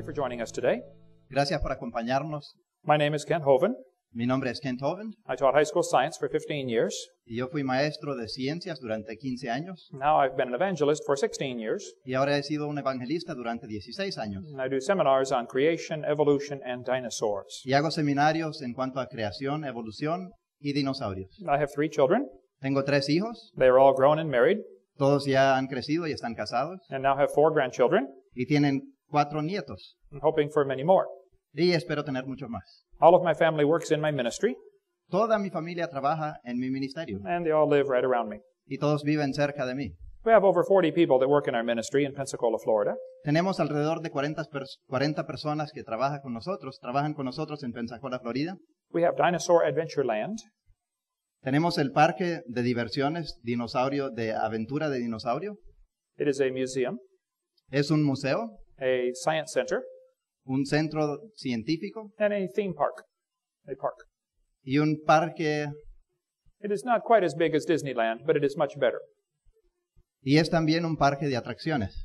for joining us today. Gracias por acompañarnos. My name is Kent Hovind. Mi nombre es Kent Hovind I taught high school science for 15 years. y yo fui maestro de ciencias durante 15 años Now I've been an evangelist for 16 years. y ahora he sido un evangelista durante 16 años. And I do seminars on creation, evolution, and dinosaurs. Y hago seminarios en cuanto a creación, evolución y dinosaurios. I have 3 children. Tengo 3 hijos, They are all grown and married, todos ya han crecido y están casados and now have 4 grandchildren. y tienen 4 nietos I'm hoping for many more. y espero tener muchos más. All of my family works in my ministry, Toda mi familia trabaja en mi ministerio and they all live right around me. y todos viven cerca de mí. We have over 40 people that work in our ministry in Pensacola, Florida. Tenemos alrededor de 40 personas que trabajan con nosotros en Pensacola, Florida. We have Dinosaur Adventureland. Tenemos el parque de diversiones dinosaurio de aventura de dinosaurio. It is a museum, Es un museo, a science center, un centro científico and a theme park. A park. y un parque, It is not quite as big as Disneyland, but it is much better. y es también un parque de atracciones.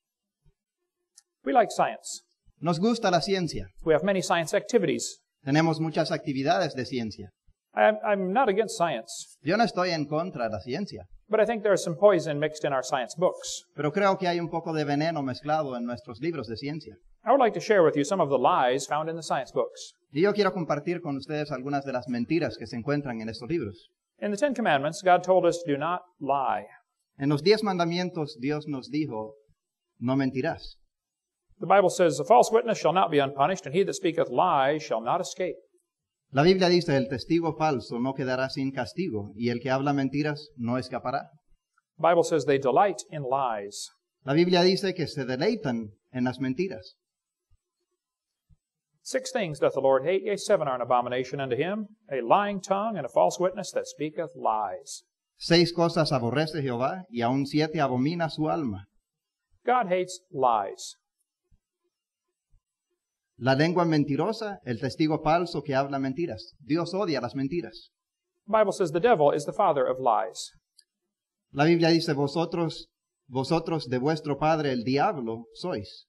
We like science. Nos gusta la ciencia. We have many science activities. Tenemos muchas actividades de ciencia. I'm not against science, Yo no estoy en contra de la ciencia, but I think there is some poison mixed in our science books. pero creo que hay un poco de veneno mezclado en nuestros libros de ciencia. I would like to share with you some of the lies found in the science books. Y yo quiero compartir con ustedes algunas de las mentiras que se encuentran en estos libros. In the 10 Commandments, God told us, do not lie. En los 10 mandamientos Dios nos dijo, no mentirás. The Bible says, a false witness shall not be unpunished, and he that speaketh lies shall not escape. La Biblia dice, el testigo falso no quedará sin castigo, y el que habla mentiras no escapará. The Bible says they delight in lies. La Biblia dice que se deleitan en las mentiras. 6 things doth the Lord hate, yea, 7 are an abomination unto him, a lying tongue and a false witness that speaketh lies. 6 cosas aborrece Jehová, y aun 7 abomina su alma. God hates lies. La lengua mentirosa, el testigo falso que habla mentiras. Dios odia las mentiras. The Bible says the devil is the father of lies. La Biblia dice, vosotros de vuestro padre el diablo sois.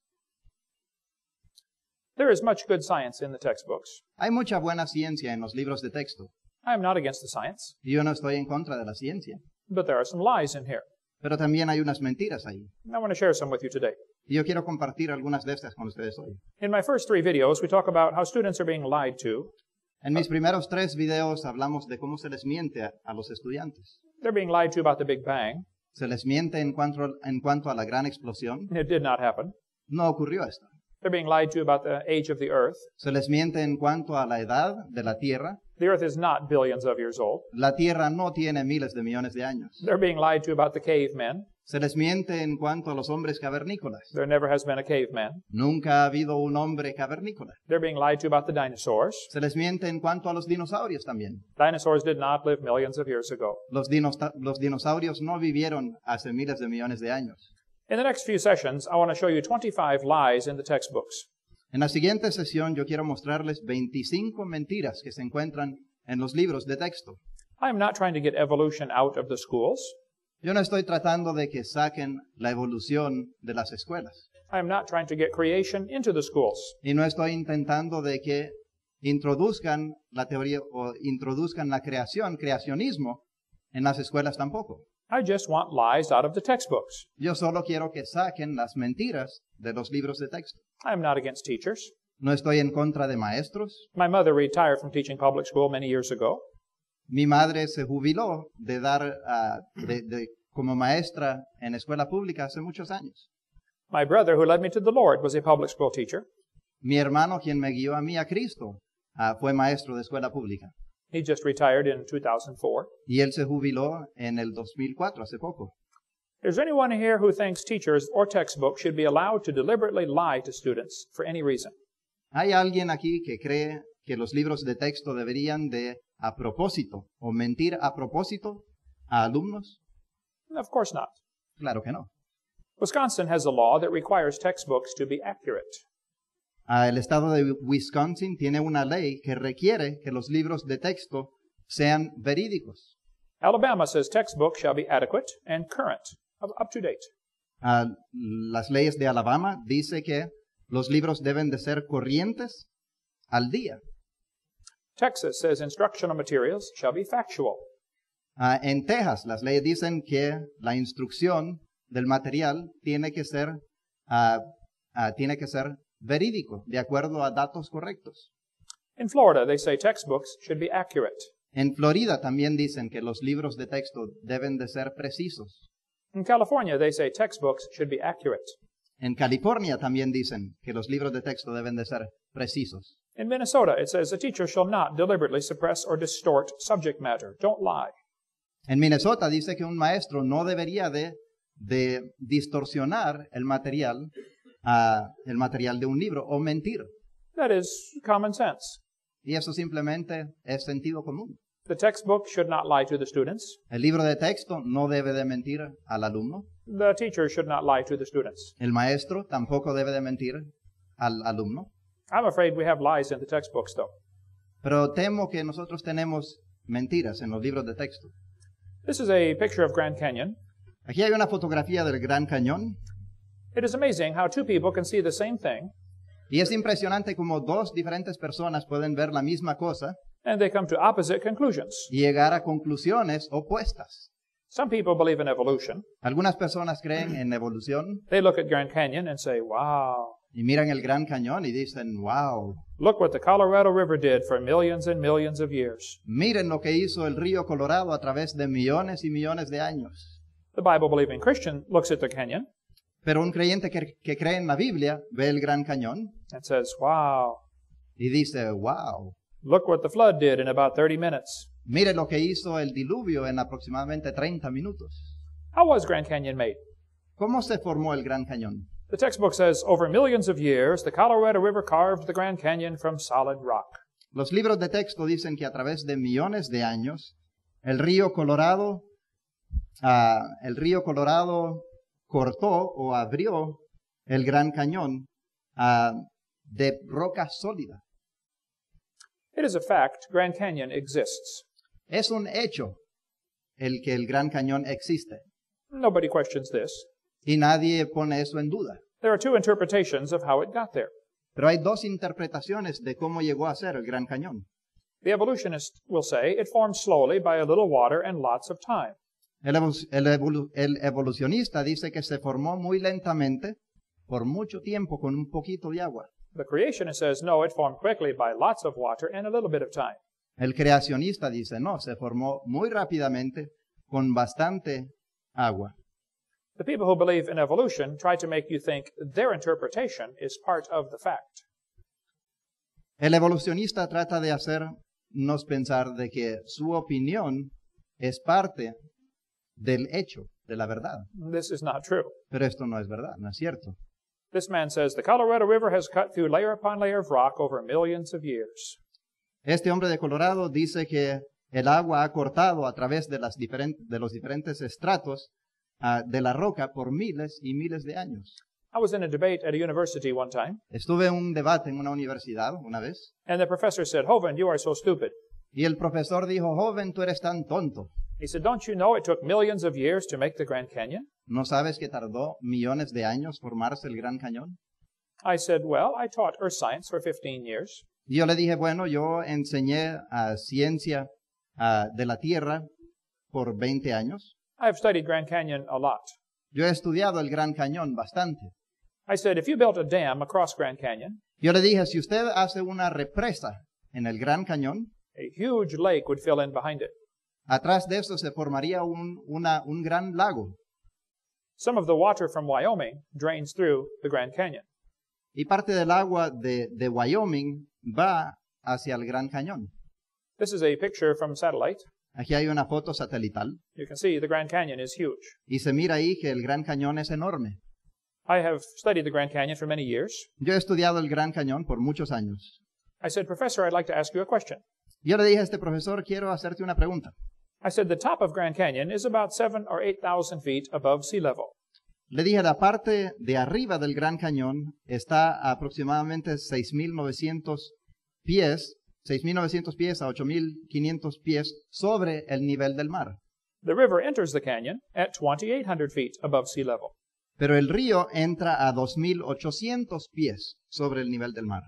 There is much good science in the textbooks. Hay mucha buena ciencia en los libros de texto. I am not against the science, Y yo no estoy en contra de la ciencia, but there are some lies in here. pero también hay unas mentiras ahí. And I want to share some with you today. Y yo quiero compartir algunas de estas con ustedes hoy. In my first 3 videos, we talk about how students are being lied to. En mis primeros 3 videos hablamos de cómo se les miente a los estudiantes. They're being lied to about the Big Bang. Se les miente en cuanto a la gran explosión. It did not happen. No ocurrió esto. They're being lied to about the age of the earth. Se les miente en cuanto a la edad de la Tierra. The earth is not billions of years old. La Tierra no tiene miles de millones de años. They're being lied to about the cavemen. Se les miente en cuanto a los hombres cavernícolas. There never has been a caveman. Nunca ha habido un hombre cavernícola. They're being lied to about the dinosaurs. Se les miente en cuanto a los dinosaurios también. Dinosaurs did not live millions of years ago. Los dinosaurios no vivieron hace miles de millones de años. In the next few sessions, I want to show you 25 lies in the textbooks. En la siguiente sesión yo quiero mostrarles 25 mentiras que se encuentran en los libros de texto. I am not trying to get evolution out of the schools. Yo no estoy tratando de que saquen la evolución de las escuelas. I am not trying to get creation into the schools. Y no estoy intentando de que introduzcan la teoría o introduzcan la creacionismo en las escuelas tampoco. I just want lies out of the textbooks. Yo solo quiero que saquen las mentiras de los libros de texto. I am not against teachers. No estoy en contra de maestros. My mother retired from teaching public school many years ago. Mi madre se jubiló de dar como maestra en escuela pública hace muchos años. My brother, who led me to the Lord, was a public school teacher. Mi hermano, quien me guió a mí a Cristo, fue maestro de escuela pública. He just retired in 2004. Y él se jubiló en el 2004, hace poco. Is there anyone here who thinks teachers or textbooks should be allowed to deliberately lie to students for any reason? ¿Hay alguien aquí que cree que los libros de texto deberían de, a propósito, o mentir a propósito a alumnos? Of course not. Claro que no. Wisconsin has a law that requires textbooks to be accurate. El estado de Wisconsin tiene una ley que requiere que los libros de texto sean verídicos. Alabama says textbooks shall be adequate and current, up to date. Las leyes de Alabama dice que los libros deben de ser corrientes al día. Texas says instructional materials shall be factual. En Texas, las leyes dicen que la instrucción del material tiene que ser verídico, de acuerdo a datos correctos. In Florida, they say textbooks should be accurate. En Florida también dicen que los libros de texto deben de ser precisos. In California, they say textbooks should be accurate. En California también dicen que los libros de texto deben de ser precisos. In Minnesota, it says a teacher shall not deliberately suppress or distort subject matter. Don't lie. En Minnesota dice que un maestro no debería de distorsionar el material de un libro o mentir. That is common sense. Y eso simplemente es sentido común. The textbook should not lie to the students. El libro de texto no debe de mentir al alumno. The teacher should not lie to the students. El maestro tampoco debe de mentir al alumno. I'm afraid we have lies in the textbooks, though. Pero temo que nosotros tenemos mentiras en los libros de texto. This is a picture of Grand Canyon. Aquí hay una fotografía del Gran Cañón. It is amazing how two people can see the same thing, Y es impresionante cómo dos diferentes personas pueden ver la misma cosa and they come to opposite conclusions. y llegar a conclusiones opuestas. Some people believe in evolution. Algunas personas creen en evolución They look at Grand Canyon and say, wow, y miran el Gran Cañón y dicen, wow, look what the Colorado River did for millions and millions of years. miren lo que hizo el río Colorado a través de millones y millones de años. The Bible-believing Christian looks at the canyon Pero un creyente que cree en la Biblia ve el Gran Cañón and says, wow, y dice, wow, look what the flood did in about 30 minutes. mire lo que hizo el diluvio en aproximadamente 30 minutos. How was Grand Canyon made? ¿Cómo se formó el Gran Cañón? The textbook says, over millions of years, the Colorado River carved the Grand Canyon from solid rock. Los libros de texto dicen que a través de millones de años, el río Colorado cortó o abrió el Gran Cañón de roca sólida. It is a fact, Grand Canyon exists. Es un hecho el que el Gran Cañón existe Nobody questions this. y nadie pone eso en duda. There are two interpretations of how it got there. Pero hay dos interpretaciones de cómo llegó a ser el Gran Cañón. The evolutionist will say it formed slowly by a little water and lots of time. El evolucionista dice que se formó muy lentamente por mucho tiempo con un poquito de agua. The creationist says, no, it formed quickly by lots of water and a little bit of time. El creacionista dice, no, se formó muy rápidamente con bastante agua. The people who believe in evolution try to make you think their interpretation is part of the fact. El evolucionista trata de hacernos pensar de que su opinión es parte del hecho, de la verdad. This is not true. Pero esto no es verdad, no es cierto. This man says the Colorado River has cut through layer upon layer of rock over millions of years. Este hombre de Colorado dice que el agua ha cortado a través de los diferentes estratos de la roca por miles y miles de años. I was in a debate at a university one time, Estuve en un debate en una universidad una vez and the professor said, Hovind, you are so stupid. y el profesor dijo, joven, tú eres tan tonto. He said, don't you know it took millions of years to make the Grand Canyon? ¿No sabes que tardó millones de años formarse el Gran Cañón? I said, well, I taught earth science for 15 years. Y yo le dije, bueno, yo enseñé ciencia de la Tierra por 20 años. I have studied Grand Canyon a lot. Yo he estudiado el Gran Cañón bastante. I said, if you built a dam across Grand Canyon, Yo le dije, si usted hace una represa en el Gran Cañón, a huge lake would fill in behind it. atrás de eso se formaría un gran lago. Some of the water from Wyoming drains through the Grand Canyon. Y parte del agua de Wyoming va hacia el Gran Cañón. This is a picture from satellite. Aquí hay una foto satelital You can see the Grand Canyon is huge. y se mira ahí que el Gran Cañón es enorme. I have studied the Grand Canyon for many years. Yo he estudiado el Gran Cañón por muchos años. I said, Professor, I'd like to ask you a question. Yo le dije a este profesor, quiero hacerte una pregunta. I said, the top of Grand Canyon is about 7,000 or 8,000 feet above sea level. Le dije, la parte de arriba del Gran Cañón está a aproximadamente 6.900 pies a 8.500 pies sobre el nivel del mar. The river enters the canyon at 2,800 feet above sea level. Pero el río entra a 2.800 pies sobre el nivel del mar.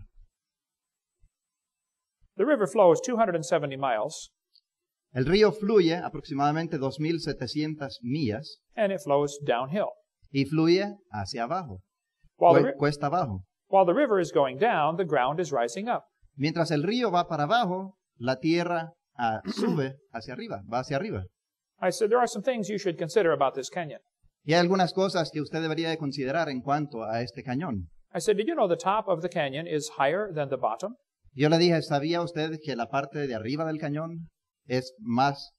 The river flows 270 miles, El río fluye aproximadamente 2.700 millas and it flows downhill. y fluye hacia abajo, While the, cuesta abajo. while the river is going down, the ground is rising up. Mientras el río va para abajo, la tierra sube hacia arriba, va hacia arriba. I said, there are some things you should consider about this canyon. Y hay algunas cosas que usted debería de considerar en cuanto a este cañón. I said, did you know the top of the canyon is higher than the bottom? Yo le dije, ¿sabía usted que la parte de arriba del cañón es más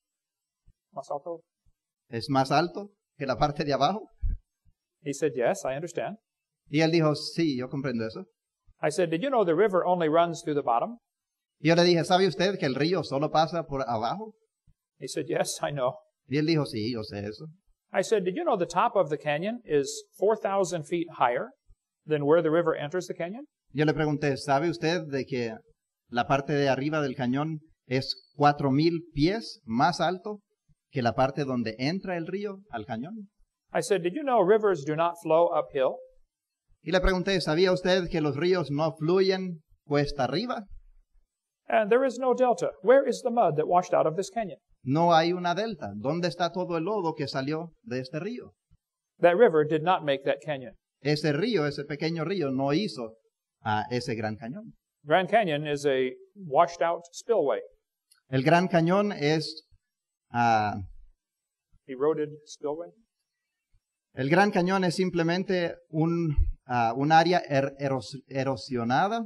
alto que la parte de abajo? He said, yes, I understand. Y él dijo, sí, yo comprendo eso. I said, did you know the river only runs through the bottom? Y yo le dije, ¿sabe usted que el río solo pasa por abajo? He said, yes, I know. Y él dijo, sí, yo sé eso. I said, did you know the top of the canyon is 4,000 feet higher than where the river enters the canyon? Yo le pregunté, ¿sabe usted de que la parte de arriba del cañón es 4.000 pies más alto que la parte donde entra el río al cañón? I said, did you know rivers do not flow uphill? Y le pregunté, ¿sabía usted que los ríos no fluyen cuesta arriba? And there is no delta. Where is the mud that washed out of this canyon? No hay una delta. ¿Dónde está todo el lodo que salió de este río? That river did not make that canyon. Ese río, ese pequeño río, no hizo a ese gran cañón. Grand Canyon is a washed out spillway, El Gran Cañón es eroded spillway. el Gran Cañón es simplemente un área erosionada,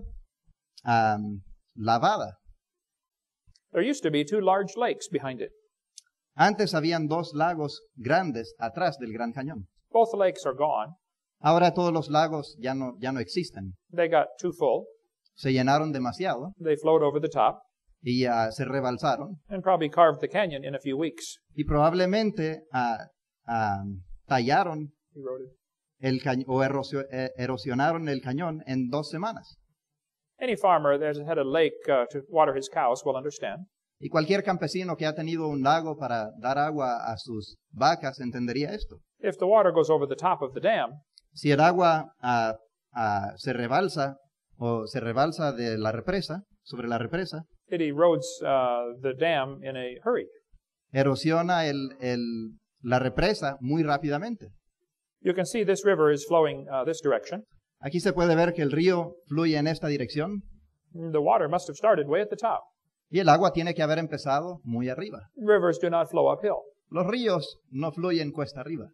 lavada. There used to be 2 large lakes behind it. Antes habían 2 lagos grandes atrás del Gran Cañón. Both lakes are gone. Ahora todos los lagos ya no existen. They got too full. Se llenaron demasiado They flowed over the top y se rebalsaron and probably carved the canyon in a few weeks. y probablemente tallaron Eroded. el o erosionaron el cañón en 2 semanas. Any farmer that has had a lake to water his cows will understand. Y cualquier campesino que ha tenido un lago para dar agua a sus vacas entendería esto. If the water goes over the top of the dam, Si el agua se rebalsa o se rebalsa de la represa, sobre la represa, it erodes the dam in a hurry. erosiona la represa muy rápidamente. You can see this river is flowing this direction. Aquí se puede ver que el río fluye en esta dirección The water must have started way at the top. y el agua tiene que haber empezado muy arriba. Rivers do not flow uphill. Los ríos no fluyen cuesta arriba.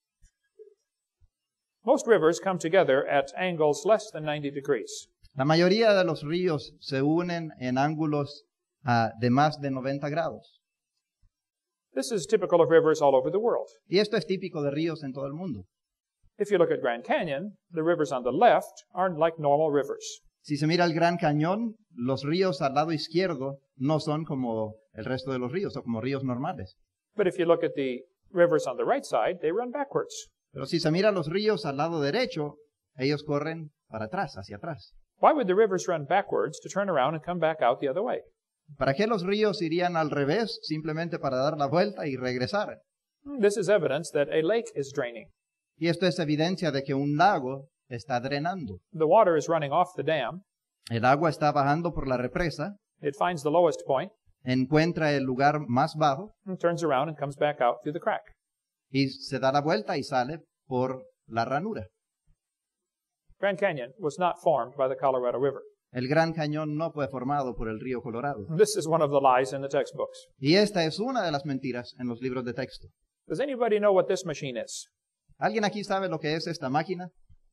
Most rivers come together at angles less than 90 degrees. La mayoría de los ríos se unen en ángulos de más de 90 grados. This is typical of rivers all over the world. Y esto es típico de ríos en todo el mundo. If you look at Grand Canyon, the rivers on the left aren't like normal rivers. Si se mira el Gran Cañón, los ríos al lado izquierdo no son como el resto de los ríos o como ríos normales. But if you look at the rivers on the right side, they run backwards. Pero si se mira los ríos al lado derecho, ellos corren para atrás, hacia atrás. Why would the rivers run backwards to turn around and come back out the other way? ¿Para qué los ríos irían al revés simplemente para dar la vuelta y regresar? This is evidence that a lake is draining. Y esto es evidencia de que un lago está drenando. The water is running off the dam. El agua está bajando por la represa, It finds the lowest point encuentra el lugar más bajo and turns around and comes back out through the crack. y se da la vuelta y sale por la ranura. Grand Canyon was not formed by the Colorado River. El Gran Cañón no fue formado por el río Colorado. This is one of the lies in the textbooks. Y esta es una de las mentiras en los libros de texto. Does anybody know what this machine is? ¿Alguien aquí sabe lo que es esta máquina?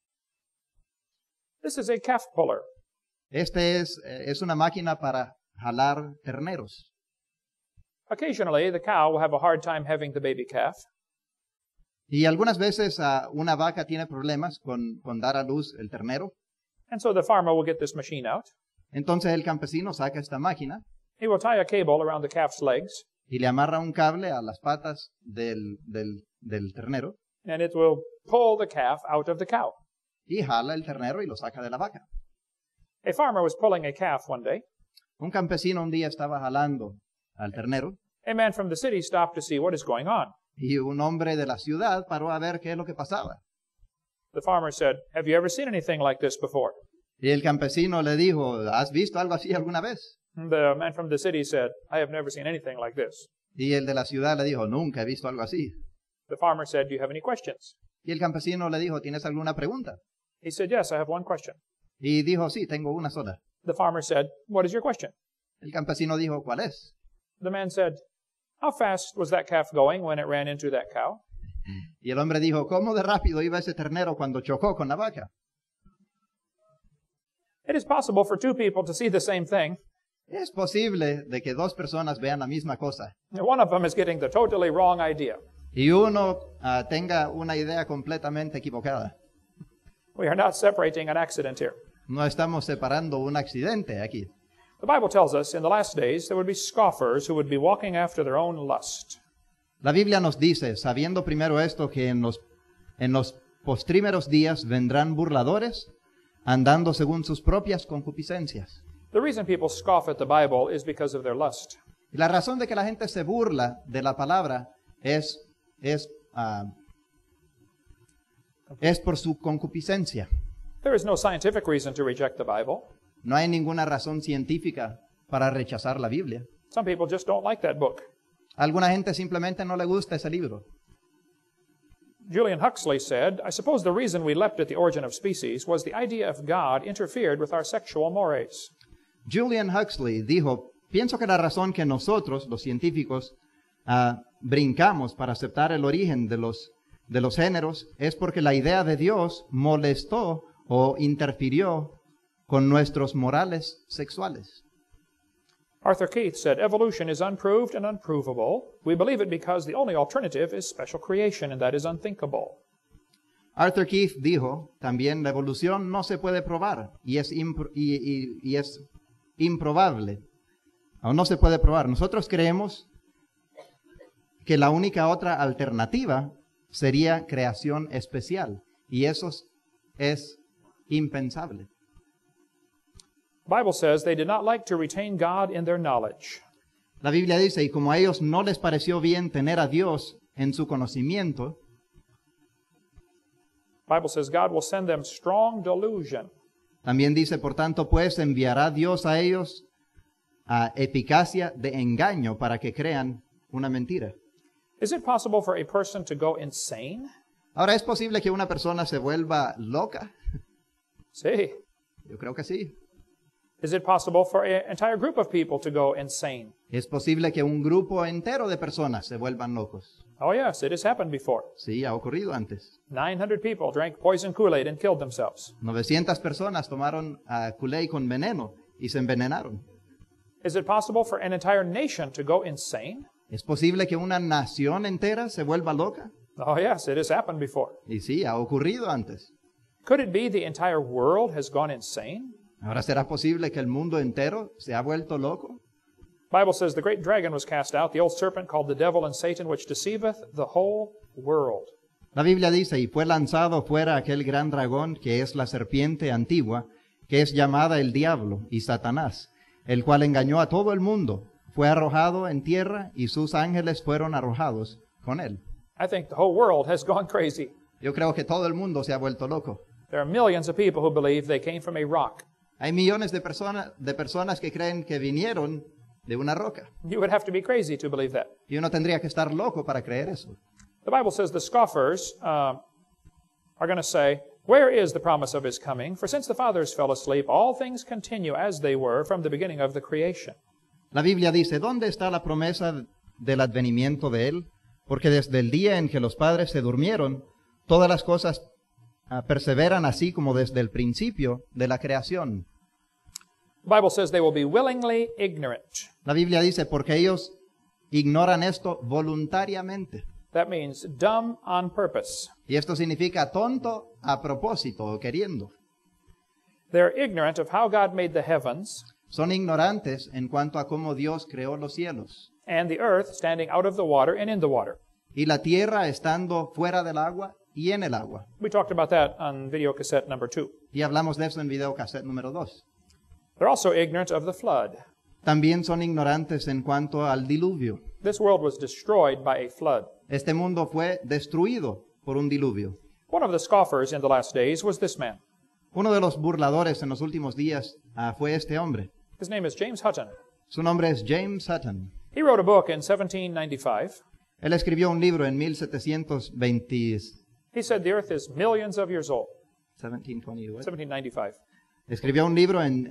This is a calf puller. Este es una máquina para jalar terneros. Occasionally, the cow will have a hard time having the baby calf, Y algunas veces una vaca tiene problemas con dar a luz el ternero. and so the farmer will get this machine out. Entonces el campesino saca esta máquina He will tie a cable around the calf's legs, y le amarra un cable a las patas del ternero and it will pull the calf out of the cow. y jala el ternero y lo saca de la vaca. A farmer was pulling a calf one day. Un campesino un día estaba jalando al ternero A man from the city stopped to see what is going on. y un hombre de la ciudad paró a ver qué es lo que pasaba. The farmer said, "Have you ever seen anything like this before?" Y el campesino le dijo, ¿has visto algo así alguna vez? The man from the city said, "I have never seen anything like this." Y el de la ciudad le dijo, nunca he visto algo así. The farmer said, "Do you have any questions?" Y el campesino le dijo, ¿tienes alguna pregunta? He said, "Yes, I have one question." Y dijo, sí, tengo una sola. The farmer said, "What is your question?" El campesino dijo, ¿cuál es? The man said, "How fast was that calf going when it ran into that cow?" Y el hombre dijo, ¿cómo de rápido iba ese ternero cuando chocó con la vaca? It is possible for two people to see the same thing. Es posible de que dos personas vean la misma cosa One of them is getting the totally wrong idea. y uno tenga una idea completamente equivocada. We are not separating an accident here. No estamos separando un accidente aquí. The Bible tells us in the last days there would be scoffers who would be walking after their own lust. La Biblia nos dice, sabiendo primero esto, que en los postrímeros días vendrán burladores andando según sus propias concupiscencias. The reason people scoff at the Bible is because of their lust. Y la razón de que la gente se burla de la palabra es por su concupiscencia. There is no scientific reason to reject the Bible. No hay ninguna razón científica para rechazar la Biblia. Some people just don't like that book. A alguna gente simplemente no le gusta ese libro. Julian Huxley said, "I suppose the reason we leapt at the origin of species was the idea of God interfered with our sexual mores." Julian Huxley dijo, pienso que la razón que nosotros, los científicos, brincamos para aceptar el origen de los géneros es porque la idea de Dios molestó o interfirió con nuestros morales sexuales. Arthur Keith said, "Evolution is unproved and unprovable. We believe it because the only alternative is special creation, and that is unthinkable." Arthur Keith dijo, también la evolución no se puede probar y es improbable, o no se puede probar. Nosotros creemos que la única otra alternativa sería creación especial, y eso es impensable. The Bible says they did not like to retain God in their knowledge. La Biblia dice, y como a ellos no les pareció bien tener a Dios en su conocimiento, The Bible says God will send them strong delusion. también dice, por tanto, pues enviará Dios a ellos a eficacia de engaño para que crean una mentira. Is it possible for a person to go insane? Ahora, ¿es posible que una persona se vuelva loca? See. Yo creo que sí. Is it possible for an entire group of people to go insane? Es posible que un grupo entero de personas se vuelvan locos. Oh yes, it has happened before. Sí, ha ocurrido antes. 900 people drank poison Kool-Aid and killed themselves. 900 personas tomaron Kool-Aid con veneno y se envenenaron. Is it possible for an entire nation to go insane? ¿Es posible que una nación entera se vuelva loca? Oh yes, it has happened before. Y sí, ha ocurrido antes. Could it be the entire world has gone insane? Ahora, ¿será posible que el mundo entero se ha vuelto loco? The Bible says the great dragon was cast out, the old serpent called the devil and Satan, which deceiveth the whole world. La Biblia dice, y fue lanzado fuera aquel gran dragón que es la serpiente antigua, que es llamada el diablo y Satanás, el cual engañó a todo el mundo. Fue arrojado en tierra y sus ángeles fueron arrojados con él. I think the whole world has gone crazy. Yo creo que todo el mundo se ha vuelto loco. There are millions of people who believe they came from a rock. Hay millones de personas que creen que vinieron de una roca. You would have to be crazy to believe that. Y uno tendría que estar loco para creer eso. The Bible says the scoffers are going to say, "Where is the promise of his coming? For since the fathers fell asleep, all things continue as they were from the beginning of the creation." La Biblia dice, ¿dónde está la promesa del advenimiento de él? Porque desde el día en que los padres se durmieron, todas las cosas perseveran así como desde el principio de la creación. The Bible says they will be willingly ignorant. La Biblia dice, porque ellos ignoran esto voluntariamente. That means dumb on purpose. Y esto significa tonto a propósito o queriendo. They're ignorant of how God made the heavens Son ignorantes en cuanto a cómo Dios creó los cielos. and the earth standing out of the water and in the water. Y la tierra estando fuera del agua y en el agua. We talked about that on video cassette number 2. Y hablamos de eso en video cassette número 2. They're also ignorant of the flood. También son ignorantes en cuanto al diluvio. This world was destroyed by a flood. Este mundo fue destruido por un diluvio. One of the scoffers in the last days was this man. Uno de los burladores en los últimos días fue este hombre. His name is James Hutton. Su nombre es James Hutton. He wrote a book in 1795. Él escribió un libro en 1720. He said the earth is millions of years old. 1720, what? 1795. Escribió un libro en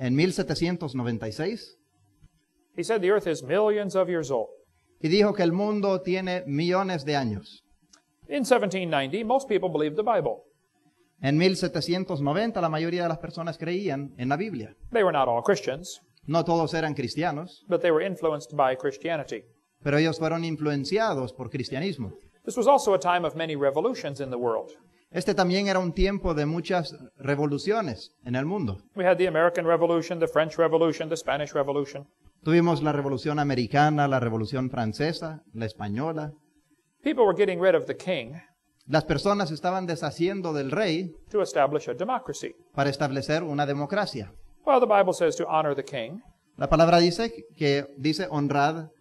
1796 He said the earth is millions of years old. y dijo que el mundo tiene millones de años. In 1790, most people believed the Bible. En 1790 la mayoría de las personas creían en la Biblia. They were not all Christians, No todos eran cristianos, but they were influenced by Christianity. pero ellos fueron influenciados por cristianismo. This was also a time of many revolutions in the world. Este también era un tiempo de muchas revoluciones en el mundo. We had the American Revolution, the French Revolution, the Spanish Revolution. Tuvimos la Revolución Americana, la Revolución Francesa, la Española. People were getting rid of the king Las personas estaban deshaciendo del rey to establish a democracy. para establecer una democracia. Well, the Bible says to honor the king. La palabra dice honrad,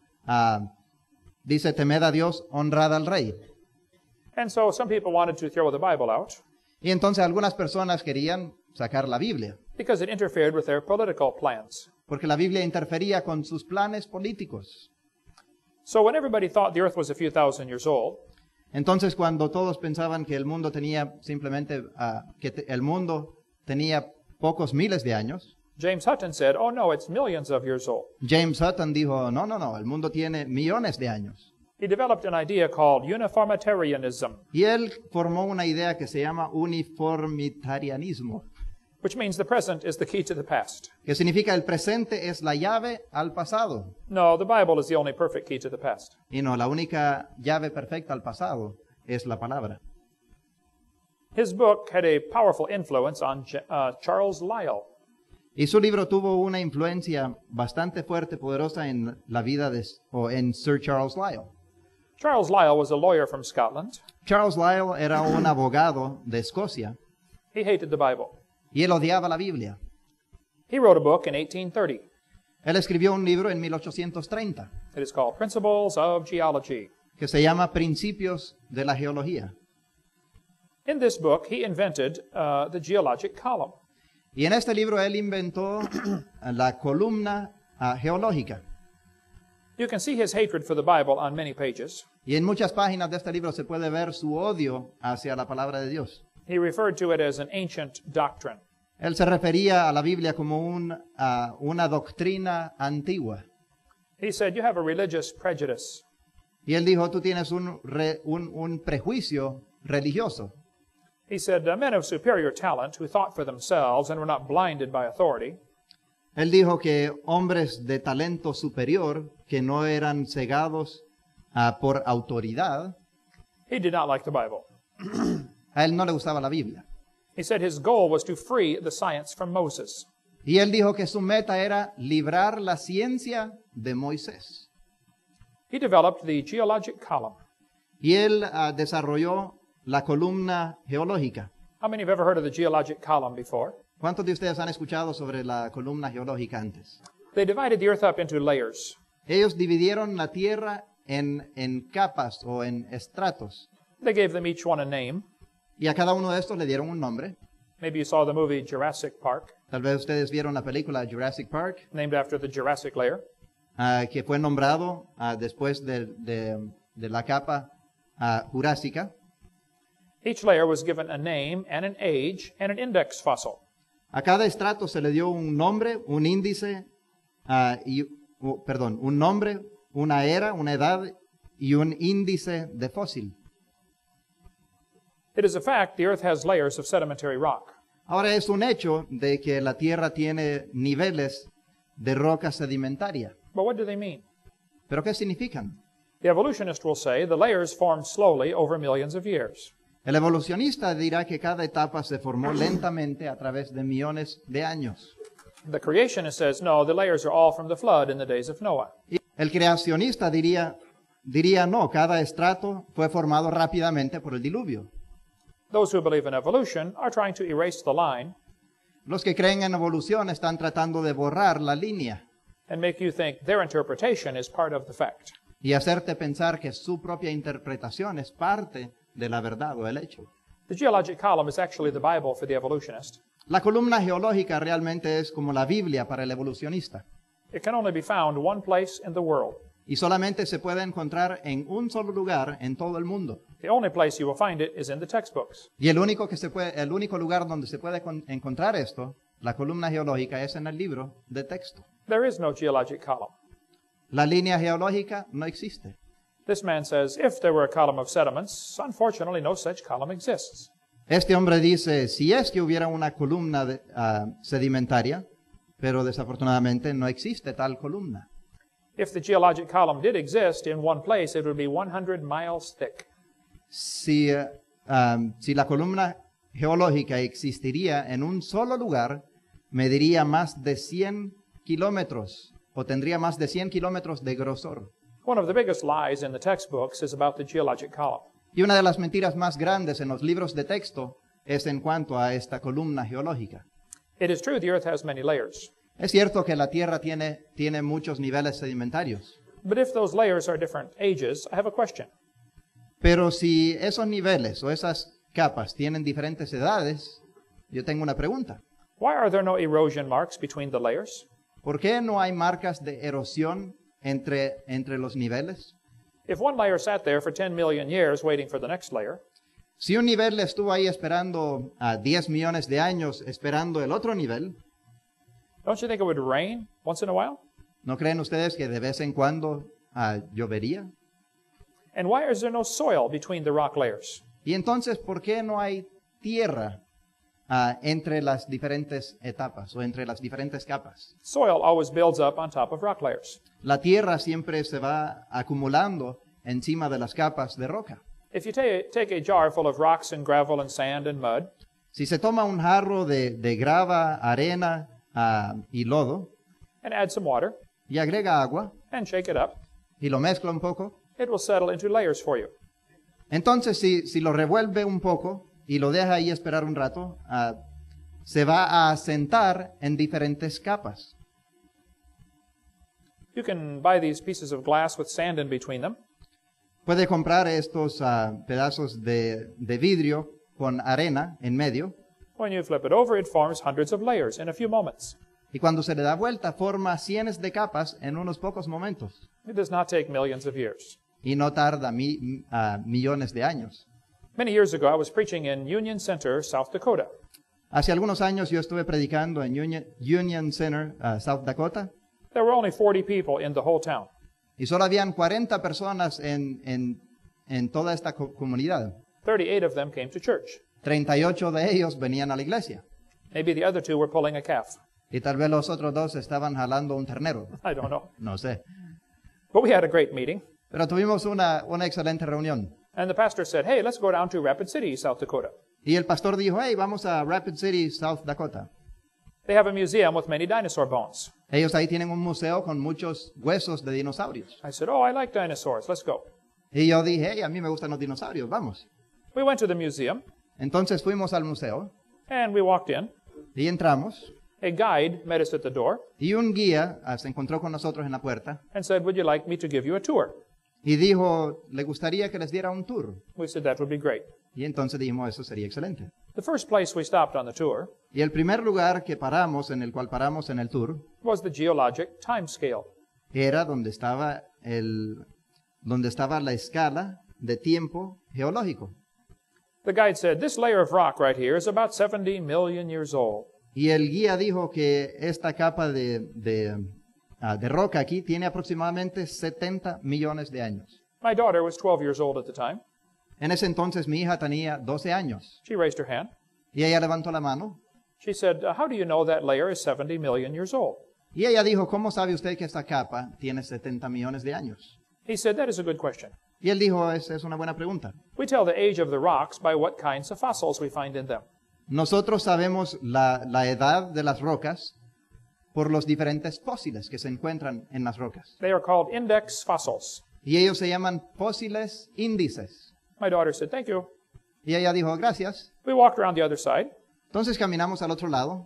dice temed a Dios, honrad al rey. And so some people wanted to throw the Bible out Y entonces algunas personas querían sacar la Biblia, because it interfered with their political plans. porque la Biblia interfería con sus planes políticos. So when everybody thought the earth was a few thousand years old, Entonces cuando todos pensaban que el mundo tenía el mundo tenía pocos miles de años, James Hutton said, oh no, it's millions of years old. James Hutton dijo, no, el mundo tiene millones de años. He developed an idea called uniformitarianism, Y él formó una idea que se llama uniformitarianismo, which means the present is the key to the past. que significa el presente es la llave al pasado. No, the Bible is the only perfect key to the past. Y no, la única llave perfecta al pasado es la palabra. His book had a powerful influence on Charles Lyell. Y su libro tuvo una influencia bastante fuerte, poderosa en la vida en Sir Charles Lyell. Charles Lyell was a lawyer from Scotland. Charles Lyell era un abogado de Escocia He hated the Bible. y él odiaba la Biblia. He wrote a book in 1830. Él escribió un libro en 1830 It is called Principles of Geology. que se llama Principios de la Geología. In this book, he invented the geologic column. Y en este libro él inventó la columna geológica. You can see his hatred for the Bible on many pages. Y en muchas páginas de este libro se puede ver su odio hacia la palabra de Dios. He referred to it as an ancient doctrine. Él se refería a la Biblia como una doctrina antigua. He said, you have a religious prejudice. Y él dijo, tú tienes un prejuicio religioso. He said, men of superior talent who thought for themselves and were not blinded by authority Él dijo que hombres de talento superior, que no eran cegados por autoridad, he did not like the Bible. a él no le gustaba la Biblia. He said his goal was to free the science from Moses. Y él dijo que su meta era librar la ciencia de Moisés. He developed the geologic column. Y él desarrolló la columna geológica. How many have ever heard of the geologic column before? ¿Cuántos de ustedes han escuchado sobre la columna geológica antes? They divided the earth up into layers. Ellos dividieron la tierra en capas o en estratos. They gave them each one a name. Y a cada uno de estos le dieron un nombre. Maybe you saw the movie Jurassic Park, Tal vez ustedes vieron la película Jurassic Park, named after the Jurassic layer. que fue nombrado después de la capa jurásica. Each layer was given a name and an age and an index fossil. A cada estrato se le dio un nombre, un índice, un nombre, una era, una edad y un índice de fósil. It is a fact the earth has layers of sedimentary rock. Ahora es un hecho de que la tierra tiene niveles de roca sedimentaria. But what do they mean? ¿Pero qué significan? The evolutionist will say the layers formed slowly over millions of years. El evolucionista dirá que cada etapa se formó lentamente a través de millones de años. The creationist says, no, the layers are all from the flood in the days of Noah. Y el creacionista diría no, cada estrato fue formado rápidamente por el diluvio. Those who believe in evolution are trying to erase the line Los que creen en evolución están tratando de borrar la línea and make you think their interpretation is part of the fact. y hacerte pensar que su propia interpretación es parte de la verdad o el hecho. The geologic column is actually the Bible for the evolutionist. La columna geológica realmente es como la Biblia para el evolucionista. It can only be found one place in the world. Y solamente se puede encontrar en un solo lugar en todo el mundo. The only place you will find it is in the textbooks. Y el único lugar donde se puede encontrar esto, la columna geológica, es en el libro de texto. There is no geologic column. La línea geológica no existe. This man says, if there were a column of sediments, unfortunately no such column exists. Este hombre dice, si es que hubiera una columna sedimentaria, pero desafortunadamente no existe tal columna. If the geologic column did exist in one place, it would be 100 miles thick. Si la columna geológica existiría en un solo lugar, mediría más de 100 kilómetros o tendría más de 100 kilómetros de grosor. One of the biggest lies in the textbooks is about the geologic column. Y una de las mentiras más grandes en los libros de texto es en cuanto a esta columna geológica. It is true the earth has many layers, Es cierto que la Tierra tiene muchos niveles sedimentarios, but if those layers are different ages, I have a question. pero si esos niveles o esas capas tienen diferentes edades, yo tengo una pregunta. Why are there no erosion marks between the layers? ¿Por qué no hay marcas de erosión entre los niveles? If one layer sat there for 10 million years waiting for the next layer, Si un nivel estuvo ahí esperando a 10 millones de años esperando el otro nivel, don't you think it would rain once in a while? ¿no creen ustedes que de vez en cuando llovería? And why is there no soil between the rock layers? Y entonces, ¿por qué no hay tierra entre las diferentes etapas o entre las diferentes capas? Soil always builds up on top of rock layers. La tierra siempre se va acumulando encima de las capas de roca. If you take a jar full of rocks and gravel and sand and mud, Si se toma un jarro de grava, arena y lodo and add some water y agrega agua and shake it up, y lo mezcla un poco, it will settle into layers for you. entonces si lo revuelve un poco y lo deja ahí esperar un rato, se va a asentar en diferentes capas. You can buy these pieces of glass with sand in between them, Puede comprar estos pedazos de vidrio con arena en medio when you flip it over, it forms hundreds of layers in a few moments. y cuando se le da vuelta forma cientos de capas en unos pocos momentos It does not take millions of years. y no tarda millones de años. Many years ago, I was preaching in Union Center, South Dakota. Hace algunos años yo estuve predicando en Union Center, South Dakota, There were only 40 people in the whole town. y solo habían 40 personas en toda esta comunidad. 38 of them came to church. 38 de ellos venían a la iglesia Maybe the other two were pulling a calf. y tal vez los otros dos estaban jalando un ternero, I don't know. no sé. But we had a great meeting. Pero tuvimos una excelente reunión. And the pastor said, hey, let's go down to Rapid City, South Dakota. Y el pastor dijo, hey, vamos a Rapid City, South Dakota. They have a museum with many dinosaur bones. Ellos ahí tienen un museo con muchos huesos de dinosaurios. I said, oh, I like dinosaurs. Let's go. Y yo dije, hey, a mí me gustan los dinosaurios, vamos. We went to the museum, Entonces fuimos al museo and we walked in. y entramos. A guide met us at the door Y un guía se encontró con nosotros en la puerta and said, would you like me to give you a tour? y dijo, ¿le gustaría que les diera un tour? We said, that would be great. Y entonces dijimos, eso sería excelente. The first place we stopped on the tour Y el primer lugar en el cual paramos en el tour, was the geologic time scale. era donde estaba la escala de tiempo geológico. The guide said, this layer of rock right here is about 70 million years old. Y el guía dijo que esta capa de roca aquí tiene aproximadamente 70 millones de años. My daughter was 12 years old at the time. En ese entonces mi hija tenía 12 años She raised her hand. y ella levantó la mano She said, how do you know that layer is 70 million years old? y ella dijo, ¿cómo sabe usted que esta capa tiene 70 millones de años? He said, that is a good question. Y él dijo, esa es una buena pregunta. We tell the age of the rocks by what kinds of fossils we find in them. Nosotros sabemos la edad de las rocas por los diferentes fósiles que se encuentran en las rocas. They are called index fossils. Y ellos se llaman fósiles índices. My daughter said, thank you. Y ella dijo, gracias. We walked around the other side, Entonces caminamos al otro lado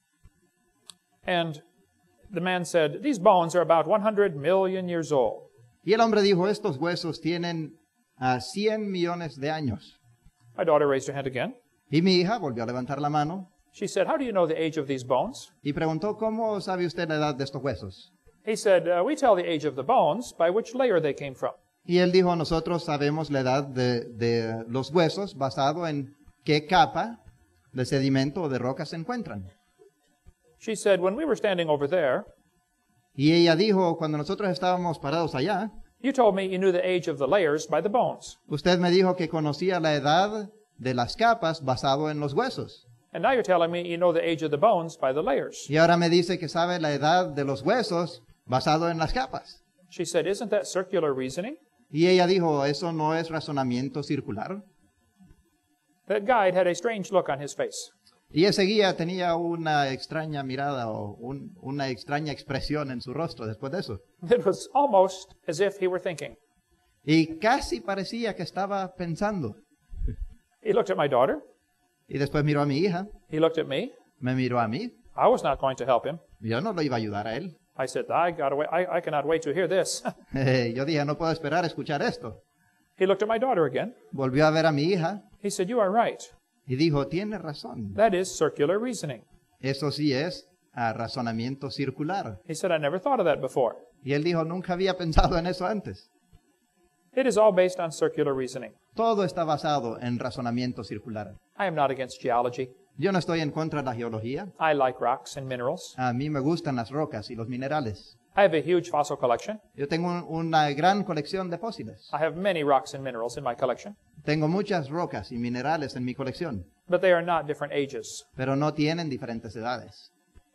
and the man said, these bones are about 100 million years old. y el hombre dijo, estos huesos tienen 100 millones de años. My daughter raised her hand again. Y mi hija volvió a levantar la mano She said, "How do you know the age of these bones?" y preguntó, ¿cómo sabe usted la edad de estos huesos? He said, "We tell the age of the bones by which layer they came from." Y él dijo, nosotros sabemos la edad de los huesos basado en qué capa de sedimento o de roca se encuentran. She said, "When we were standing over there, Y ella dijo, cuando nosotros estábamos parados allá, you told me you knew the age of the layers by the bones. usted me dijo que conocía la edad de las capas basado en los huesos. And now you're telling me you know the age of the bones by the layers." Y ahora me dice que sabe la edad de los huesos basado en las capas. She said, "Isn't that circular reasoning?" Y ella dijo, ¿eso no es razonamiento circular? That guide had a strange look on his face. Y ese guía tenía una extraña mirada o una extraña expresión en su rostro después de eso. It was almost as if he were thinking. Y casi parecía que estaba pensando. He looked at my daughter. Y después miró a mi hija, He looked at me. me miró a mí. I was not going to help him. Yo no lo iba a ayudar a él. I said, I cannot wait to hear this. Yo dije, no puedo esperar a escuchar esto. He looked at my daughter again. Volvió a ver a mi hija He said, "You are right. y dijo, tiene razón. That is circular reasoning." Eso sí es razonamiento circular. He said, "I never thought of that before." Y él dijo, nunca había pensado en eso antes. It is all based on circular reasoning. Todo está basado en razonamiento circular. I am not against geology. Yo no estoy en contra de la geología. I like rocks and minerals. A mí me gustan las rocas y los minerales. I have a huge fossil collection. Yo tengo una gran colección de fósiles. I have many rocks and minerals in my collection, Tengo muchas rocas y minerales en mi colección, but they are not different ages. pero no tienen diferentes edades.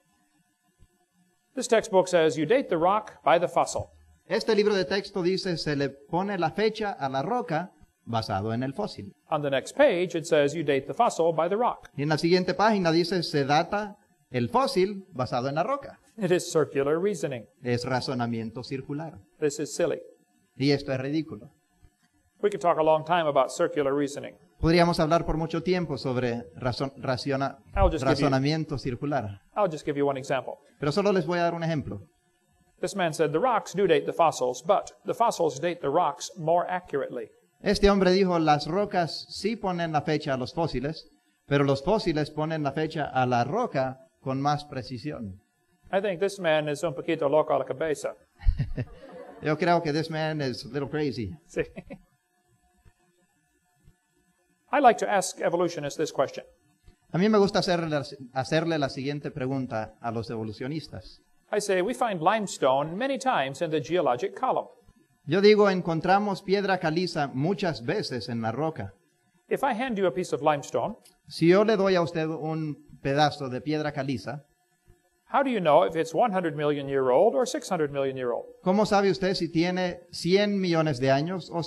This textbook says you date the rock by the fossil. Este libro de texto dice, se le pone la fecha a la roca basado en el fósil. On the next page, it says you date the fossil by the rock. Y en la siguiente página dice, se data el fósil basado en la roca. It is circular reasoning. Es razonamiento circular. This is silly. Y esto es ridículo. We could talk a long time about circular reasoning. Podríamos hablar por mucho tiempo sobre razonamiento circular. I'll just give you one example. Pero solo les voy a dar un ejemplo. This man said the rocks do date the fossils, but the fossils date the rocks more accurately. Este hombre dijo, las rocas sí ponen la fecha a los fósiles, pero los fósiles ponen la fecha a la roca con más precisión. I think this man is un poquito loco a la cabeza. Yo creo que this man is a little crazy. See? I like to ask evolutionists this question. A mí me gusta hacerle la siguiente pregunta a los evolucionistas. I say we find limestone many times in the geologic column. Yo digo, encontramos piedra caliza muchas veces en la roca. If I hand you a piece of limestone, Si yo le doy a usted un pedazo de piedra caliza, how do you know if it's 100 million year old or 600 million year old? ¿cómo sabe usted si tiene 100 millones de años o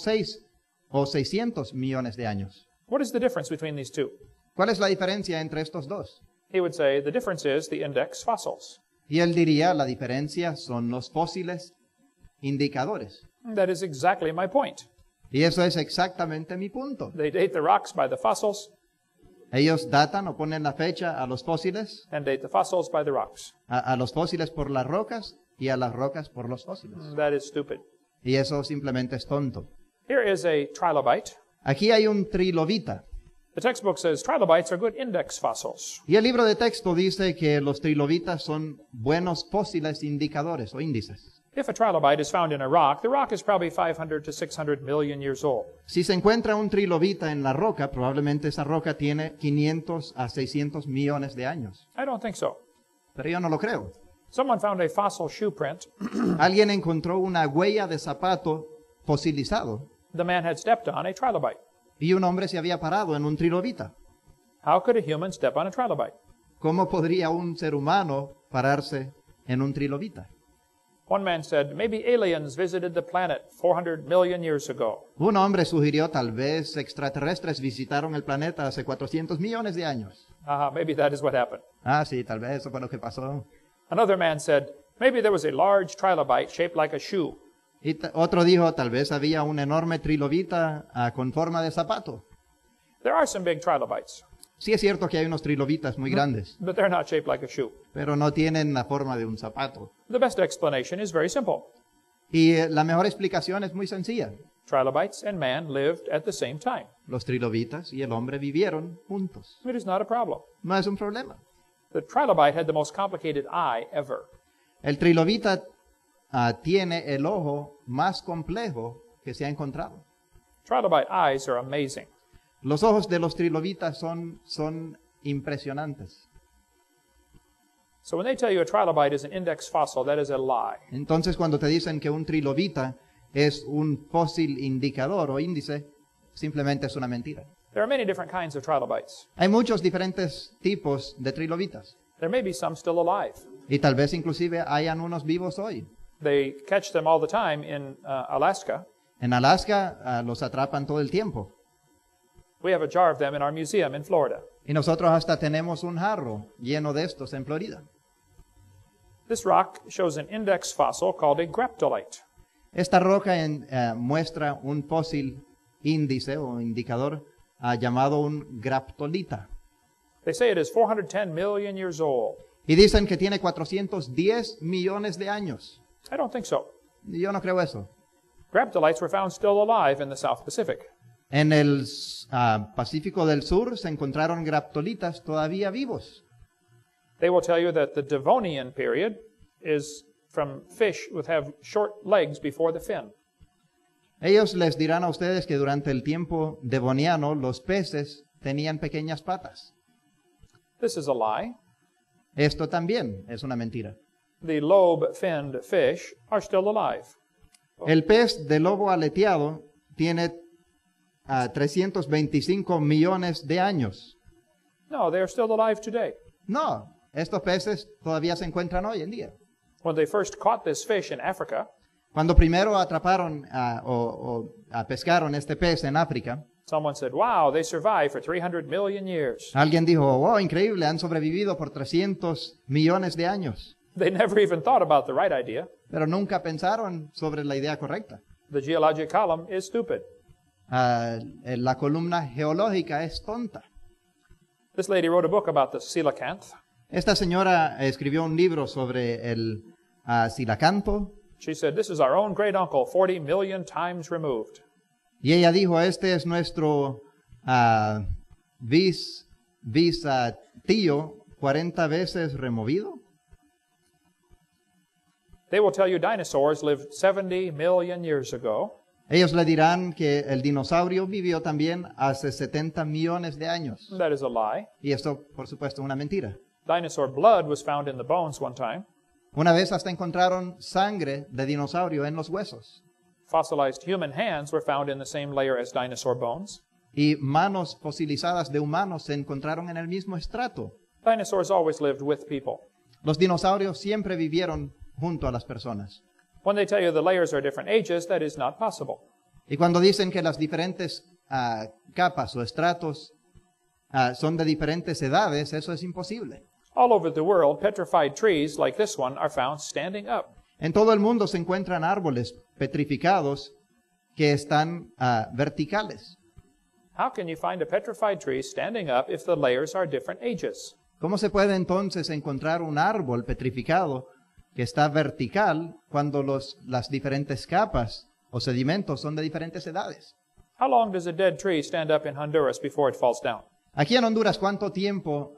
600 millones de años? What is the difference between these two? ¿Cuál es la diferencia entre estos dos? He would say the difference is the index fossils. Y él diría, la diferencia son los fósiles indicadores. That is exactly my point. Y eso es exactamente mi punto. They date the rocks by the fossils Ellos datan o ponen la fecha a los fósiles, and date the fossils by the rocks. a los fósiles por las rocas y a las rocas por los fósiles. That is stupid. Y eso simplemente es tonto. Here is a trilobite. Aquí hay un trilobita. The textbook says trilobites are good index fossils. Y el libro de texto dice que los trilobitas son buenos fósiles indicadores o índices. If a trilobite is found in a rock, the rock is probably 500 to 600 million years old. Si se encuentra un trilobita en la roca, probablemente esa roca tiene 500 a 600 millones de años. I don't think so. Pero yo no lo creo. Someone found a fossil shoe print. Alguien encontró una huella de zapato fosilizado The man had stepped on a trilobite. y un hombre se había parado en un trilobita. How could a human step on a trilobite? ¿Cómo podría un ser humano pararse en un trilobita? One man said, maybe aliens visited the planet 400 million years ago. Un hombre sugirió tal vez extraterrestres visitaron el planeta hace 400 millones de años. Maybe that is what happened. Ah, sí, tal vez eso fue lo que pasó. Another man said, maybe there was a large trilobite shaped like a shoe. Y otro dijo, tal vez había un enorme trilobita con forma de zapato. There are some big trilobites, Sí es cierto que hay unos trilobitas muy grandes, but they're not shaped like a shoe. pero no tienen la forma de un zapato. The best explanation is very simple. Y la mejor explicación es muy sencilla. Trilobites and man lived at the same time. Los trilobitas y el hombre vivieron juntos. It is not a problem. No es un problema. The trilobite had the most complicated eye ever. El trilobita tiene el ojo más complejo que se ha encontrado. Trilobite eyes are amazing. Los ojos de los trilobitas son impresionantes. So when they tell you a trilobite is an index fossil, that is a lie. Entonces, cuando te dicen que un trilobita es un fósil indicador o índice, simplemente es una mentira. There are many different kinds of trilobites. Hay muchos diferentes tipos de trilobitas There may be some still alive. y tal vez inclusive hayan unos vivos hoy. They catch them all the time in Alaska. En Alaska los atrapan todo el tiempo We have a jar of them in our museum in Florida. y nosotros hasta tenemos un jarro lleno de estos en Florida. This rock shows an index fossil called a graptolite. Esta roca muestra un fósil índice o indicador llamado un graptolita. They say it is 410 million years old. Y dicen que tiene 410 millones de años. I don't think so. Yo no creo eso. Graptolites were found still alive in the South Pacific. En el Pacífico del Sur se encontraron graptolitas todavía vivos. They will tell you that the Devonian period is from fish that have short legs before the fin. Ellos les dirán a ustedes que durante el tiempo devoniano los peces tenían pequeñas patas. This is a lie. Esto también es una mentira. The lobe-finned fish are still alive. El pez de lobo aleteado tiene 325 millones de años. No, they are still alive today. No, estos peces todavía se encuentran hoy en día. When they first caught this fish in Africa, Cuando primero atraparon pescaron este pez en África, someone said, wow, they survived for 300 million years. alguien dijo, wow, increíble, han sobrevivido por 300 millones de años. They never even thought about the right idea. Pero nunca pensaron sobre la idea correcta. The geologic column is stupid. La columna geológica es tonta. This lady wrote a book about the coelacanth. Esta señora escribió un libro sobre el silacanto She said, this is our own great uncle, 40 million times removed. y ella dijo, este es nuestro tío 40 veces removido. They will tell you dinosaurs lived 70 million years ago. Ellos le dirán que el dinosaurio vivió también hace 70 millones de años. That is a lie. Y esto, por supuesto, es una mentira. Dinosaur blood was found in the bones one time. Una vez hasta encontraron sangre de dinosaurio en los huesos. Fossilized human hands were found in the same layer as dinosaur bones. Y manos fosilizadas de humanos se encontraron en el mismo estrato. Dinosaurs always lived with people. Los dinosaurios siempre vivieron junto a las personas. When they tell you the layers are different ages, that is not possible. Y cuando dicen que las diferentes capas o estratos son de diferentes edades, eso es imposible. All over the world, petrified trees like this one are found standing up. En todo el mundo se encuentran árboles petrificados que están verticales. How can you find a petrified tree standing up if the layers are different ages? ¿Cómo se puede entonces encontrar un árbol petrificado que está vertical cuando las diferentes capas o sedimentos son de diferentes edades? How long does a dead tree stand up in Honduras before it falls down? Aquí en Honduras, ¿cuánto tiempo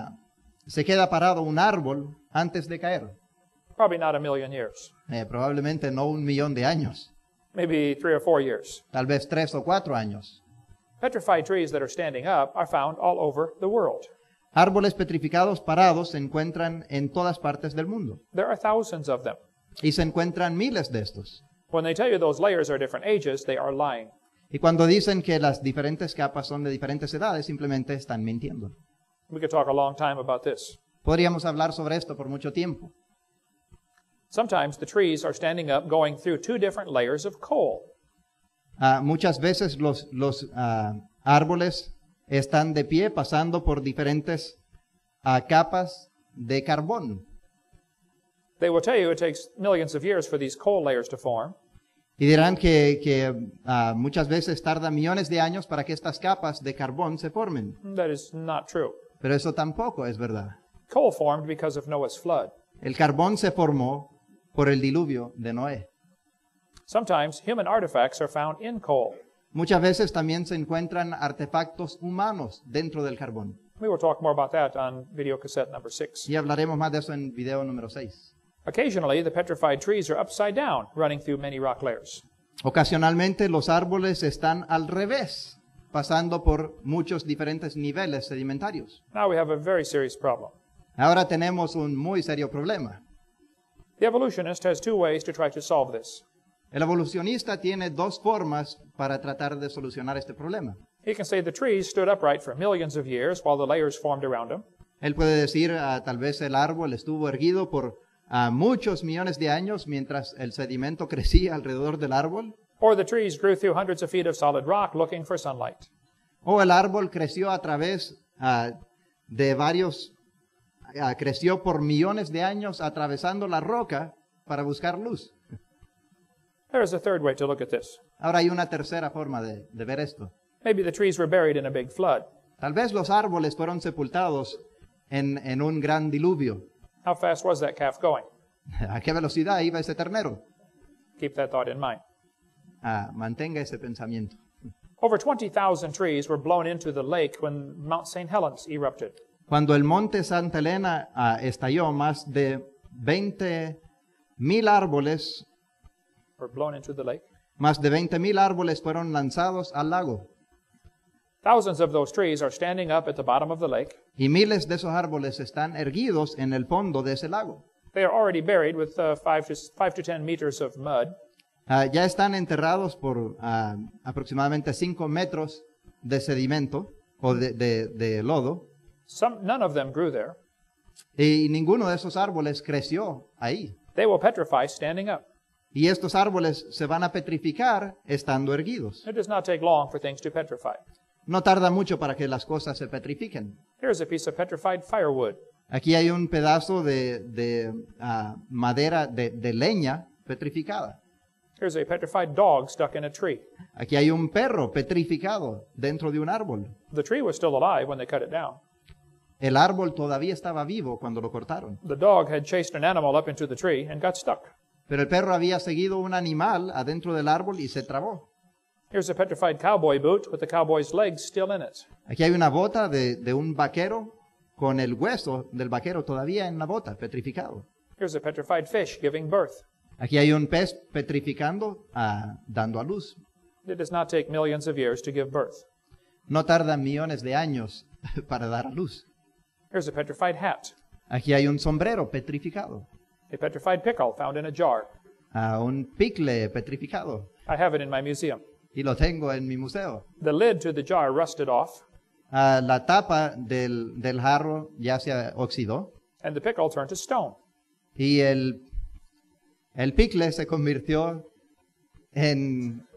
se queda parado un árbol antes de caer? Probably not a million years. Probablemente no 1 millón de años, Maybe 3 or 4 years. tal vez 3 o 4 años. Petrified trees that are standing up are found all over the world. Árboles petrificados parados se encuentran en todas partes del mundo There are thousands of them. y se encuentran miles de estos. When they tell you those layers are different ages, they are lying. Y cuando dicen que las diferentes capas son de diferentes edades, simplemente están mintiendo. We could talk a long time about this. Podríamos hablar sobre esto por mucho tiempo. Sometimes the trees are standing up going through 2 different layers of coal. Muchas veces los árboles están de pie pasando por diferentes capas de carbón. They will tell you it takes millions of years for these coal layers to form. Y dirán que muchas veces tarda millones de años para que estas capas de carbón se formen. That is not true. Pero eso tampoco es verdad. Coal formed because of Noah's flood. El carbón se formó por el diluvio de Noé. Sometimes human artifacts are found in coal. Muchas veces también se encuentran artefactos humanos dentro del carbón. We will talk more about that on video cassette number 6. Y hablaremos más de eso en video número 6. Occasionally, the petrified trees are upside down, running through many rock layers. Ocasionalmente los árboles están al revés, pasando por muchos diferentes niveles sedimentarios. Now we have a very serious problem. Ahora tenemos un muy serio problema. The evolutionist has two ways to try to solve this. El evolucionista tiene dos formas para tratar de solucionar este problema. He can say the trees stood upright for millions of years while the layers formed around them. Él puede decir, tal vez el árbol estuvo erguido por muchos millones de años mientras el sedimento crecía alrededor del árbol. Or the trees grew through hundreds of feet of solid rock looking for sunlight. O el árbol creció a través de varios, creció por millones de años atravesando la roca para buscar luz. There is a third way to look at this. Ahora hay una tercera forma de ver esto. Maybe the trees were buried in a big flood. Tal vez los árboles fueron sepultados en un gran diluvio. How fast was that calf going? ¿A qué velocidad iba ese ternero? Keep that thought in mind. Mantenga ese pensamiento. Over 20,000 trees were blown into the lake when Mount St. Helens erupted. Cuando el monte Santa Elena estalló, más de 20,000 árboles, Were blown into the lake. más de 20,000 árboles fueron lanzados al lago. Thousands of those trees are standing up at the bottom of the lake. Y miles de esos árboles están erguidos en el fondo de ese lago. They are already buried with 5 to 10 meters of mud. Ya están enterrados por aproximadamente 5 metros de sedimento o de lodo. None of them grew there. Y ninguno de esos árboles creció ahí. They will petrify standing up. Y estos árboles se van a petrificar estando erguidos. It does not take long for things to petrify. No tarda mucho para que las cosas se petrifiquen. Here's a piece of petrified firewood. Aquí hay un pedazo de madera, de leña petrificada. Here's a petrified dog stuck in a tree. Aquí hay un perro petrificado dentro de un árbol. The tree was still alive when they cut it down. El árbol todavía estaba vivo cuando lo cortaron. The dog had chased an animal up into the tree and got stuck. Pero el perro había seguido un animal adentro del árbol y se trabó. Here's a petrified cowboy boot with the cowboy's legs still in it. Aquí hay una bota de un vaquero con el hueso del vaquero todavía en la bota, petrificado. Here's a petrified fish giving birth. Aquí hay un pez petrificando, dando a luz. It does not take millions of years to give birth. No tarda millones de años para dar a luz. Here's a petrified hat. Aquí hay un sombrero petrificado, A petrified pickle found in a jar. un picle petrificado, I have it in my museum. y lo tengo en mi museo. The lid to the jar rusted off, La tapa del jarro ya se oxidó and the pickle turned to stone. y el picle se convirtió en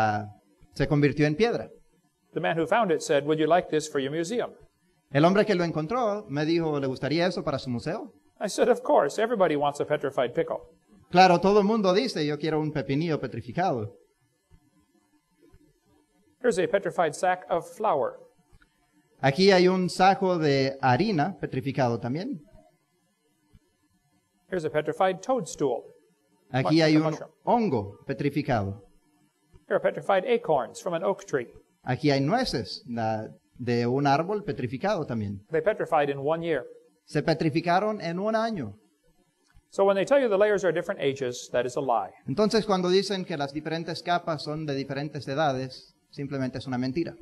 piedra. The man who found it said, "Would you like this for your museum?" El hombre que lo encontró me dijo, ¿le gustaría eso para su museo? I said, "Of course. Everybody wants a petrified pickle." Claro, todo el mundo dice, yo quiero un pepinillo petrificado. Here's a petrified sack of flour. Aquí hay un saco de harina petrificado también. Here's a petrified toadstool. Aquí hay un Mushroom. hongo petrificado. Here are petrified acorns from an oak tree. Aquí hay nueces de un árbol petrificado también. They petrified in 1 year. Se petrificaron en un año. So when they tell you the layers are different ages, that is a lie. Entonces, cuando dicen que las diferentes capas son de diferentes edades, simplemente es una mentira.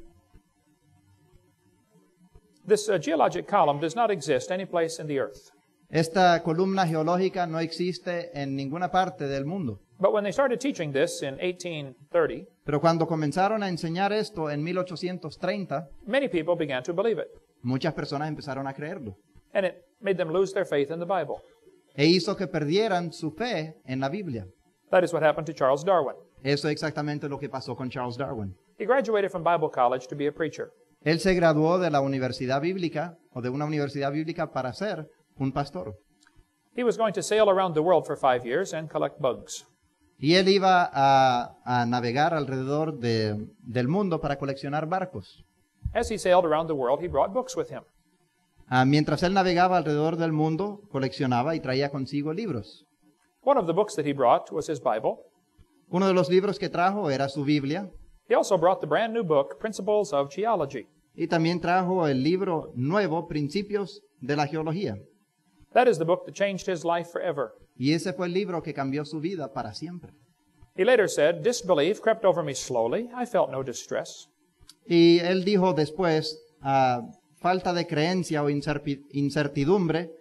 This geologic column does not exist any place in the earth. Esta columna geológica no existe en ninguna parte del mundo. But when they started teaching this in 1830, Pero cuando comenzaron a enseñar esto en 1830, many people began to believe it. muchas personas empezaron a creerlo. And it made them lose their faith in the Bible. E hizo que perdieran su fe en la Biblia. That is what happened to Charles Darwin. Eso es exactamente lo que pasó con Charles Darwin. He graduated from Bible college to be a preacher. Él se graduó de la universidad bíblica o de una universidad bíblica para ser un pastor. He was going to sail around the world for 5 years and collect bugs. Y él iba a navegar alrededor del mundo para coleccionar barcos. As he sailed around the world, he brought books with him. Mientras él navegaba alrededor del mundo, coleccionaba y traía consigo libros. One of the books that he brought was his Bible. Uno de los libros que trajo era su Biblia He also brought the brand new book, Principles of Geology. y también trajo el libro nuevo, Principios de la Geología. That is the book that changed his life forever. Y ese fue el libro que cambió su vida para siempre. He later said, "Disbelief crept over me slowly. I felt no distress. Y él dijo después, falta de creencia o incertidumbre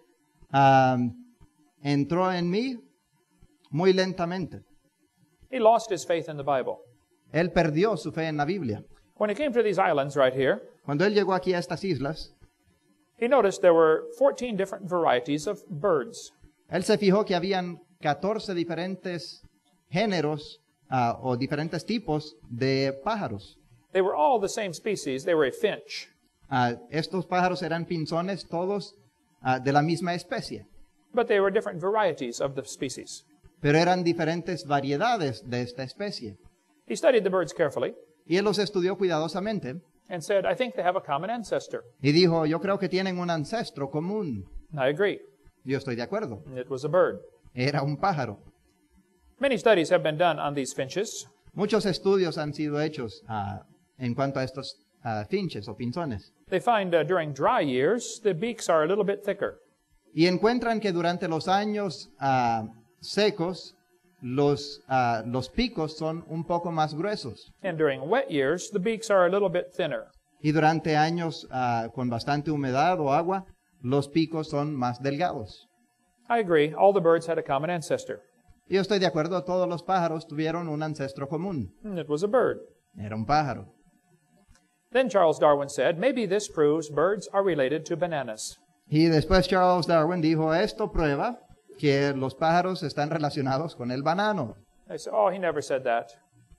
entró en mí muy lentamente. He lost his faith in the Bible. Él perdió su fe en la Biblia. When he came to these islands right here, Cuando él llegó aquí a estas islas, he noticed there were 14 different varieties of birds. él se fijó que habían 14 diferentes géneros o diferentes tipos de pájaros. They were all the same species. They were a finch. Estos pájaros eran pinzones, todos de la misma especie, But they were different varieties of the species. pero eran diferentes variedades de esta especie. He studied the birds carefully Y él los estudió cuidadosamente and said, "I think they have a common ancestor." y dijo, yo creo que tienen un ancestro común. I agree. Yo estoy de acuerdo. It was a bird. Era un pájaro. Many studies have been done on these finches. Muchos estudios han sido hechos en cuanto a estos finches o pinzones. They find during dry years, the beaks are a little bit thicker. Y encuentran que durante los años secos, los picos son un poco más gruesos. And during wet years, the beaks are a little bit thinner. Y durante años con bastante humedad o agua, los picos son más delgados. I agree. All the birds had a common ancestor. Y yo estoy de acuerdo, todos los pájaros tuvieron un ancestro común. It was a bird. Era un pájaro. Then Charles Darwin said, "Maybe this proves birds are related to bananas." Y después Charles Darwin dijo, esto prueba que los pájaros están relacionados con el banano. I said, "Oh, he never said that."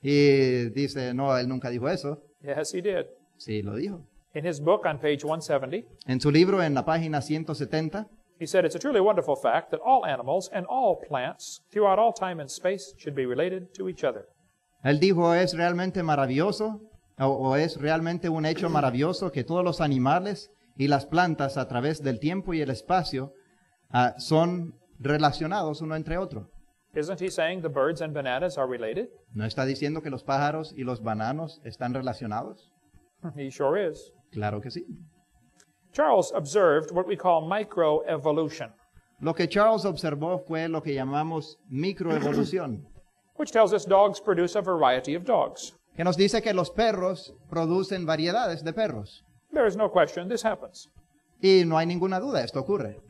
Y dice, no, él nunca dijo eso. Yes, he did. Sí, lo dijo. In his book on page 170, En su libro, en la página 170, he said, "It's a truly wonderful fact that all animals and all plants throughout all time and space should be related to each other." él dijo, es realmente maravilloso, o es realmente un hecho maravilloso que todos los animales y las plantas a través del tiempo y el espacio son relacionados uno entre otro. Isn't he saying the birds and bananas are related? ¿No está diciendo que los pájaros y los bananos están relacionados? He sure is. Claro que sí. Charles observed what we call microevolution, Lo que Charles observó fue lo que llamamos microevolución, which tells us dogs produce a variety of dogs. que nos dice que los perros producen variedades de perros. There is no question this happens. Y no hay ninguna duda, esto ocurre.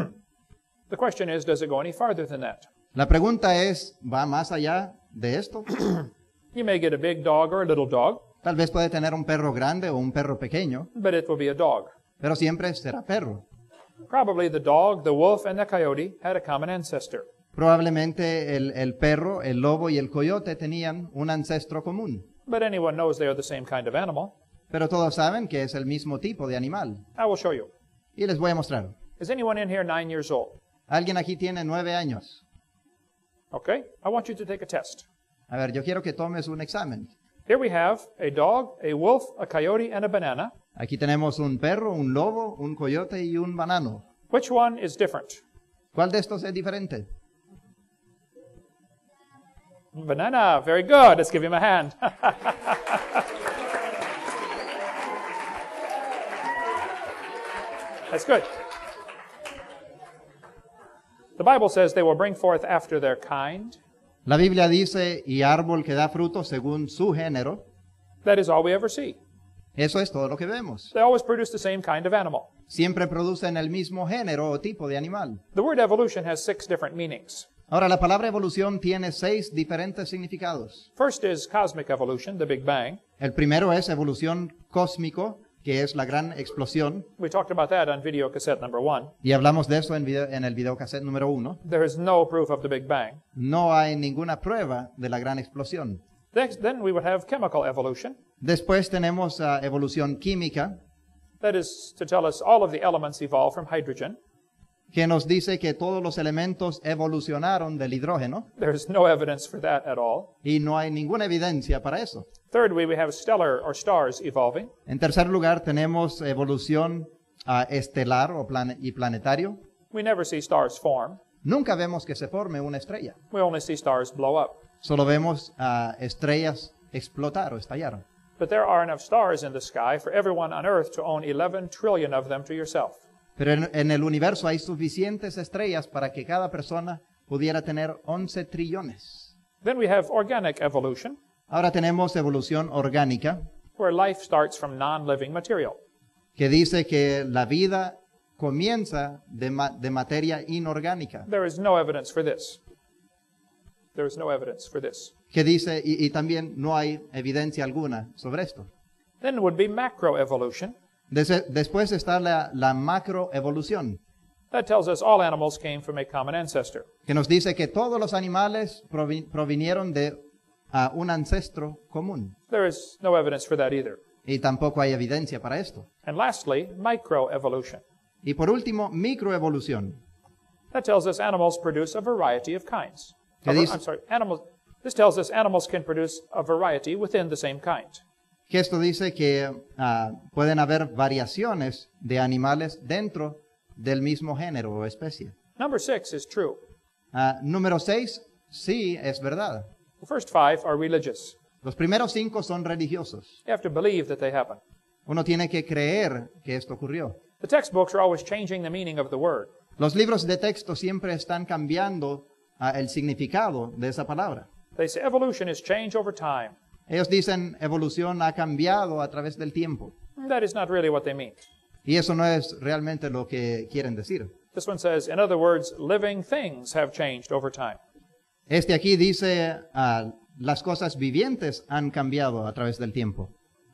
The question is, does it go any farther than that? La pregunta es, ¿va más allá de esto? You may get a big dog or a little dog, Tal vez puede tener un perro grande o un perro pequeño, but it will be a dog. pero siempre será perro. Probably the dog, the wolf, and the coyote had a common ancestor. Probablemente el perro, el lobo y el coyote tenían un ancestro común, But anyone knows they are the same kind of animal. pero todos saben que es el mismo tipo de animal. I will show you. Y les voy a mostrar. Is anyone in here 9 years old? Alguien aquí tiene 9 años. Okay, I want you to take a test. A ver, yo quiero que tomes un examen. Here we have a dog, a wolf, a coyote, and a banana. Aquí tenemos un perro, un lobo, un coyote y un banano. Which one is different? ¿Cuál de estos es diferente? Banana, very good. Let's give him a hand. That's good. The Bible says they will bring forth after their kind. La Biblia dice, y árbol que da fruto según su género. That is all we ever see. Eso es todo lo que vemos. They always produce the same kind of animal. Siempre producen el mismo género o tipo de animal. The word evolution has 6 different meanings. Ahora, la palabra evolución tiene 6 diferentes significados. First is cosmic evolution, the Big Bang. El primero es evolución cósmico, que es la gran explosión. We talked about that on video cassette number 1. Y hablamos de eso en el videocassette número 1. There is no proof of the Big Bang. No hay ninguna prueba de la gran explosión. Then we would have chemical evolution. Después tenemos evolución química, That is to tell us all of the elements evolved from hydrogen. que nos dice que todos los elementos evolucionaron del hidrógeno There's no evidence for that at all. y no hay ninguna evidencia para eso. Third, we have stellar or stars evolving. En tercer lugar, tenemos evolución estelar y planetario. We never see stars form. Nunca vemos que se forme una estrella. We only see stars blow up. solo vemos estrellas explotar o estallar. But there are enough stars in the sky for everyone on earth to own 11 trillion of them to yourself. Pero en el universo hay suficientes estrellas para que cada persona pudiera tener 11 trillones. Then we have organic evolution, Ahora tenemos evolución orgánica, where life starts from non-living material. que dice que la vida comienza de materia inorgánica. There is no evidence for this. There is no evidence for this. Que dice, y también no hay evidencia alguna sobre esto. Then would be macroevolution. Después está la macroevolución, That tells us all animals came from a common ancestor. que nos dice que todos los animales provinieron de un ancestro común. There is no evidence for that either. Y tampoco hay evidencia para esto. And lastly, microevolution. Y por último, microevolución. That tells us animals produce a variety of kinds. ¿Qué dice? I'm sorry, this tells us animals can produce a variety within the same kind. Que esto dice que pueden haber variaciones de animales dentro del mismo género o especie. Number 6 is true. Número 6, sí, es verdad. The first 5 are religious. Los primeros 5 son religiosos. You have to believe that they happen. Uno tiene que creer que esto ocurrió. The textbooks are always changing the meaning of the word. Los libros de texto siempre están cambiando el significado de esa palabra. They say evolution is change over time. Ellos dicen evolución ha cambiado a través del tiempo. That is not really what they mean. Y eso no es realmente lo que quieren decir. This one says, in other words, living things have changed over time. Este aquí dice las cosas vivientes han cambiado a través del tiempo.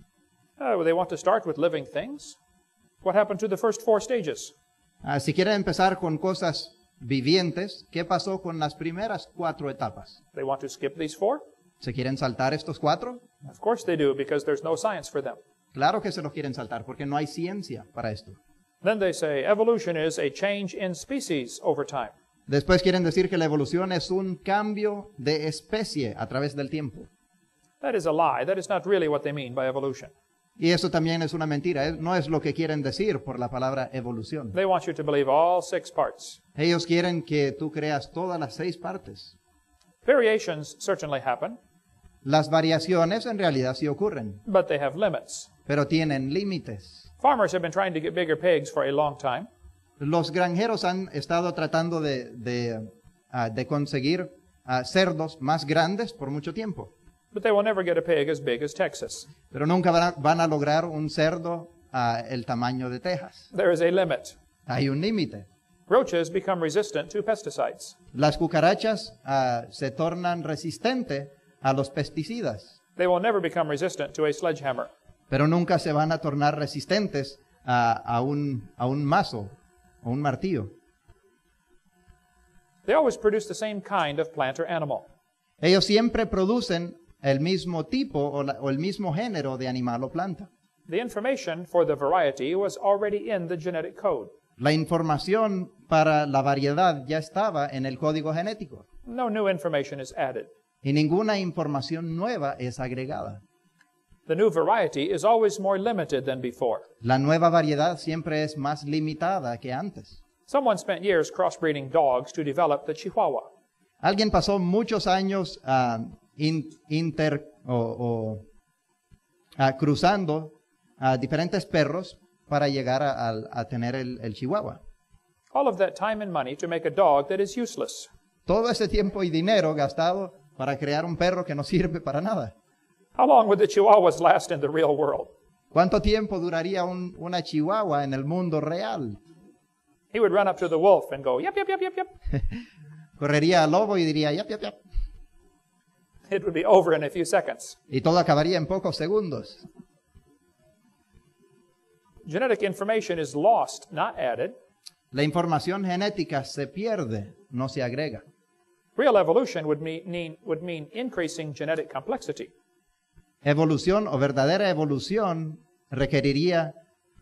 They want to start with living things. What happened to the first 4 stages? Si quieren empezar con cosas vivientes, ¿qué pasó con las primeras 4 etapas? They want to skip these 4? ¿Se quieren saltar estos 4? Of course they do, because there's no science for them. Claro que se los quieren saltar porque no hay ciencia para esto. Then they say evolution is a change in species over time. Después quieren decir que la evolución es un cambio de especie a través del tiempo. That is a lie. That is not really what they mean by evolution. Y eso también es una mentira. No es lo que quieren decir por la palabra evolución. They want you to believe all 6 parts. Ellos quieren que tú creas todas las 6 partes. Variations certainly happen, Las variaciones en realidad sí ocurren, but they have limits. pero tienen límites. Farmers have been trying to get bigger pigs for a long time. Los granjeros han estado tratando de conseguir cerdos más grandes por mucho tiempo, But they will never get a pig as big as Texas. pero nunca van a lograr un cerdo el tamaño de Texas. There is a limit. Hay un límite. Roaches become resistant to pesticides. Las cucarachas se tornan resistentes a los pesticidas, They will never become resistant to a sledgehammer. pero nunca se van a tornar resistentes a un mazo o un martillo. They always produce the same kind of plant or animal. Ellos siempre producen el mismo tipo o el mismo género de animal o planta. The information for the variety was already in the genetic code. La información para la variedad ya estaba en el código genético No new information is added. y ninguna información nueva es agregada. The new variety is always more limited than before. La nueva variedad siempre es más limitada que antes. Someone spent years crossbreeding dogs to develop the Chihuahua. Alguien pasó muchos años cruzando diferentes perros para llegar a tener el Chihuahua. All of that time and money to make a dog that is useless. Todo ese tiempo y dinero gastado para crear un perro que no sirve para nada. How long would the Chihuahuas last in the real world? ¿Cuánto tiempo duraría una Chihuahua en el mundo real? He would run up to the wolf and go, yep, yep, yep, yep, yep. Correría al lobo y diría, yap, yap, yap. It would be over in a few seconds. Y todo acabaría en pocos segundos. Genetic information is lost, not added. La información genética se pierde, no se agrega. Real evolution would mean increasing genetic complexity. Evolución o verdadera evolución requeriría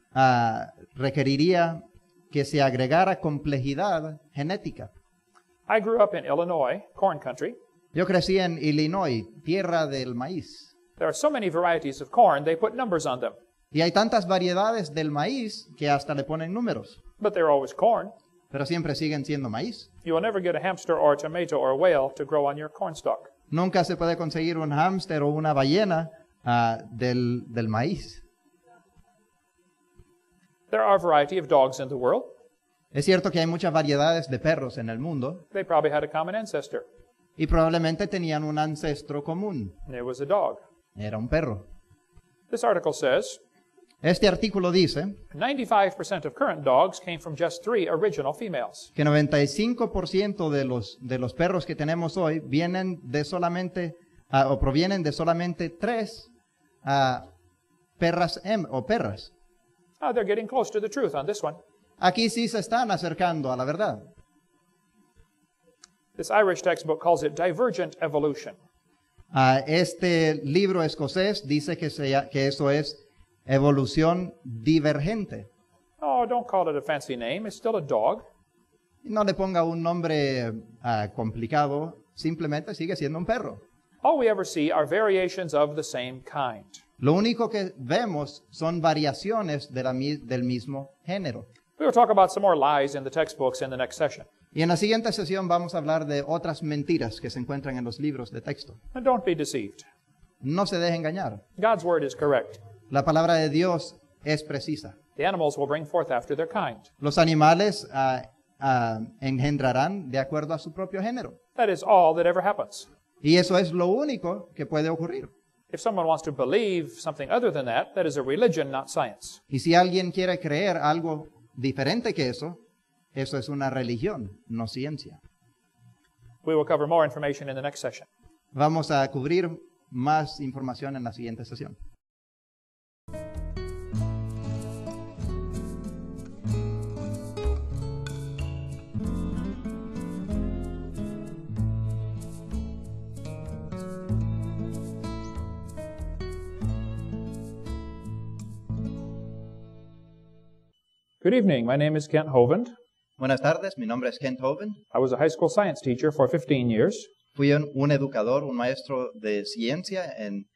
que se agregara complejidad genética. I grew up in Illinois, corn country. Yo crecí en Illinois, tierra del maíz. There are so many varieties of corn, they put numbers on them. Y hay tantas variedades del maíz que hasta le ponen números, But they're always corn. pero siempre siguen siendo maíz. You will never get a hamster or a tomato or a whale to grow on your corn stalk. Nunca se puede conseguir un hámster o una ballena del maíz. There are a variety of dogs in the world. Es cierto que hay muchas variedades de perros en el mundo They probably had a common ancestor, y probablemente tenían un ancestro común. and it was a dog. Era un perro. This article says Este artículo dice 95% of current dogs came from just 3 original females. que 95% de los perros que tenemos hoy vienen de solamente o provienen de solamente 3 perras o perras. They're getting close to the truth on this one. Aquí sí se están acercando a la verdad. This Irish textbook calls it divergent evolution. Este libro escocés dice que eso es evolución divergente. Oh, don't call it a fancy name. It's still a dog. No le ponga un nombre complicado, simplemente sigue siendo un perro. All we ever see are variations of the same kind. Lo único que vemos son variaciones del mismo género. We will talk about some more lies in the textbooks in the next session. Y en la siguiente sesión vamos a hablar de otras mentiras que se encuentran en los libros de texto. And don't be deceived. No se deje engañar. God's word is correct. La palabra de Dios es precisa. The animals will bring forth after their kind. Los animales engendrarán de acuerdo a su propio género. That is all that ever happens. Y eso es lo único que puede ocurrir. If someone wants to believe something other than that is a religion, not science. Y si alguien quiere creer algo diferente que eso es una religión, no ciencia. We will cover more information in the next session. Vamos a cubrir más información en la siguiente sesión. Good evening. My name is Kent Hovind. Buenas tardes, mi nombre es Kent Hovind. I was a high school science teacher for 15 years. Fui un educador, un maestro de ciencia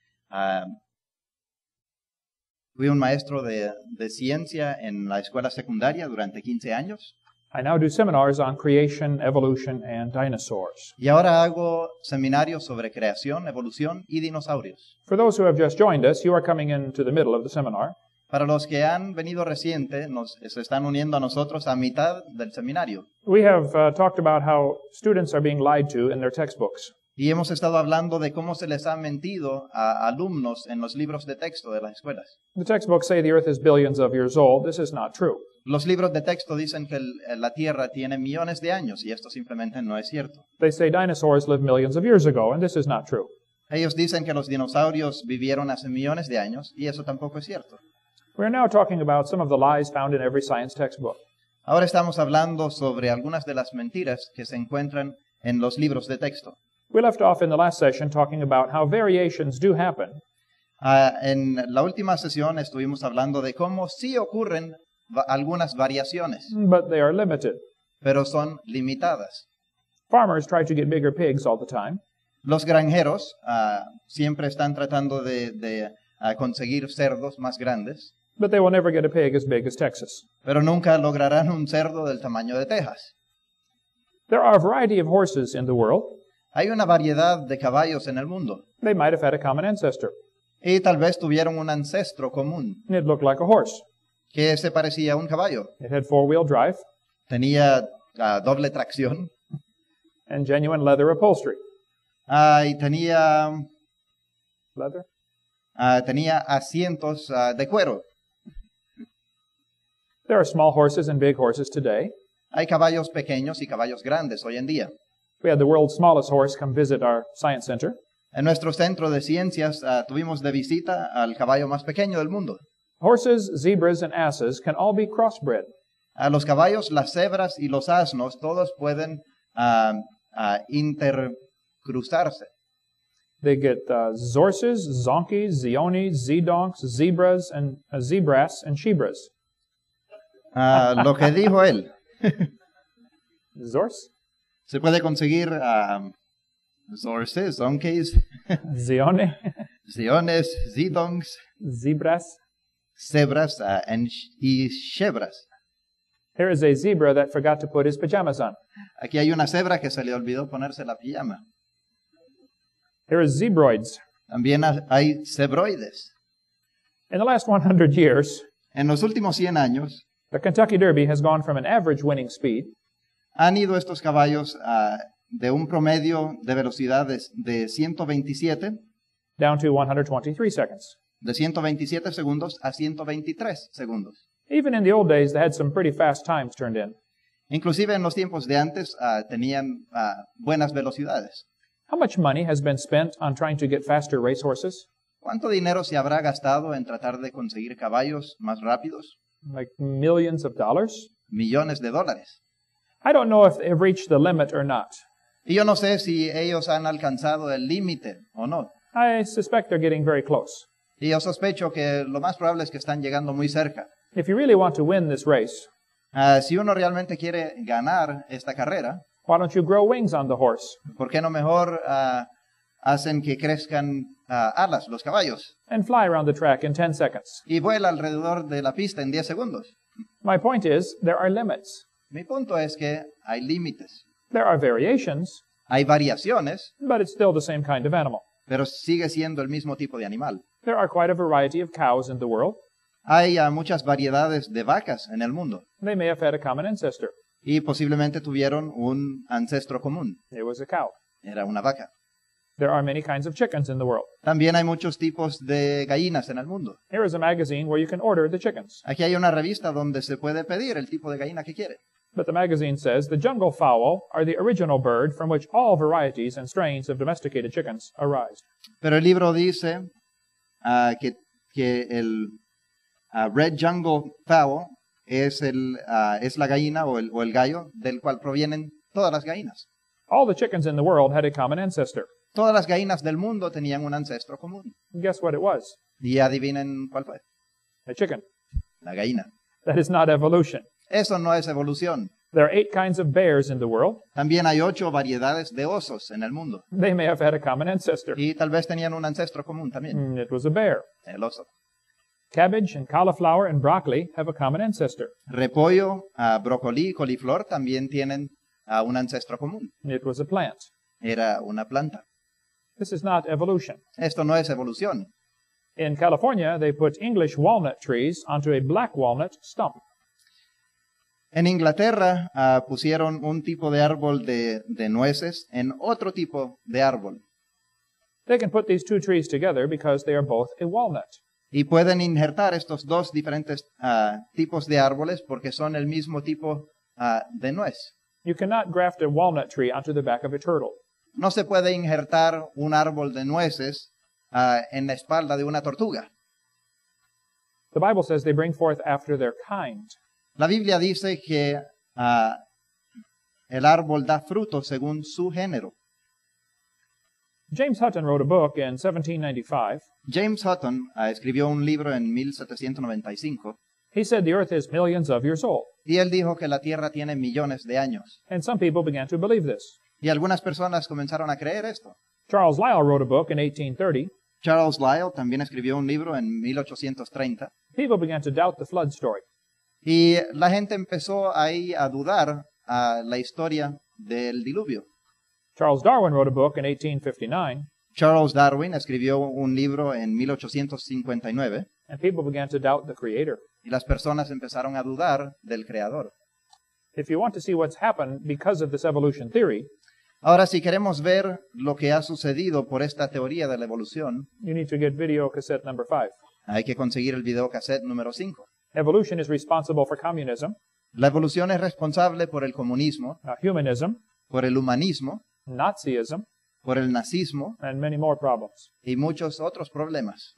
fui un maestro de ciencia en la escuela secundaria durante 15 años. I now do seminars on creation, evolution, and dinosaurs. Y ahora hago seminarios sobre creación, evolución y dinosaurios. For those who have just joined us, you are coming into the middle of the seminar. Para los que han venido reciente, se están uniendo a nosotros a mitad del seminario. We have talked about how students are being lied to in their textbooks. Y hemos estado hablando de cómo se les ha mentido a alumnos en los libros de texto de las escuelas. The textbooks say the earth is billions of years old. This is not true. Los libros de texto dicen que la Tierra tiene millones de años y esto simplemente no es cierto. They say dinosaurs lived millions of years ago, and this is not true. Ellos dicen que los dinosaurios vivieron hace millones de años y eso tampoco es cierto. We are now talking about some of the lies found in every science textbook. Ahora estamos hablando sobre algunas de las mentiras que se encuentran en los libros de texto. We left off in the last session talking about how variations do happen, En la última sesión estuvimos hablando de cómo sí ocurren algunas variaciones, but they are limited. pero son limitadas. Farmers try to get bigger pigs all the time. Los granjeros siempre están tratando de conseguir cerdos más grandes, But they will never get a pig as big as Texas. pero nunca lograrán un cerdo del tamaño de Texas. There are a variety of horses in the world. Hay una variedad de caballos en el mundo They might have had a common ancestor. y tal vez tuvieron un ancestro común It looked like a horse. que se parecía a un caballo. It had four-wheel drive Tenía doble tracción and genuine leather upholstery. y tenía Leather? tenía asientos de cuero. There are small horses and big horses today. Hay caballos pequeños y caballos grandes hoy en día. We had the world's smallest horse come visit our science center. En nuestro centro de ciencias tuvimos de visita al caballo más pequeño del mundo. Horses, zebras, and asses can all be crossbred. A los caballos, las cebras y los asnos, todos pueden intercruzarse. They get zorses, zonkies, zionis, zedonks, zebras, and zebras and shebras. Lo que dijo él. Zors? Se puede conseguir zorses, donkeys, Zione? ziones, zidongs, Zebras? cebras y shebras. Here is a zebra that forgot to put his pajamas on. Aquí hay una cebra que se le olvidó ponerse la pijama. There is zebroids. También hay cebroides. In the last 100 years, En los últimos 100 años the Kentucky Derby has gone from an average winning speed han ido estos caballos de un promedio de velocidades de 127, down to 123 seconds. de 127 segundos a 123 segundos. Even in the old days, they had some pretty fast times turned in. Inclusive en los tiempos de antes tenían buenas velocidades. How much money has been spent on trying to get faster racehorses? ¿Cuánto dinero se habrá gastado en tratar de conseguir caballos más rápidos? Like millions of dollars? Millones de dólares. I don't know if they've reached the limit or not. Y yo no sé si ellos han alcanzado el límite o no. I suspect they're getting very close. Y yo sospecho que lo más probable es que están llegando muy cerca. If you really want to win this race, Si uno realmente quiere ganar esta carrera, why don't you grow wings on the horse ¿por qué no mejor hacen que crezcan alas los caballos and fly around the track in 10 seconds? y vuela alrededor de la pista en 10 segundos? My point is, there are limits. Mi punto es que hay límites. There are variations, Hay variaciones, but it's still the same kind of animal. pero sigue siendo el mismo tipo de animal. There are quite a variety of cows in the world. Hay muchas variedades de vacas en el mundo They may have had a common ancestor. y posiblemente tuvieron un ancestro común. It was a cow. Era una vaca. There are many kinds of chickens in the world. También hay muchos tipos de gallinas en el mundo. Here is a magazine where you can order the chickens. Aquí hay una revista donde se puede pedir el tipo de gallina que quiere. But the magazine says the jungle fowl are the original bird from which all varieties and strains of domesticated chickens arise. Pero el libro dice que el Red Jungle Fowl es la gallina o el gallo del cual provienen todas las gallinas. All the chickens in the world had a common ancestor. Todas las gallinas del mundo tenían un ancestro común. Guess what it was? Y adivinen cuál fue. A chicken. La gallina. That is not evolution. Eso no es evolución. There are 8 kinds of bears in the world. También hay 8 variedades de osos en el mundo. They may have had a common ancestor. Y tal vez tenían un ancestro común también. It was a bear. El oso. Cabbage and cauliflower and broccoli have a common ancestor. Repollo, brócoli y coliflor también tienen un ancestro común. It was a plant. Era una planta. This is not evolution. Esto no es evolución. In California, they put English walnut trees onto a black walnut stump. En Inglaterra pusieron un tipo de árbol de nueces en otro tipo de árbol. They can put these 2 trees together because they are both a walnut. Y pueden injertar estos dos diferentes tipos de árboles porque son el mismo tipo de nuez. You cannot graft a walnut tree onto the back of a turtle. No se puede injertar un árbol de nueces en la espalda de una tortuga. The Bible says they bring forth after their kind. La Biblia dice que el árbol da fruto según su género. James Hutton wrote a book in 1795. James Hutton escribió un libro en 1795 He said the earth is millions of years old. y él dijo que la tierra tiene millones de años. And some people began to believe this. Y algunas personas comenzaron a creer esto. Charles Lyell wrote a book in 1830. Charles Lyell también escribió un libro en 1830 People began to doubt the flood story. y la gente empezó ahí a dudar la historia del diluvio. Charles Darwin wrote a book in 1859, Charles Darwin escribió un libro en 1859 and people began to doubt the Creator. y las personas empezaron a dudar del creador. If you want to see what's happened because of this evolution theory, Ahora, si queremos ver lo que ha sucedido por esta teoría de la evolución, you need to get video cassette number 5. hay que conseguir el videocassette número 5. Evolution is responsible for communism, La evolución es responsable por el comunismo, humanism, por el humanismo, Nazism, por el nazismo and many more problems. y muchos otros problemas.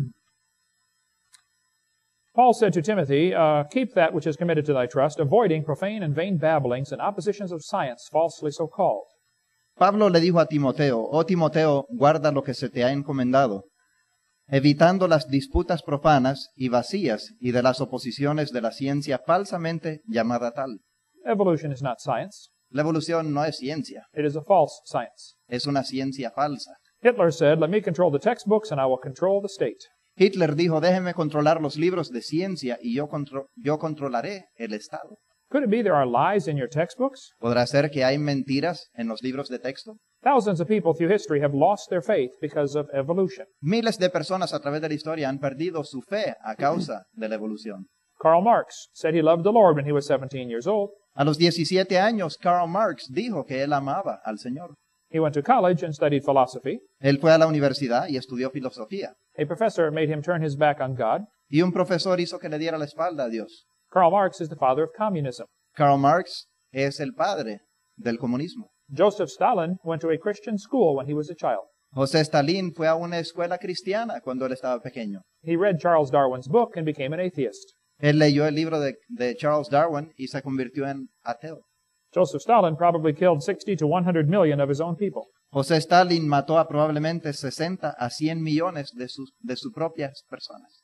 Paul said to Timothy, keep that which is committed to thy trust, avoiding profane and vain babblings and oppositions of science, falsely so called. Pablo le dijo a Timoteo, oh Timoteo, guarda lo que se te ha encomendado, evitando las disputas profanas y vacías y de las oposiciones de la ciencia falsamente llamada tal. Evolution is not science. La evolución no es ciencia, It is a false science. es una ciencia falsa. Hitler said, let me control the textbooks and I will control the state. Hitler dijo, déjeme controlar los libros de ciencia y yo controlaré el Estado. Could it be there are lies in your textbooks? ¿Podrá ser que hay mentiras en los libros de texto? Thousands of people through history have lost their faith because of evolution. Miles de personas a través de la historia han perdido su fe a causa de la evolución. Karl Marx said he loved the Lord when he was 17 years old. A los 17 años, Karl Marx dijo que él amaba al Señor. He went to college and studied philosophy. Él fue a la universidad y estudió filosofía. A professor made him turn his back on God. Y un profesor hizo que le diera la espalda a Dios. Karl Marx is the father of communism. Karl Marx es el padre del comunismo. Joseph Stalin went to a Christian school when he was a child. José Stalin fue a una escuela cristiana cuando él estaba pequeño. He read Charles Darwin's book and became an atheist. Él leyó el libro de Charles Darwin y se convirtió en ateo. Joseph Stalin probably killed 60 to 100 million of his own people. José Stalin mató a probablemente 60 a 100 millones de sus propias personas.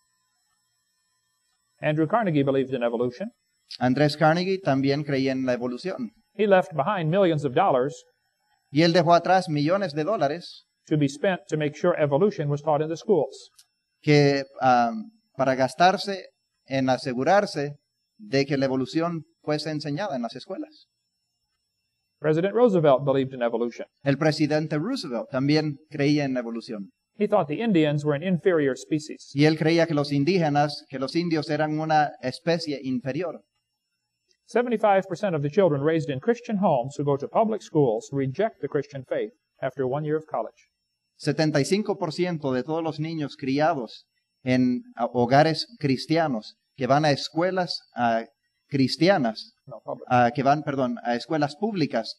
Andrew Carnegie believed in evolution. Andrés Carnegie también creía en la evolución. He left behind millions of dollars Y él dejó atrás millones de dólares to be spent to make sure evolution was taught in the schools. que para gastarse en asegurarse de que la evolución fuese enseñada en las escuelas. President Roosevelt believed in evolution. El presidente Roosevelt también creía en la evolución. He thought the Indians were an inferior species. Y él creía que los indígenas, que los indios eran una especie inferior. 75% of the children raised in Christian homes who go to public schools reject the Christian faith after 1 year of college. 75% de todos los niños criados en hogares cristianos que van a escuelas cristianas, No, public. a escuelas públicas,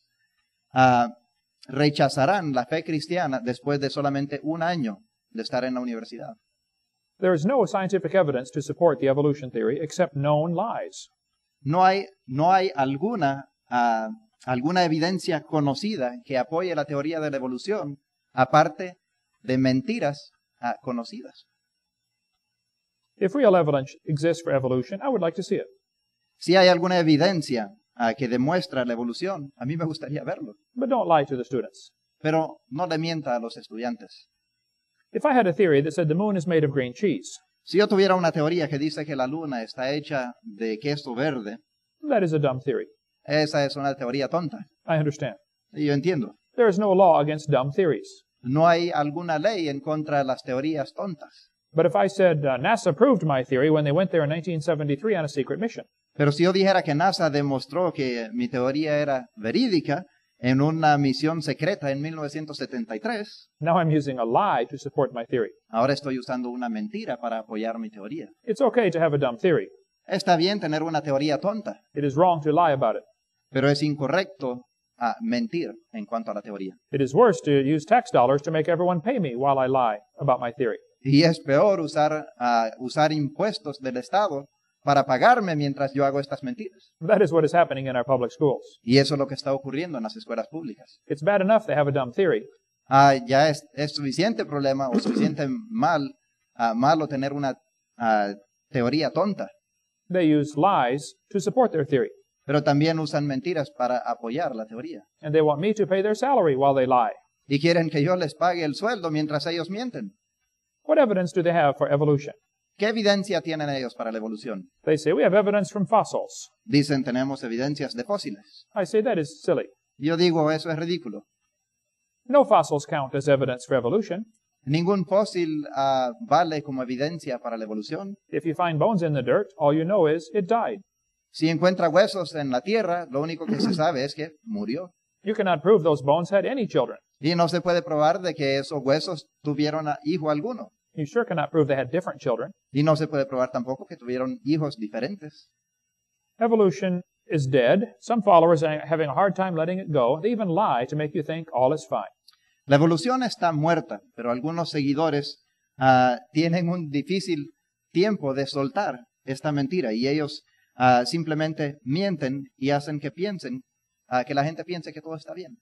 rechazarán la fe cristiana después de solamente un año de estar en la universidad. There is no scientific evidence to support the evolution theory except known lies. No hay alguna evidencia conocida que apoye la teoría de la evolución, aparte de mentiras conocidas. If real evidence exists for evolution, I would like to see it. Si hay alguna evidencia que demuestra la evolución, a mí me gustaría verlo. But don't lie to the students. Pero no le mienta a los estudiantes. If I had a theory that said the moon is made of green cheese, Si yo tuviera una teoría que dice que la luna está hecha de queso verde, that is a dumb theory. esa es una teoría tonta. I understand. Y yo entiendo. There is no law against dumb theories. No hay alguna ley en contra de las teorías tontas. But if I said NASA proved my theory when they went there in 1973 on a secret mission, Pero si yo dijera que NASA demostró que mi teoría era verídica en una misión secreta en 1973, now I'm using a lie to support my theory. ahora estoy usando una mentira para apoyar mi teoría. It's okay to have a dumb theory. Está bien tener una teoría tonta, It is wrong to lie about it. pero es incorrecto mentir en cuanto a la teoría. It is worse to use tax dollars to make everyone pay me while I lie about my theory. Y es peor usar impuestos del Estado para pagarme mientras yo hago estas mentiras. That is what is happening in our public schools. Y eso es lo que está ocurriendo en las escuelas públicas. It's bad enough they have a dumb theory, Ya es suficiente problema o suficiente malo tener una teoría tonta, they use lies to support their theory. pero también usan mentiras para apoyar la teoría. And they want me to pay their salary while they lie. Y quieren que yo les pague el sueldo mientras ellos mienten. What evidence do they have for evolution? ¿Qué evidencia tienen ellos para la evolución? They say, we have evidence from fossils. Dicen, tenemos evidencias de fósiles. I say, that is silly. Yo digo, eso es ridículo. No fossils count as evidence for evolution. Ningún fósil vale como evidencia para la evolución. If you find bones in the dirt, all you know is it died. Si encuentra huesos en la tierra, lo único que se sabe es que murió. You cannot prove those bones had any children. Y no se puede probar de que esos huesos tuvieron hijo alguno. You sure cannot prove they had different children. Y no se puede probar tampoco que tuvieron hijos diferentes. Evolution is dead. Some followers are having a hard time letting it go. They even lie to make you think all is fine. La evolución está muerta, pero algunos seguidores tienen un difícil tiempo de soltar esta mentira y ellos simplemente mienten y hacen que piensen, que la gente piense que todo está bien.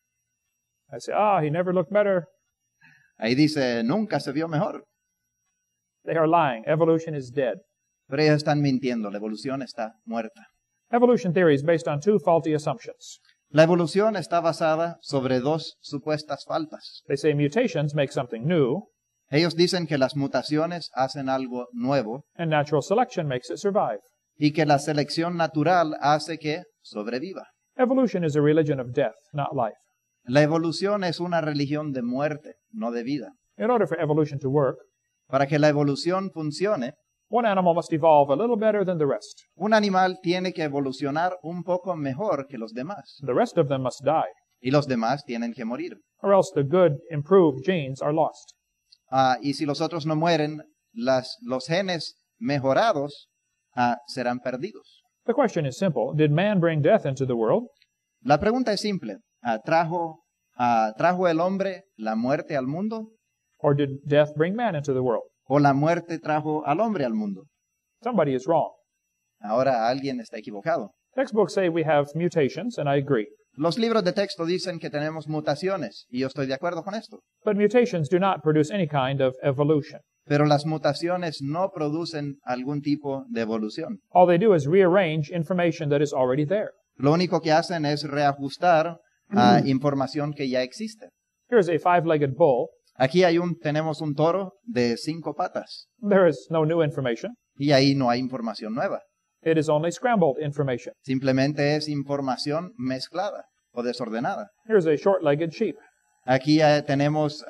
I say, he never looked better. Ahí dice, nunca se vio mejor. They are lying. Evolution is dead. Pero ellos están mintiendo, la evolución está muerta. Evolution theory is based on two faulty assumptions. La evolución está basada sobre dos supuestas faltas. They say mutations make something new, Ellos dicen que las mutaciones hacen algo nuevo and natural selection makes it survive. y que la selección natural hace que sobreviva. Evolution is a religion of death, not life. La evolución es una religión de muerte, no de vida. In order for evolution to work, Para que la evolución funcione, one animal must evolve a little better than the rest. un animal tiene que evolucionar un poco mejor que los demás, The rest of them must die, y los demás tienen que morir. or else the good, improved genes are lost. Y si los otros no mueren, los genes mejorados serán perdidos. The question is simple. Did man bring death into the world, La pregunta es simple. ¿Trajo el hombre la muerte al mundo? or did death bring man into the world? ¿O la muerte trajo al hombre al mundo? Somebody is wrong. Ahora alguien está equivocado. Textbooks say we have mutations, and I agree. Los libros de texto dicen que tenemos mutaciones, y yo estoy de acuerdo con esto. But mutations do not produce any kind of evolution. Pero las mutaciones no producen algún tipo de evolución. All they do is rearrange information that is already there. Lo único que hacen es reajustar información que ya existe. Here's a five-legged bull. Aquí tenemos un toro de 5 patas, There is no new information. y ahí no hay información nueva. It is only scrambled information. Simplemente es información mezclada o desordenada. Here's a short-legged sheep. Aquí tenemos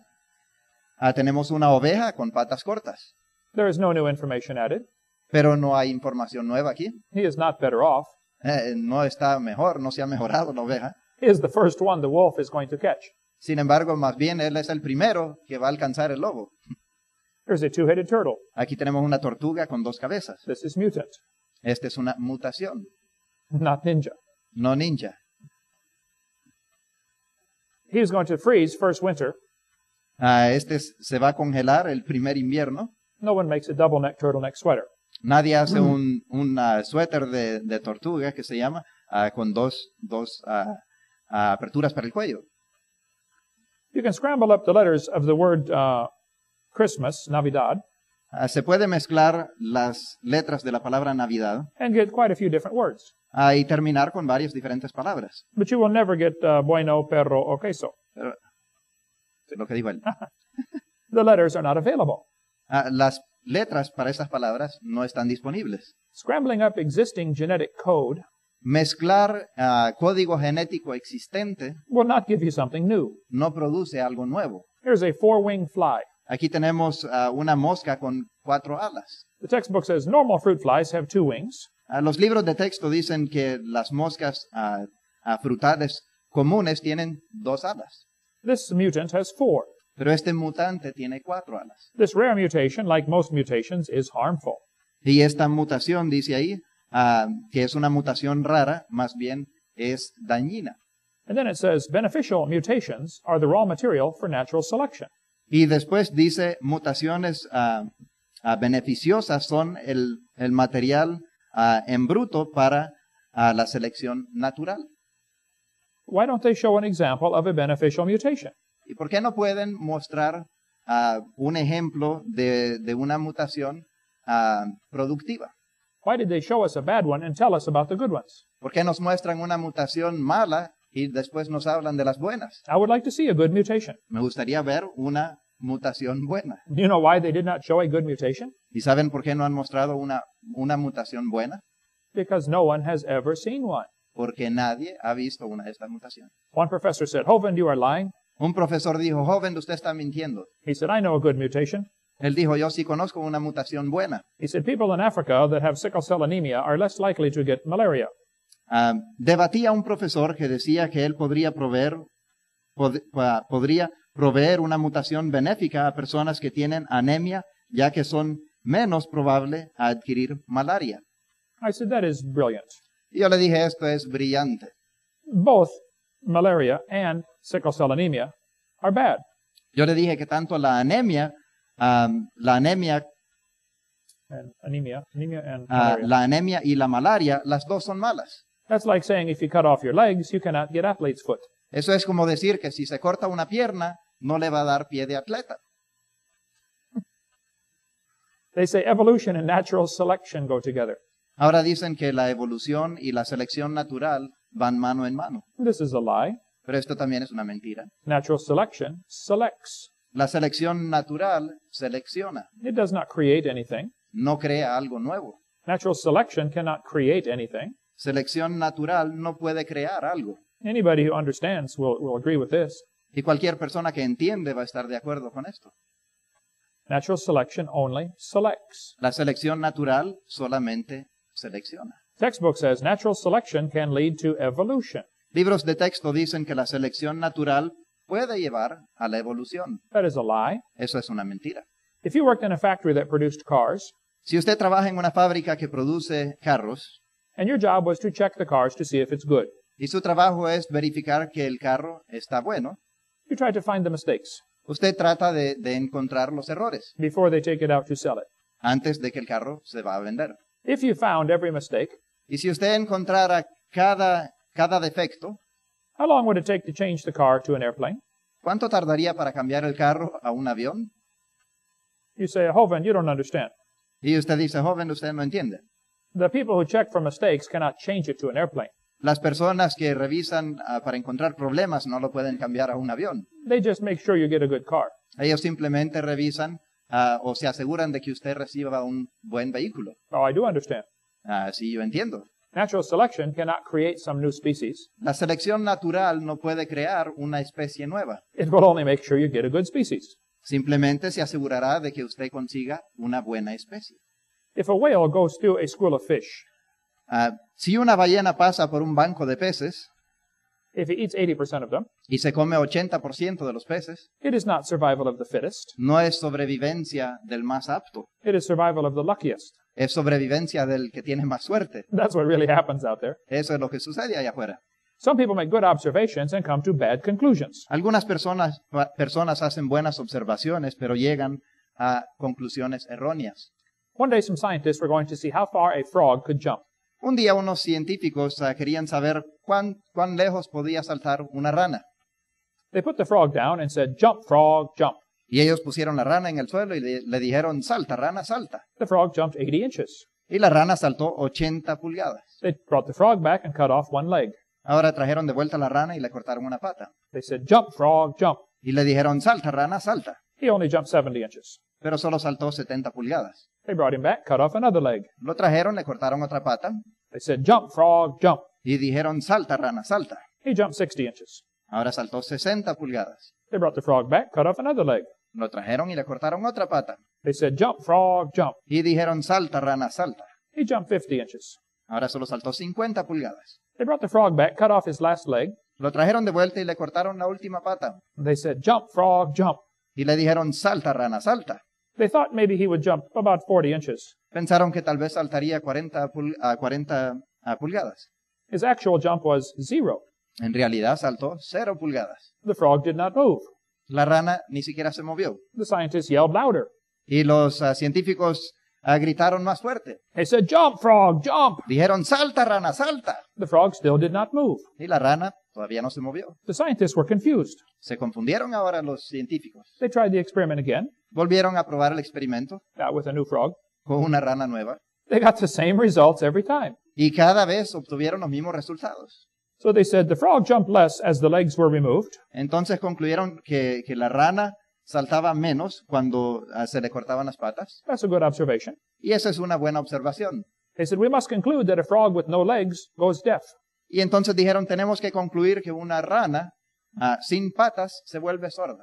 una oveja con patas cortas, There is no new information added. pero no hay información nueva aquí. He is not better off. No está mejor, no se ha mejorado la oveja. He is the first one the wolf is going to catch. Sin embargo, más bien él es el primero que va a alcanzar el lobo. Here's a two-headed turtle. Aquí tenemos una tortuga con 2 cabezas. This is mutant, Esta es una mutación, not ninja. no ninja. He is going to freeze first winter. Se va a congelar el primer invierno. No one makes a double-neck turtleneck sweater. Nadie hace un suéter de tortuga que se llama con dos aperturas para el cuello. You can scramble up the letters of the word Christmas, Navidad, Se puede mezclar las letras de la palabra Navidad and get quite a few different words. y terminar con varias diferentes palabras. But you will never get bueno, perro, o queso. Pero, lo que dijo él. The letters are not available. Las letras para esas palabras no están disponibles. Scrambling up existing genetic code Mezclar código genético existente will not give you something new. no produce algo nuevo. Here's a four-winged fly. Aquí tenemos una mosca con 4 alas. The textbook says normal fruit flies have 2 wings. Los libros de texto dicen que las moscas frutales comunes tienen 2 alas, This mutant has 4. pero este mutante tiene 4 alas. This rare mutation, like most mutations, is harmful. Y esta mutación, dice ahí, que es una mutación rara, más bien es dañina. And then it says beneficial mutations are the raw material for natural selection. Y después dice mutaciones beneficiosas son el material en bruto para la selección natural. Why don't they show an example of a beneficial mutation? ¿Y por qué no pueden mostrar un ejemplo de una mutación productiva? Why did they show us a bad one and tell us about the good ones? ¿Por qué nos muestran una mutación mala y después nos hablan de las buenas? I would like to see a good mutation. Me gustaría ver una mutación buena. Do you know why they did not show a good mutation? ¿Y saben por qué no han mostrado una mutación buena? Because no one has ever seen one. Porque nadie ha visto una de estas mutaciones. One professor said, Hovind, you are lying. Un profesor dijo, joven, usted está mintiendo. He said, I know a good mutation. Él dijo, yo sí conozco una mutación buena. He said, people in Africa that have sickle cell anemia are less likely to get malaria. Debatía un profesor que decía que él podría proveer una mutación benéfica a personas que tienen anemia, ya que son menos probables a adquirir malaria. I said, that is brilliant. Y yo le dije, esto es brillante. Both malaria and sickle cell anemia are bad. Yo le dije que tanto la anemia And anemia and malaria. la anemia y la malaria, las dos son malas. That's like saying if you cut off your legs, you cannot get athlete's foot. Eso es como decir que si se corta una pierna, no le va a dar pie de atleta. They say evolution and natural selection go together. Ahora dicen que la evolución y la selección natural van mano en mano. This is a lie. Pero esto también es una mentira. Natural selection selects. La selección natural selecciona, It does not create anything. no crea algo nuevo. Natural selection cannot create anything. Selección natural no puede crear algo. Anybody who understands will agree with this. Y cualquier persona que entiende va a estar de acuerdo con esto. Natural selection only selects. La selección natural solamente selecciona. Textbook says natural selection can lead to evolution. Libros de texto dicen que la selección natural puede llevar a la evolución. That is a lie. Eso es una mentira. If you worked in a factory that produced cars, Si usted trabaja en una fábrica que produce carros and your job was to check the cars to see if it's good, y su trabajo es verificar que el carro está bueno, you try to find the mistakes usted trata de encontrar los errores before they take it out to sell it. antes de que el carro se va a vender. If you found every mistake, Y si usted encontrara cada defecto, how long would it take to change the car to an airplane? ¿cuánto tardaría para cambiar el carro a un avión? You say, Hovind, you don't understand. Y usted dice, joven, usted no entiende. The people who check for mistakes cannot change it to an airplane. Las personas que revisan para encontrar problemas no lo pueden cambiar a un avión. They just make sure you get a good car. Ellos simplemente revisan o se aseguran de que usted reciba un buen vehículo. Oh, I do understand. Sí, yo entiendo. Natural selection cannot create some new species. La selección natural no puede crear una especie nueva. It will only make sure you get a good species. Simplemente se asegurará de que usted consiga una buena especie. If a whale goes through a school of fish, Si una ballena pasa por un banco de peces if it eats 80% of them, y se come 80% de los peces, it is not survival of the fittest. no es sobrevivencia del más apto, It is survival of the luckiest. es sobrevivencia del que tiene más suerte. That's what really happens out there. Eso es lo que sucede allá afuera. Some people make good observations and come to bad conclusions. Algunas personas hacen buenas observaciones, pero llegan a conclusiones erróneas. One day some scientists were going to see how far a frog could jump. Un día unos científicos querían saber cuán lejos podía saltar una rana. They put the frog down and said, "Jump, frog, jump." Y ellos pusieron la rana en el suelo y le dijeron, salta, rana, salta. The frog jumped 80 inches. Y la rana saltó 80 pulgadas. They brought the frog back and cut off one leg. Ahora trajeron de vuelta la rana y le cortaron una pata. They said, "Jump, frog, jump." Y le dijeron, salta, rana, salta. He only jumped 70 inches. Pero solo saltó 70 pulgadas. They brought him back, cut off another leg. Lo trajeron, le cortaron otra pata They said, "Jump, frog, jump." y dijeron, salta, rana, salta. He jumped 60 inches. Ahora saltó 60 pulgadas. They brought the frog back, cut off another leg. Lo trajeron y le cortaron otra pata. They said, "Jump, frog, jump." Y dijeron, salta, rana, salta. He jumped 50 inches. Ahora solo saltó 50 pulgadas. They brought the frog back, cut off his last leg. Lo trajeron de vuelta y le cortaron la última pata. They said, "Jump, frog, jump." Y le dijeron, salta, rana, salta. They thought maybe he would jump about 40 inches. Pensaron que tal vez saltaría 40 pulgadas. His actual jump was 0. En realidad saltó 0 pulgadas. The frog did not move. La rana ni siquiera se movió. The scientists yelled louder. Y los científicos gritaron más fuerte. They said, "Jump, frog, jump." Dijeron, salta, rana, salta. The frog still did not move. Y la rana todavía no se movió. The scientists were confused. Se confundieron ahora los científicos. They tried the experiment again, Volvieron a probar el experimento with a new frog. con una rana nueva. They got the same results every time. Y cada vez obtuvieron los mismos resultados. So they said the frog jumped less as the legs were removed, Entonces concluyeron que la rana saltaba menos cuando se le cortaban las patas. That's a good observation. Y esa es una buena observación. They said we must conclude that a frog with no legs goes deaf. Y entonces dijeron, tenemos que concluir que una rana sin patas se vuelve sorda.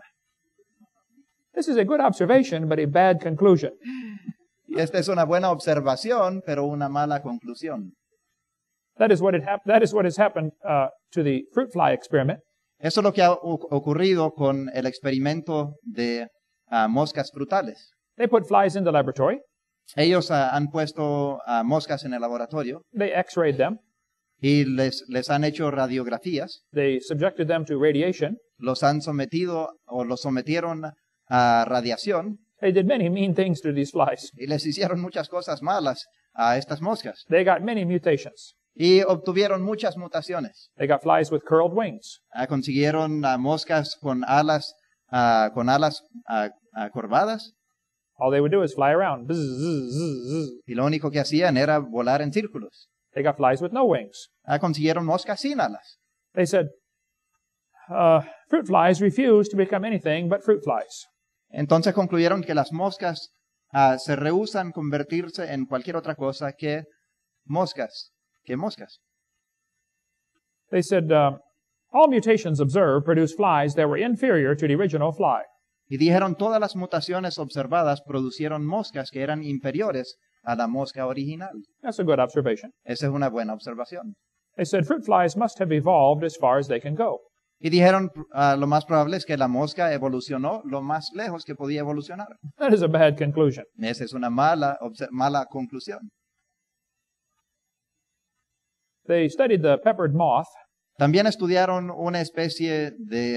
This is a good observation, but a bad conclusion. Y esta es una buena observación, pero una mala conclusión. That is what has happened to the fruit fly experiment. Eso es lo que ha ocurrido con el experimento de moscas frutales. They put flies in the laboratory. Ellos han puesto moscas en el laboratorio They x-rayed them. y les han hecho radiografías. They subjected them to radiation. Los han sometido o los sometieron a radiación They did many mean things to these flies. y les hicieron muchas cosas malas a estas moscas. They got many mutations. Y obtuvieron muchas mutaciones. They got flies with curled wings. Consiguieron moscas con alas curvadas All they would do is fly around. Bzz, zzz, zzz, zzz. y lo único que hacían era volar en círculos. They got flies with no wings. Consiguieron moscas sin alas. They said, fruit flies refuse to become anything but fruit flies. Entonces concluyeron que las moscas se rehúsan convertirse en cualquier otra cosa que moscas. They said, all mutations observed produce flies that were inferior to the original fly. Y dijeron, todas las mutaciones observadas producieron moscas que eran inferiores a la mosca original. That's a good observation. Esa es una buena observación. They said fruit flies must have evolved as far as they can go. Y dijeron, lo más probable es que la mosca evolucionó lo más lejos que podía evolucionar. That is a bad conclusion. Esa es una mala conclusión. They studied the peppered moth, También estudiaron una especie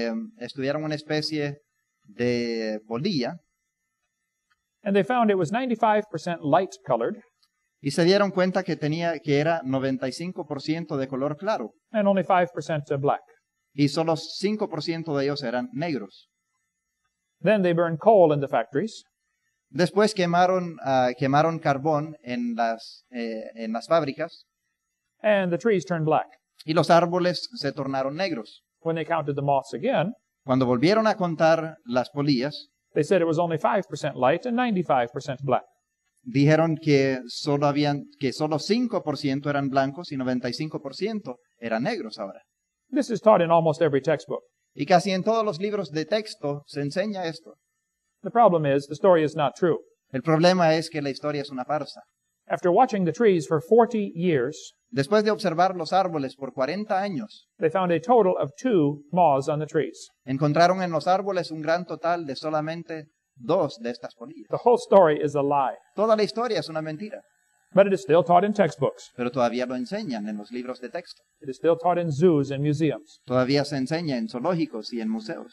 de polilla and they found it was 95% light colored y se dieron cuenta que era 95% de color claro and only 5% black. y solo 5% de ellos eran negros. Then they burned coal in the factories, Después quemaron carbón en las fábricas and the trees turned black. y los árboles se tornaron negros. When they counted the moths again, Cuando volvieron a contar las polillas, they said it was only 5% light and 95% black. dijeron que solo 5% eran blancos y 95% eran negros ahora. This is taught in almost every textbook. Y casi en todos los libros de texto se enseña esto. The problem is the story is not true. El problema es que la historia es una farsa. After watching the trees for 40 years, Después de observar los árboles por 40 años, they found a total of 2 moths on the trees. encontraron en los árboles un gran total de solamente 2 de estas polillas. The whole story is a lie, Toda la historia es una mentira, but it is still taught in textbooks. pero todavía lo enseñan en los libros de texto. It is still taught in zoos and museums. Todavía se enseña en zoológicos y en museos.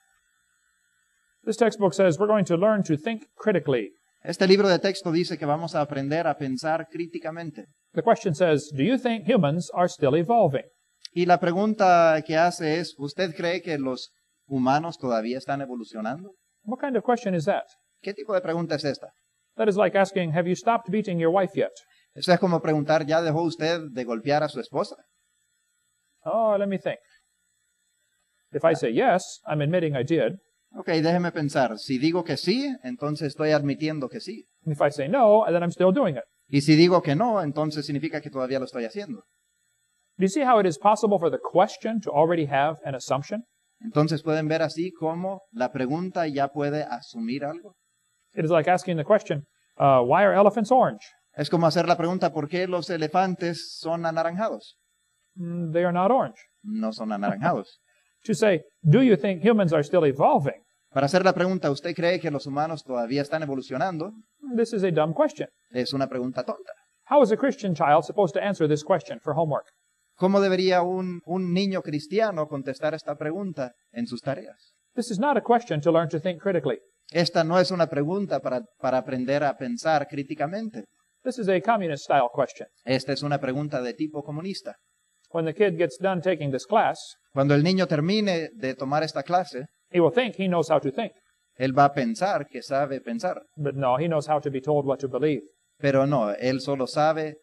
This textbook says we're going to learn to think critically. Este libro de texto dice que vamos a aprender a pensar críticamente. The question says, do you think humans are still evolving? Y la pregunta que hace es, ¿usted cree que los humanos todavía están evolucionando? What kind of question is that? ¿Qué tipo de pregunta es esta? That is like asking, have you stopped beating your wife yet? Esto es como preguntar, ¿ya dejó usted de golpear a su esposa? Oh, let me think. If I say yes, I'm admitting I did. Ok, déjeme pensar. Si digo que sí, entonces estoy admitiendo que sí. And if I say no, then I'm still doing it. Y si digo que no, entonces significa que todavía lo estoy haciendo. Do you see how it is possible for the question to already have an assumption? Entonces pueden ver así cómo la pregunta ya puede asumir algo. It is like asking the question, why are elephants orange? Es como hacer la pregunta, ¿por qué los elefantes son anaranjados? They are not orange. No son anaranjados. To say, do you think humans are still evolving? Para hacer la pregunta, ¿usted cree que los humanos todavía están evolucionando? This is a dumb question. Es una pregunta tonta. How is a Christian child supposed to answer this question for homework? ¿Cómo debería un niño cristiano contestar esta pregunta en sus tareas? This is not a question to learn to think critically. Esta no es una pregunta para aprender a pensar críticamente. This is a communist-style question. Esta es una pregunta de tipo comunista. When the kid gets done taking this class, Cuando el niño termine de tomar esta clase, he will think he knows how to think. él va a pensar que sabe pensar. But no, he knows how to be told what to believe. Pero no, él solo sabe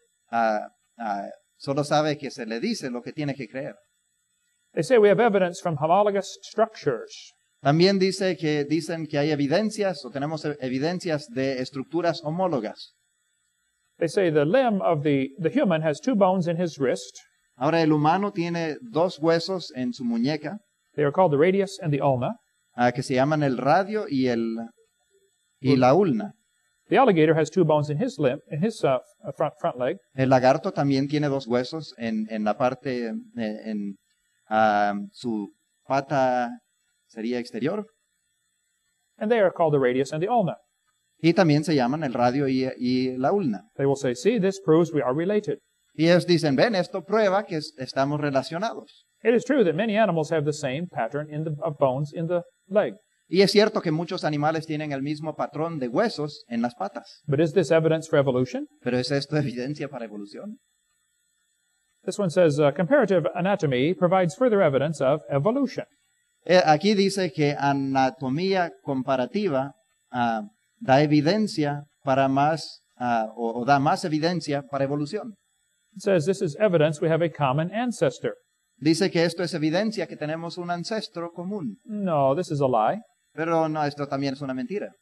que se le dice lo que tiene que creer. They say we have evidence from homologous structures. También dicen que hay evidencias o tenemos evidencias de estructuras homólogas. They say the limb of the human has 2 bones in his wrist. Ahora el humano tiene 2 huesos en su muñeca They are called the radius and the ulna. que se llaman el radio y la ulna. The alligator has 2 bones in his limb, in his front leg. El lagarto también tiene 2 huesos en la parte, en su pata sería exterior. And they are called the radius and the ulna. Y también se llaman el radio y la ulna. They will say, see, this proves we are related. Y ellos dicen, ven, esto prueba que estamos relacionados. It is true that many animals have the same pattern of bones in the leg. Y es cierto que muchos animales tienen el mismo patrón de huesos en las patas. But is this evidence for evolution? ¿Pero es esto evidencia para evolución? This one says, comparative anatomy provides further evidence of evolution. Aquí dice que anatomía comparativa da evidencia para más, o da más evidencia para evolución. It says this is evidence we have a common ancestor. Dice que esto es evidencia que tenemos un ancestro común. No, this is a lie. Pero no, esto también es una mentira.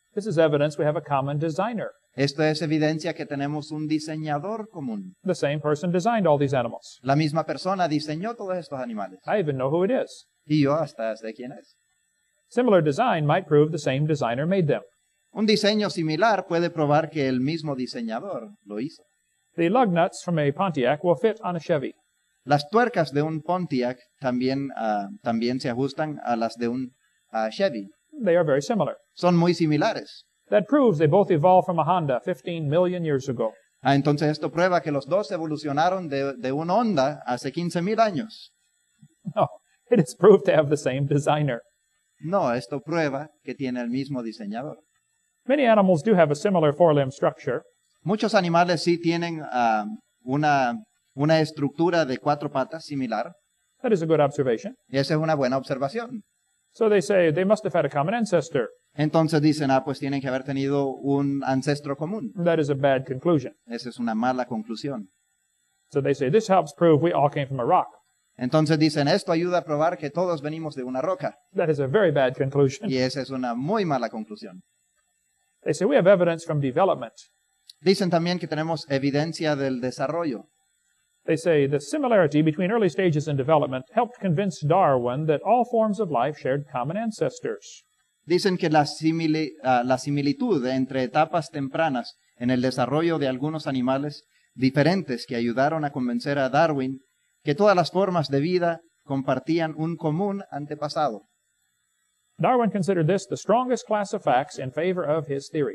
This is evidence we have a common designer. Esto es evidencia que tenemos un diseñador común. The same person designed all these animals. La misma persona diseñó todos estos animales. I even know who it is. Y yo hasta sé quién es. Similar design might prove the same designer made them. Un diseño similar puede probar que el mismo diseñador lo hizo. The lug nuts from a Pontiac will fit on a Chevy. Las tuercas de un Pontiac también se ajustan a las de un Chevy. They are very similar. Son muy similares. That proves they both evolved from a Honda 15 million years ago. Entonces esto prueba que los dos evolucionaron de un Honda hace 15,000 años. No, it is proved to have the same designer. No, esto prueba que tiene el mismo diseñador. Many animals do have a similar four-limb structure. Muchos animales sí tienen una estructura de 4 patas similar, That is a good observation. y esa es una buena observación. So they say they must have had a common ancestor. Entonces dicen, pues tienen que haber tenido un ancestro común. That is a bad conclusion. Esa es una mala conclusión. So they say this helps prove we all came from a rock. Entonces dicen, esto ayuda a probar que todos venimos de una roca. That is a very bad conclusion. Y esa es una muy mala conclusión. They say we have evidence from development. Dicen también que tenemos evidencia del desarrollo. They say the similarity between early stages in development helped convince Darwin that all forms of life shared common ancestors. Dicen que la similitud entre etapas tempranas en el desarrollo de algunos animales diferentes que ayudaron a convencer a Darwin que todas las formas de vida compartían un común antepasado. Darwin considered this the strongest class of facts in favor of his theory.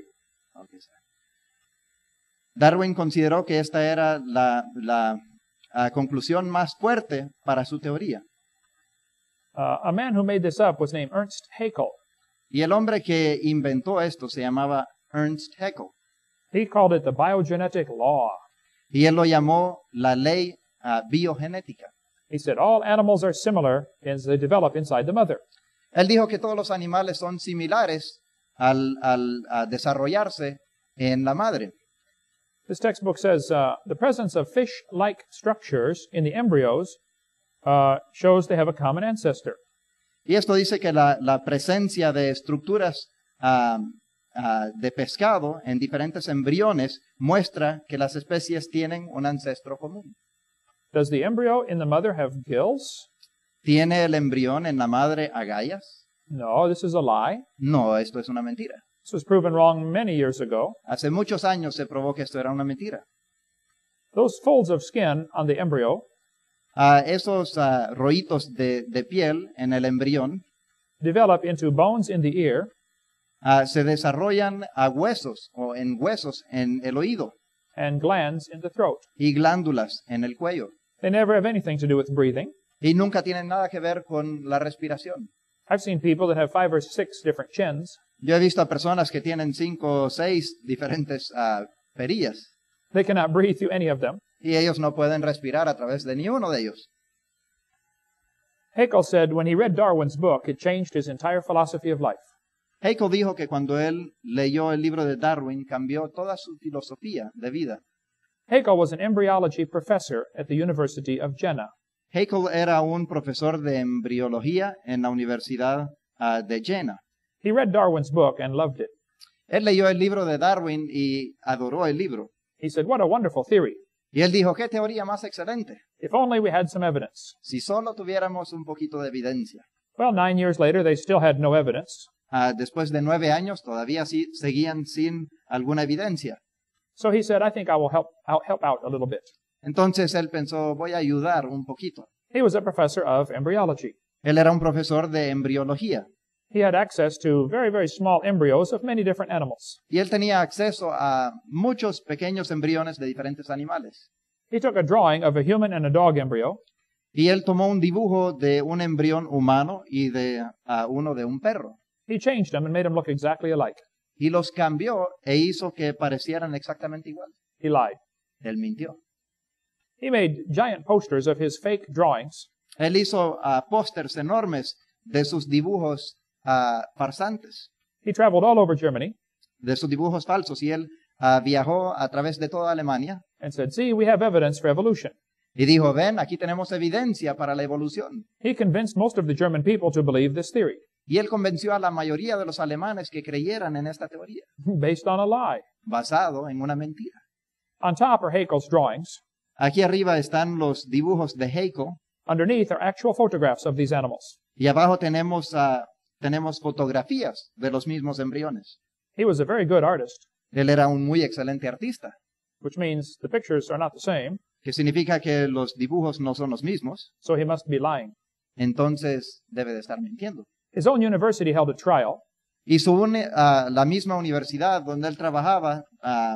Darwin consideró que esta era la conclusión más fuerte para su teoría. A man who made this up was named Ernst Haeckel. Y el hombre que inventó esto se llamaba Ernst Haeckel. He called it the biogenetic law. Y él lo llamó la ley biogenética. He said all animals are similar as they develop inside the mother. Él dijo que todos los animales son similares al desarrollarse en la madre. This textbook says the presence of fish-like structures in the embryos shows they have a common ancestor. Y esto dice que la presencia de estructuras de pescado en diferentes embriones muestra que las especies tienen un ancestro común. Does the embryo in the mother have gills? ¿Tiene el embrión en la madre agallas? No, this is a lie. No, esto es una mentira. This was proven wrong many years ago. Hace muchos años se probó que esto era una mentira. Those folds of skin on the embryo Esos rollitos de piel en el embrión develop into bones in the ear se desarrollan a huesos o en huesos en el oído and glands in the throat. y glándulas en el cuello. They never have anything to do with breathing. Y nunca tienen nada que ver con la respiración. I've seen people that have 5 or 6 different chins. Yo he visto a personas que tienen 5 o 6 diferentes perillas They cannot breathe through any of them. y ellos no pueden respirar a través de ni uno de ellos. Haeckel said when he read Darwin's book, it changed his entire philosophy of life. Haeckel dijo que cuando él leyó el libro de Darwin cambió toda su filosofía de vida. Haeckel was an embryology professor at the University of Jena. Haeckel era un profesor de embriología en la Universidad de Jena. He read Darwin's book and loved it. Él leyó el libro de Darwin y adoró el libro. He said, what a wonderful theory. Y él dijo, qué teoría más excelente. If only we had some evidence. Si solo tuviéramos un poquito de evidencia. Well, 9 years later, they still had no evidence. Después de 9 años todavía sí seguían sin alguna evidencia. So he said, I think I will help out a little bit. Entonces él pensó, voy a ayudar un poquito. He was a professor of embryology. Él era un profesor de embriología. He had access to very, very small embryos of many different animals. Y él tenía acceso a muchos pequeños embriones de diferentes animales. He took a drawing of a human and a dog embryo, Y él tomó un dibujo de un embrión humano y de uno de un perro. he changed them and made them look exactly alike. Y los cambió e hizo que parecieran exactamente igual. He lied. Él mintió. He made giant posters of his fake drawings, Él hizo pósters enormes de sus dibujos farsantes, he traveled all over Germany, de sus dibujos falsos. Y él viajó a través de toda Alemania and said, see, we have evidence for evolution. y dijo, ven, aquí tenemos evidencia para la evolución. He convinced most of the German people to believe this theory. Y él convenció a la mayoría de los alemanes que creyeran en esta teoría, based on a lie. basado en una mentira. On top are Haeckel's drawings. Aquí arriba están los dibujos de Haeckel Underneath are actual photographs of these animals. y abajo tenemos fotografías de los mismos embriones. He was a very good artist, Él era un muy excelente artista, which means the pictures are not the same, que significa que los dibujos no son los mismos, so he must be lying. entonces debe de estar mintiendo. His own university held a trial, Y la misma universidad donde él trabajaba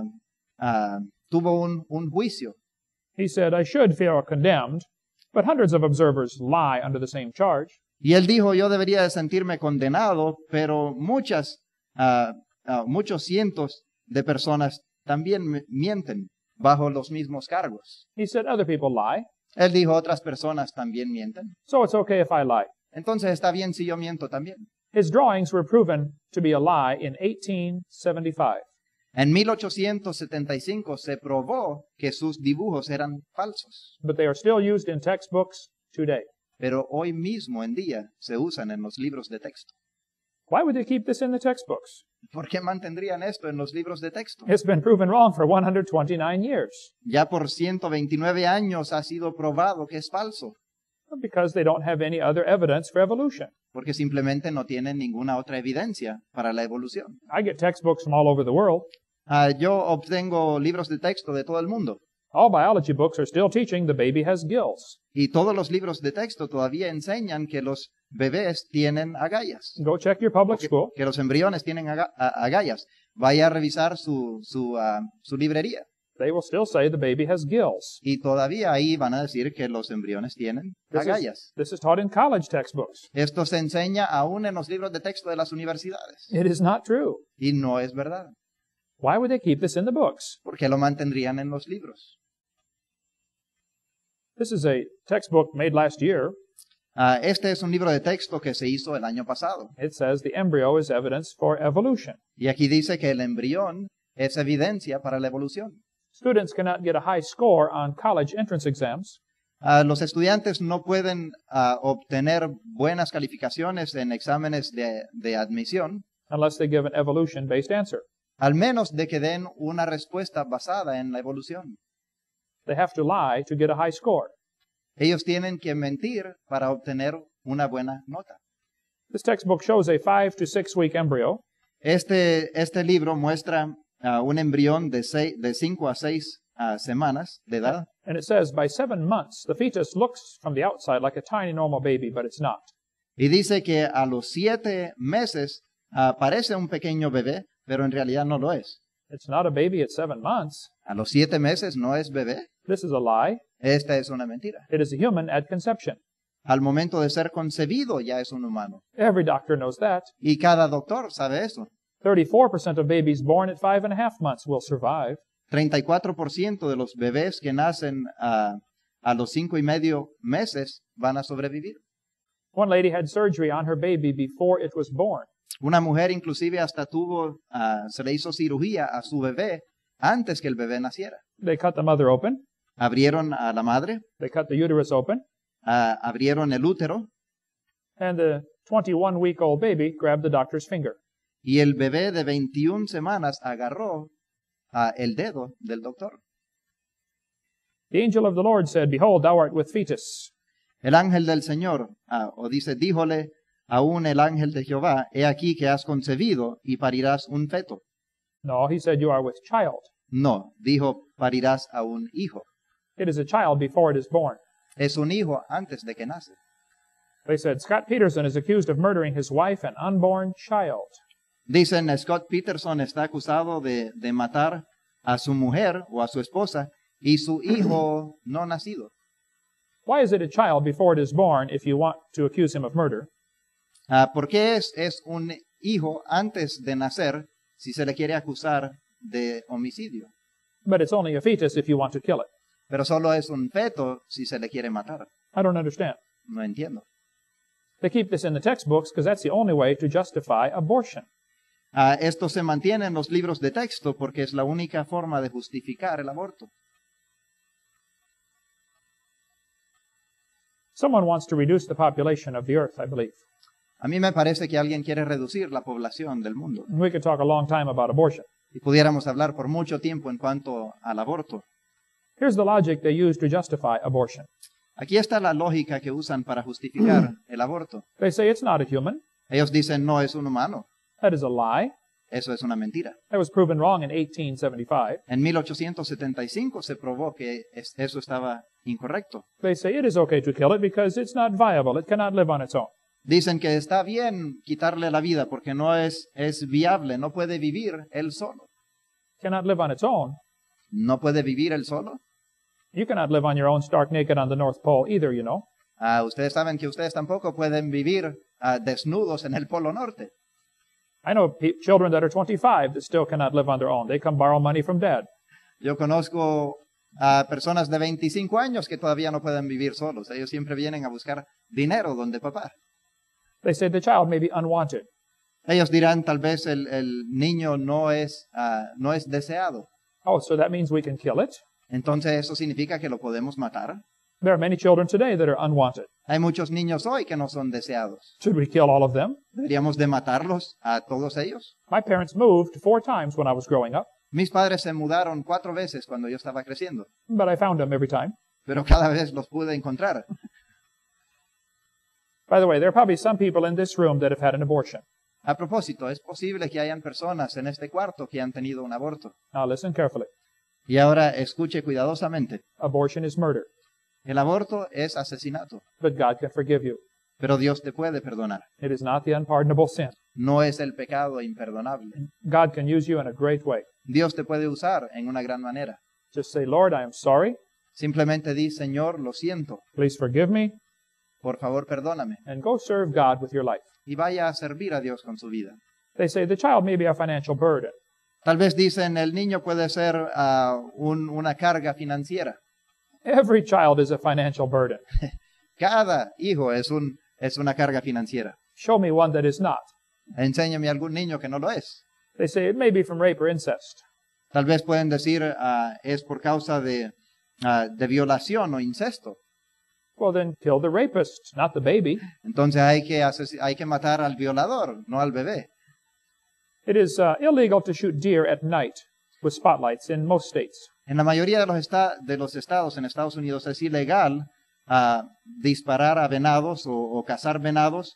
tuvo un juicio. he said, I should feel condemned, but hundreds of observers lie under the same charge. Y él dijo, yo debería de sentirme condenado, pero muchos cientos de personas también mienten bajo los mismos cargos. He said, other people lie, Él dijo, otras personas también mienten. so it's okay if I lie. Entonces está bien si yo miento también. His drawings were proven to be a lie in 1875. En 1875 se probó que sus dibujos eran falsos, But they are still used in textbooks today. pero hoy mismo en día se usan en los libros de texto. Why would they keep this in the textbooks? ¿Por qué mantendrían esto en los libros de texto? It's been proven wrong for 129 years Ya por 129 años ha sido probado que es falso, because they don't have any other evidence for evolution. porque simplemente no tienen ninguna otra evidencia para la evolución. I get textbooks from all over the world. Yo obtengo libros de texto de todo el mundo All biology books are still teaching the baby has gills. y todos los libros de texto todavía enseñan que los bebés tienen agallas, Go check your public school. que los embriones tienen agallas. Vaya a revisar su librería They will still say the baby has gills. y todavía ahí van a decir que los embriones tienen agallas. This is taught in college textbooks. Esto se enseña aún en los libros de texto de las universidades It is not true. y no es verdad. Why would they keep this in the books? ¿Por qué lo mantendrían en los libros? This is a textbook made last year. Este es un libro de texto que se hizo el año pasado. It says the embryo is evidence for evolution. Y aquí dice que el embrión es evidencia para la evolución. Students cannot get a high score on college entrance exams Los estudiantes no pueden obtener buenas calificaciones en exámenes de admisión, unless they give an evolution-based answer. al menos de que den una respuesta basada en la evolución. They have to lie to get a high score. Ellos tienen que mentir para obtener una buena nota. This textbook shows a 5 to 6 week embryo Este libro muestra un embrión de 5 a 6 semanas de edad. and it says by 7 months the fetus looks from the outside like a tiny normal baby, but it's not. Y dice que a los 7 meses parece un pequeño bebé, pero en realidad no lo es. It's not a baby at 7 months. A los 7 meses no es bebé. This is a lie. Esta es una mentira. It is a human at conception. Al momento de ser concebido ya es un humano. Every doctor knows that. Y cada doctor sabe eso. 34% of babies born at 5.5 months will survive. 34% de los bebés que nacen a los 5 y medio meses van a sobrevivir. One lady had surgery on her baby before it was born. Una mujer inclusive hasta se le hizo cirugía a su bebé antes que el bebé naciera. They cut the mother open. Abrieron a la madre, They cut the uterus open. abrieron el útero And the 21-week-old baby grabbed the doctor's finger. y el bebé de 21 semanas agarró el dedo del doctor. The angel of the Lord said, Behold, thou art with fetus. El ángel del Señor, díjole aún el ángel de Jehová, he aquí que has concebido y parirás un feto. No, he said, You are with child. No, dijo, parirás a un hijo. It is a child before it is born. Es un hijo antes de que nace. They said, Scott Peterson is accused of murdering his wife and unborn child. Dicen, Scott Peterson está acusado de matar a su mujer o a su esposa y su hijo no nacido. Why is it a child before it is born if you want to accuse him of murder? ¿Por qué es un hijo antes de nacer si se le quiere acusar de homicidio? But it's only a fetus if you want to kill it. Pero solo es un feto si se le quiere matar. I don't understand. No entiendo. They keep this in the textbooks because that's the only way to justify abortion. Esto se mantiene en los libros de texto porque es la única forma de justificar el aborto. Someone wants to reduce the population of the earth, I believe. A mí me parece que alguien quiere reducir la población del mundo. We could talk a long time about abortion. Y pudiéramos hablar por mucho tiempo en cuanto al aborto. Here's the logic they use to justify abortion. Aquí está la lógica que usan para justificar el aborto. They say it's not a human. Ellos dicen, no es un humano. That is a lie. Eso es una mentira. That was proven wrong in 1875. En 1875 se probó que eso estaba incorrecto. They say it is okay to kill it because it's not viable. It cannot live on its own. Dicen que está bien quitarle la vida porque no es viable, no puede vivir él solo. Cannot live on its own. No puede vivir él solo. You cannot live on your own stark naked on the North Pole either, you know. Ustedes saben que ustedes tampoco pueden vivir desnudos en el Polo Norte. I know children that are 25 that still cannot live on their own. They come borrow money from dad. Yo conozco a personas de 25 años que todavía no pueden vivir solos. Ellos siempre vienen a buscar dinero donde papá. They say the child may be unwanted. Ellos dirán, tal vez el niño no es deseado. Oh, so that means we can kill it? Entonces eso significa que lo podemos matar. There are many children today that are unwanted. Hay muchos niños hoy que no son deseados. Should we kill all of them? ¿Deberíamos de matarlos a todos ellos? My parents moved 4 times when I was growing up, Mis padres se mudaron 4 veces cuando yo estaba creciendo, but I found them every time. pero cada vez los pude encontrar. By the way, there are probably some people in this room that have had an abortion. A propósito, es posible que hayan personas en este cuarto que han tenido un aborto. Now listen carefully. Y ahora escuche cuidadosamente. Abortion is murder, El aborto es asesinato, but God can forgive you. pero Dios te puede perdonar. It is not the unpardonable sin. No es el pecado imperdonable. God can use you in a great way. Dios te puede usar en una gran manera. Just say, Lord, I am sorry. Simplemente di, Señor, lo siento, Please forgive me, por favor perdóname. and go serve God with your life. Y vaya a servir a Dios con su vida. They say the child may be a financial burden. Tal vez dicen, el niño puede ser una carga financiera. Every child is a financial burden. Cada hijo es una carga financiera. Show me one that is not. Enséñame algún niño que no lo es. They say it may be from rape or incest. Tal vez pueden decir, es por causa de violación o incesto. Well, then kill the rapist, not the baby. Entonces hay que matar al violador, no al bebé. It is illegal to shoot deer at night with spotlights in most states. En la mayoría de los estados en Estados Unidos es ilegal disparar a venados o cazar venados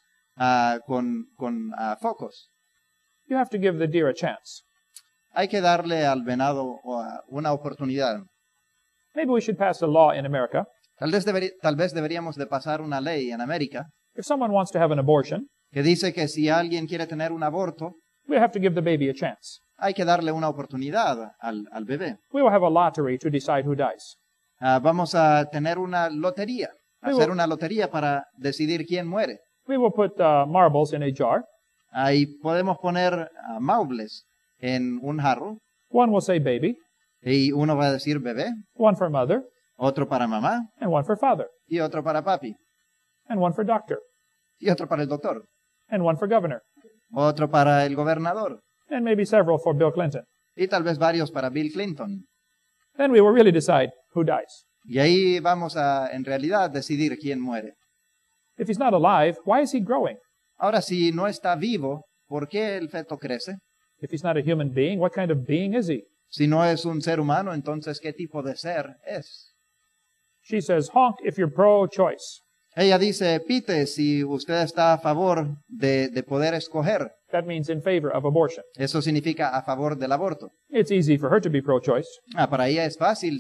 con focos. You have to give the deer a chance. Hay que darle al venado una oportunidad. Maybe we should pass a law in America. Tal vez deberíamos de pasar una ley en América If someone wants to have an abortion, que dice que si alguien quiere tener un aborto, we have to give the baby a chance. hay que darle una oportunidad al bebé. We will have a lottery to decide who dies. Vamos a tener una lotería, Luego- hacer una lotería para decidir quién muere. We will put marbles in a jar. Ahí podemos poner maubles en un jarro One will say baby, y uno va a decir bebé, one for mother, otro para mamá and one for father, y otro para papi and one for doctor, y otro para el doctor, and one for governor, otro para el gobernador and maybe several for Bill Clinton. y tal vez varios para Bill Clinton. Then we will really decide who dies. Y ahí vamos a en realidad decidir quién muere. If he's not alive, why is he growing? Ahora, si no está vivo, ¿por qué el feto crece? If he's not a human being, what kind of being is he? Si no es un ser humano, entonces ¿qué tipo de ser es? She says, honk if you're pro-choice. Ella dice, pite si usted está a favor de poder escoger. That means in favor of abortion. Eso significa a favor del aborto. It's easy for her to be pro-choice. Para ella es fácil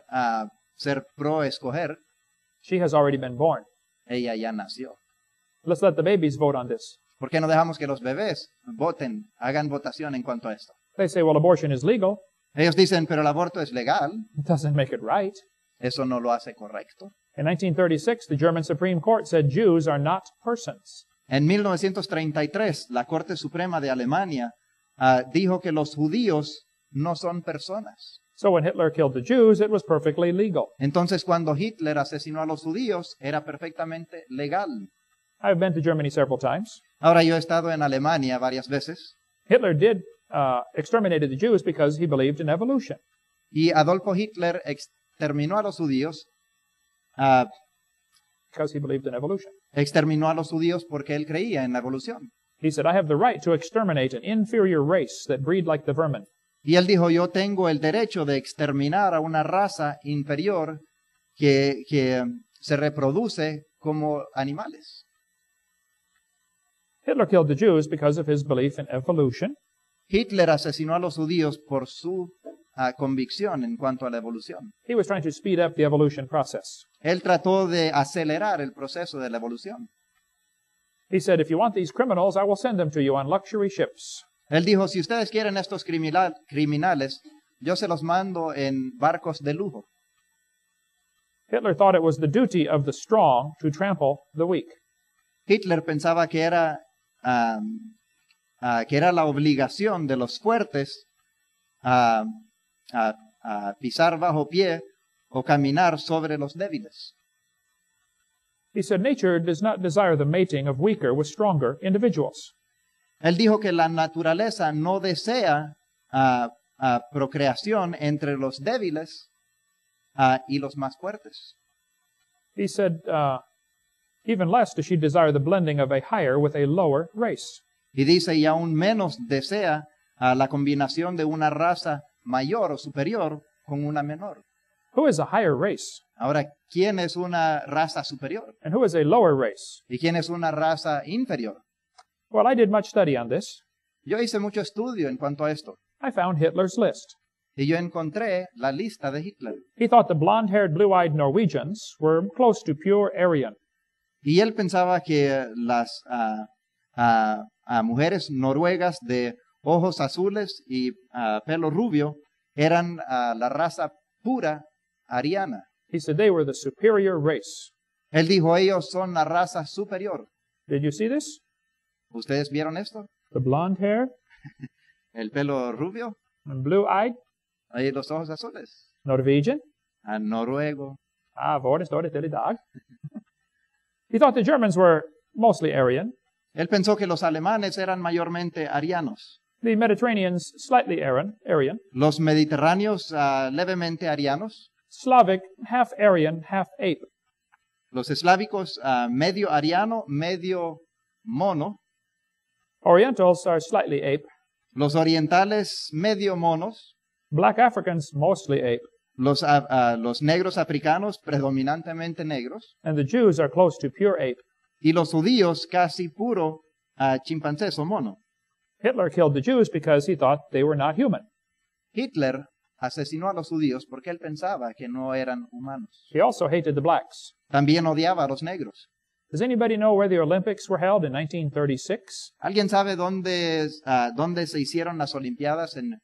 ser pro escoger. She has already been born. Ella ya nació. Let's let the babies vote on this. ¿Por qué no dejamos que los bebés voten, hagan votación en cuanto a esto? They say, well, abortion is legal. Ellos dicen, pero el aborto es legal. It doesn't make it right. Eso no lo hace correcto. In 1936, the German Supreme Court said Jews are not persons. En 1933, la Corte Suprema de Alemania dijo que los judíos no son personas. So when Hitler killed the Jews, it was perfectly legal. Entonces, cuando Hitler asesinó a los judíos, era perfectamente legal. I've been to Germany several times. Ahora, yo he estado en Alemania varias veces Hitler did exterminated the Jews because he believed in evolution. y Adolfo Hitler exterminó a los judíos Because he believed in evolution. exterminó a los judíos porque él creía en la evolución. He said, I have the right to exterminate an inferior race that breed like the vermin. Y él dijo, yo tengo el derecho de exterminar a una raza inferior que se reproduce como animales. Hitler killed the Jews because of his belief in evolution. Hitler asesinó a los judíos por su convicción en cuanto a la evolución. He was trying to speed up the evolution process. Él trató de acelerar el proceso de la evolución. He said, if you want these criminals, I will send them to you on luxury ships. Él dijo, si ustedes quieren estos criminales, yo se los mando en barcos de lujo. Hitler thought it was the duty of the strong to trample the weak. Hitler pensaba que era la obligación de los fuertes a pisar bajo pie o caminar sobre los débiles. He said, nature does not desire the mating of weaker with stronger individuals. Él dijo que la naturaleza no desea procreación entre los débiles y los más fuertes. He said, even less does she desire the blending of a higher with a lower race. Y dice, y aún menos desea la combinación de una raza mayor o superior con una menor. Who is a higher race? Ahora, ¿quién es una raza superior? And who is a lower race? ¿Y quién es una raza inferior? Well, I did much study on this. Yo hice mucho estudio en cuanto a esto. I found Hitler's list. Y yo encontré la lista de Hitler. He thought the blonde-haired, blue-eyed Norwegians were close to pure Aryan. Y él pensaba que las mujeres noruegas de ojos azules y pelo rubio eran la raza pura ariana. He said they were the superior race. Él dijo, ellos son la raza superior. Did you see this? ¿Ustedes vieron esto? The blonde hair El pelo rubio and blue-eyed y los ojos azules. Norwegian. Noruego. Vår står det till idag. He thought the Germans were mostly Aryan. Él pensó que los alemanes eran mayormente arianos. The Mediterraneans, slightly Aryan. Los mediterráneos levemente arianos. Slavic, half Aryan, half ape. Los eslávicos medio ariano, medio mono. Orientals are slightly ape. Los orientales medio monos. Black Africans, mostly ape. Los negros africanos predominantemente negros. And the Jews are close to pure ape. Y los judíos casi puro chimpancés o mono. Hitler killed the Jews because he thought they were not human. Hitler asesinó a los judíos porque él pensaba que no eran humanos. He also hated the blacks. También odiaba a los negros. Does anybody know where the Olympics were held in 1936? ¿Alguien sabe dónde se hicieron las Olimpiadas en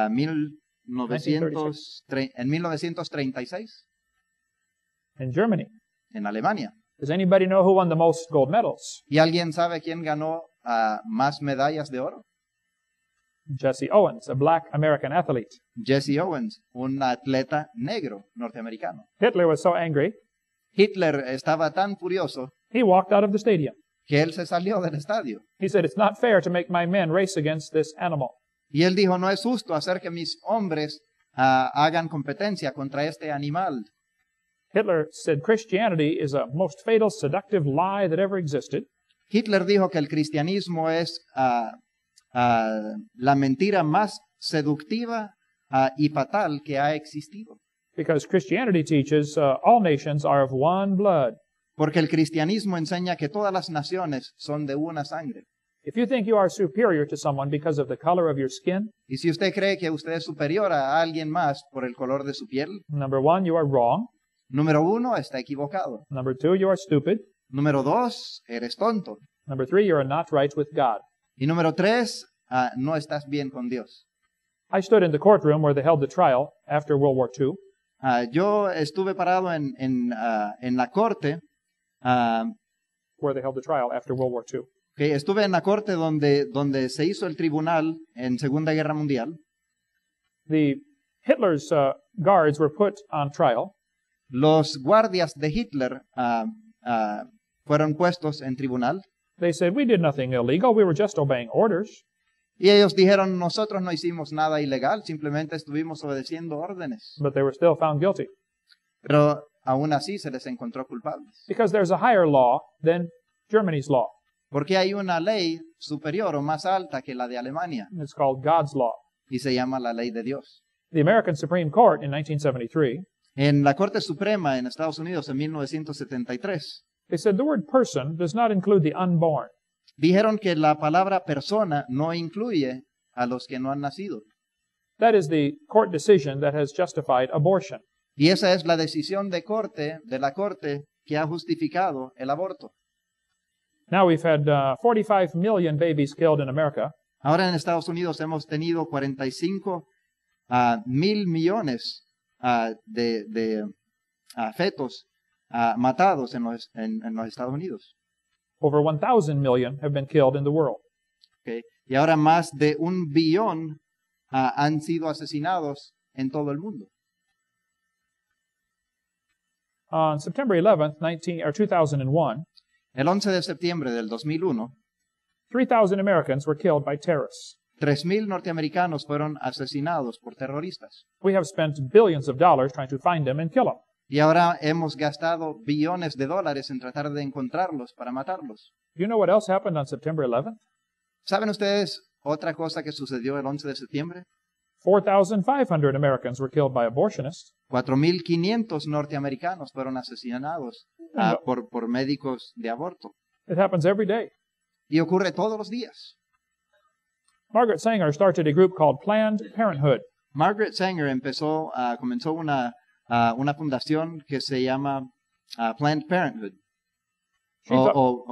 1936? In Germany. En Alemania. Does anybody know who won the most gold medals? ¿Y alguien sabe quién ganó más medallas de oro? Jesse Owens, a black American athlete. Jesse Owens, un atleta negro norteamericano. Hitler was so angry, Hitler estaba tan furioso he walked out of the stadium. que él se salió del estadio. He said, it's not fair to make my men race against this animal. Y él dijo, no es justo hacer que mis hombres hagan competencia contra este animal. Hitler said Christianity is a most fatal, seductive lie that ever existed. Hitler dijo que el cristianismo es la mentira más seductiva y fatal que ha existido. Because Christianity teaches all nations are of one blood. Porque el cristianismo enseña que todas las naciones son de una sangre. If you think you are superior to someone because of the color of your skin, Y si usted cree que usted es superior a alguien más por el color de su piel, number one, you are wrong. número uno, está equivocado. Number two, you are stupid. Número dos, eres tonto. Number three, you are not right with God. Y número tres, no estás bien con Dios. I stood in the courtroom where they held the trial after World War II. Yo estuve parado en la corte, Where they held the trial after World War II. que estuve en la corte donde se hizo el tribunal en Segunda Guerra Mundial. The Hitler's guards were put on trial. Los guardias de Hitler fueron puestos en tribunal. They said, we did nothing illegal. We were just obeying orders. Y ellos dijeron, nosotros no hicimos nada ilegal, simplemente estuvimos obedeciendo órdenes. But they were still found guilty. Pero aún así se les encontró culpables. because there's a higher law than Germany's law. Porque hay una ley superior o más alta que la de Alemania It's called God's law. y se llama la ley de Dios. The American Supreme Court in 1973, En la Corte Suprema en Estados Unidos en 1973 they said the word person does not include the unborn. dijeron que la palabra persona no incluye a los que no han nacido. That is the court decision that has justified abortion. Y esa es la decisión de la Corte que ha justificado el aborto. Now we've had 45 million babies killed in America, Ahora en Estados Unidos hemos tenido 45 mil millones de fetos matados en los Estados Unidos. over 1,000 million have been killed in the world. ¿Ok? Y ahora más de 1 billón han sido asesinados en todo el mundo. On September 11th, 2001, El 11 de septiembre del 2001, 3,000 Americans were killed by terrorists. 3,000 norteamericanos fueron asesinados por terroristas. We have spent billions of dollars trying to find them and kill them. Y ahora hemos gastado billones de dólares en tratar de encontrarlos para matarlos. Do you know what else happened on September 11th? ¿Saben ustedes otra cosa que sucedió el 11 de septiembre? 4,500 Americans were killed by abortionists. 4,500 norteamericanos fueron asesinados por médicos de aborto. It happens every day. Y ocurre todos los días. Margaret Sanger started a group called Planned Parenthood. Margaret Sanger comenzó una fundación que se llama Planned Parenthood. She thought-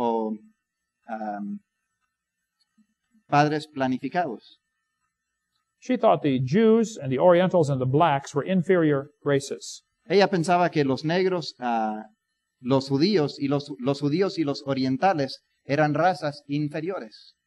Padres planificados. She thought the Jews and the Orientals and the blacks were inferior races. Ella pensaba que los negros, los judíos y los orientales eran razas inferiores.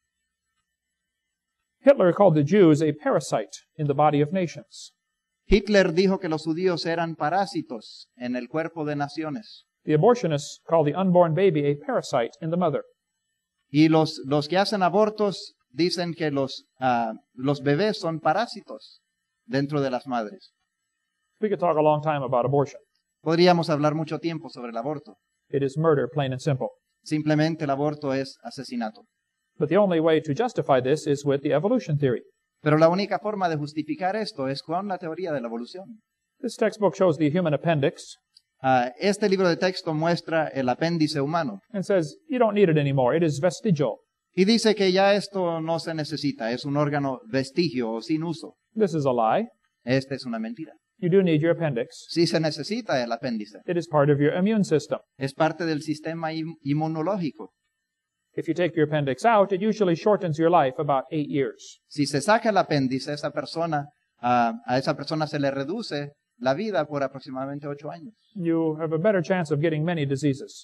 Hitler called the Jews a parasite in the body of nations. Hitler dijo que los judíos eran parásitos en el cuerpo de naciones. The abortionists called the unborn baby a parasite in the mother. Y los que hacen abortos dicen que los bebés son parásitos dentro de las madres. We could talk a long time about abortion. Podríamos hablar mucho tiempo sobre el aborto. It is murder, plain and simple. Simplemente el aborto es asesinato. But the only way to justify this is with the evolution theory. Pero la única forma de justificar esto es con la teoría de la evolución. This textbook shows the human appendix Este libro de texto muestra el apéndice humano and says you don't need it anymore. It is vestigial. y dice que ya esto no se necesita, es un órgano vestigio o sin uso. This is a lie. Esta es una mentira. You do need your appendix. Sí se necesita el apéndice. It is part of your immune system. Es parte del sistema inmunológico. If you take your appendix out, it usually shortens your life about 8 years. Si se saca el apéndice, a esa persona se le reduce la vida por aproximadamente 8 años. You have a better chance of getting many diseases.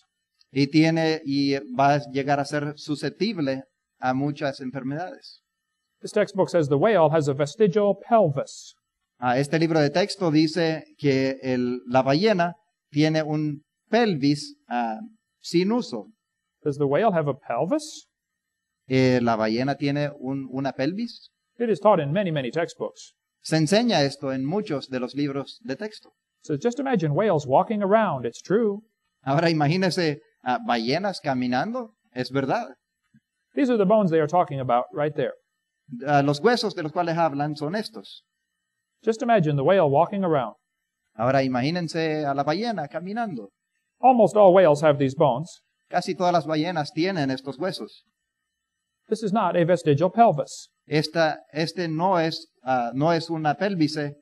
Y va a llegar a ser susceptible a muchas enfermedades. This textbook says the whale has a vestigial pelvis. Este libro de texto dice que la ballena tiene un pelvis sin uso. Does the whale have a pelvis? ¿La ballena tiene una pelvis? It is taught in many, many textbooks. Se enseña esto en muchos de los libros de texto. So just imagine whales walking around. It's true. Ahora imagínese ballenas caminando. Es verdad. These are the bones they are talking about right there. Los huesos de los cuales hablan son estos. Just imagine the whale walking around. Ahora imagínense a la ballena caminando. Almost all whales have these bones. Casi todas las ballenas tienen estos huesos. This is not a vestigial pelvis. Este no es una pelvis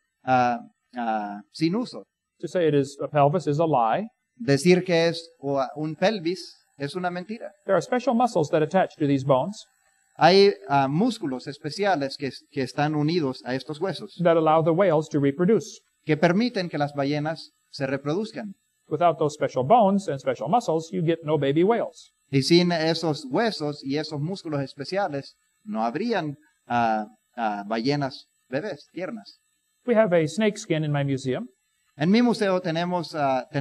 sin uso. To say it is a pelvis is a lie. Decir que es un pelvis es una mentira. There are special muscles that attach to these bones Hay músculos especiales que están unidos a estos huesos, that allow the whales to reproduce. que permiten que las ballenas se reproduzcan. Without those special bones and special muscles, you get no baby whales. Y sin esos huesos y esos músculos especiales, no habrían ballenas bebés, tiernas. We have a snake skin in my museum. En mi museo tenemos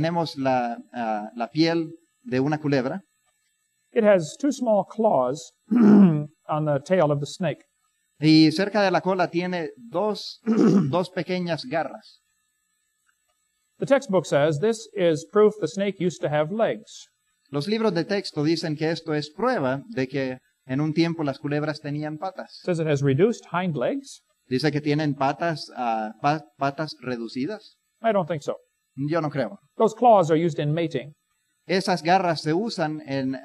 la piel de una culebra. It has two small claws on the tail of the snake. Y cerca de la cola tiene dos pequeñas garras. The textbook says this is proof the snake used to have legs. Los libros de texto dicen que esto es prueba de que en un tiempo las culebras tenían patas. It says it has reduced hind legs. Dice que tienen patas, patas reducidas. I don't think so. Yo no creo. Those claws are used in mating. Esas garras se usan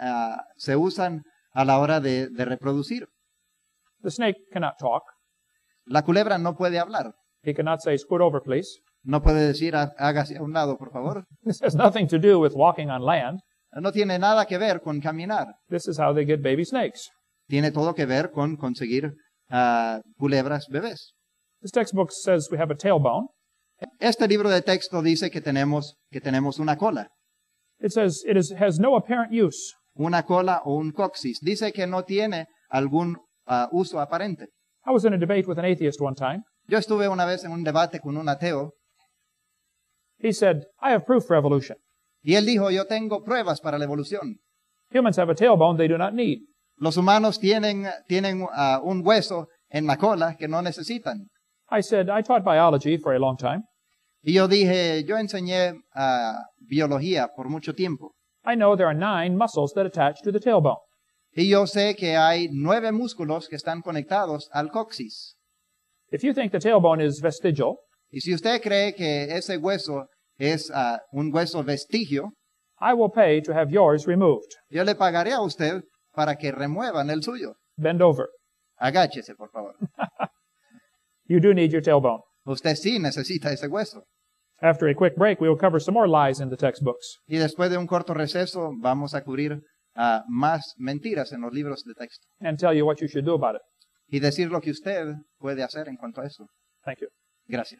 a la hora de reproducir. The snake cannot talk. La culebra no puede hablar. He cannot say, scoot over, please. No puede decir hágase a un lado, por favor. This has nothing to do with walking on land. No tiene nada que ver con caminar. This is how they get baby snakes. Tiene todo que ver con conseguir culebras bebés. This textbook says we have a tailbone. Este libro de texto dice que tenemos una cola. It says it has no apparent use. Una cola o un coxis. Dice que no tiene algún uso aparente. I was in a debate with an atheist one time. Yo estuve una vez en un debate con un ateo He said, I have proof for evolution. y él dijo, yo tengo pruebas para la evolución. Humans have a tailbone they do not need. Los humanos tienen un hueso en la cola que no necesitan. I said, I taught biology for a long time. Y yo dije, yo enseñé biología por mucho tiempo. I know there are 9 muscles that attach to the tailbone. Y yo sé que hay 9 músculos que están conectados al coxis. If you think the tailbone is vestigial, Y si usted cree que ese hueso es un hueso vestigio, I will pay to have yours removed. yo le pagaré a usted para que remuevan el suyo. Bend over. Agáchese, por favor. You do need your tailbone. Usted sí necesita ese hueso. After a quick break, we will cover some more lies in the textbooks. Y después de un corto receso, vamos a cubrir más mentiras en los libros de texto. And tell you what you should do about it. Y decir lo que usted puede hacer en cuanto a eso. Thank you. Gracias.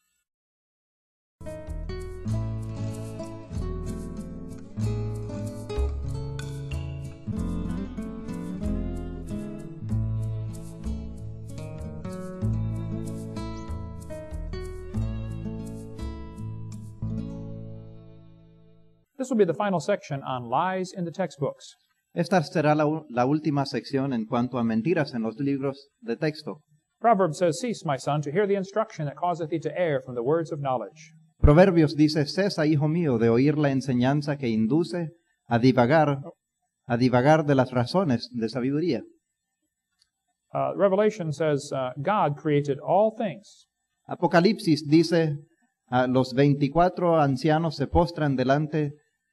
This will be the final section on lies in the textbooks. Esta será la última sección en cuanto a mentiras en los libros de texto. Proverbs says, Cease, my son, to hear the instruction that causeth thee to err from the words of knowledge. Proverbios dice, cesa, hijo mío, de oír la enseñanza que induce a divagar de las razones de sabiduría. Revelation says, God created all things. Apocalipsis dice, los 24 ancianos se postran delante.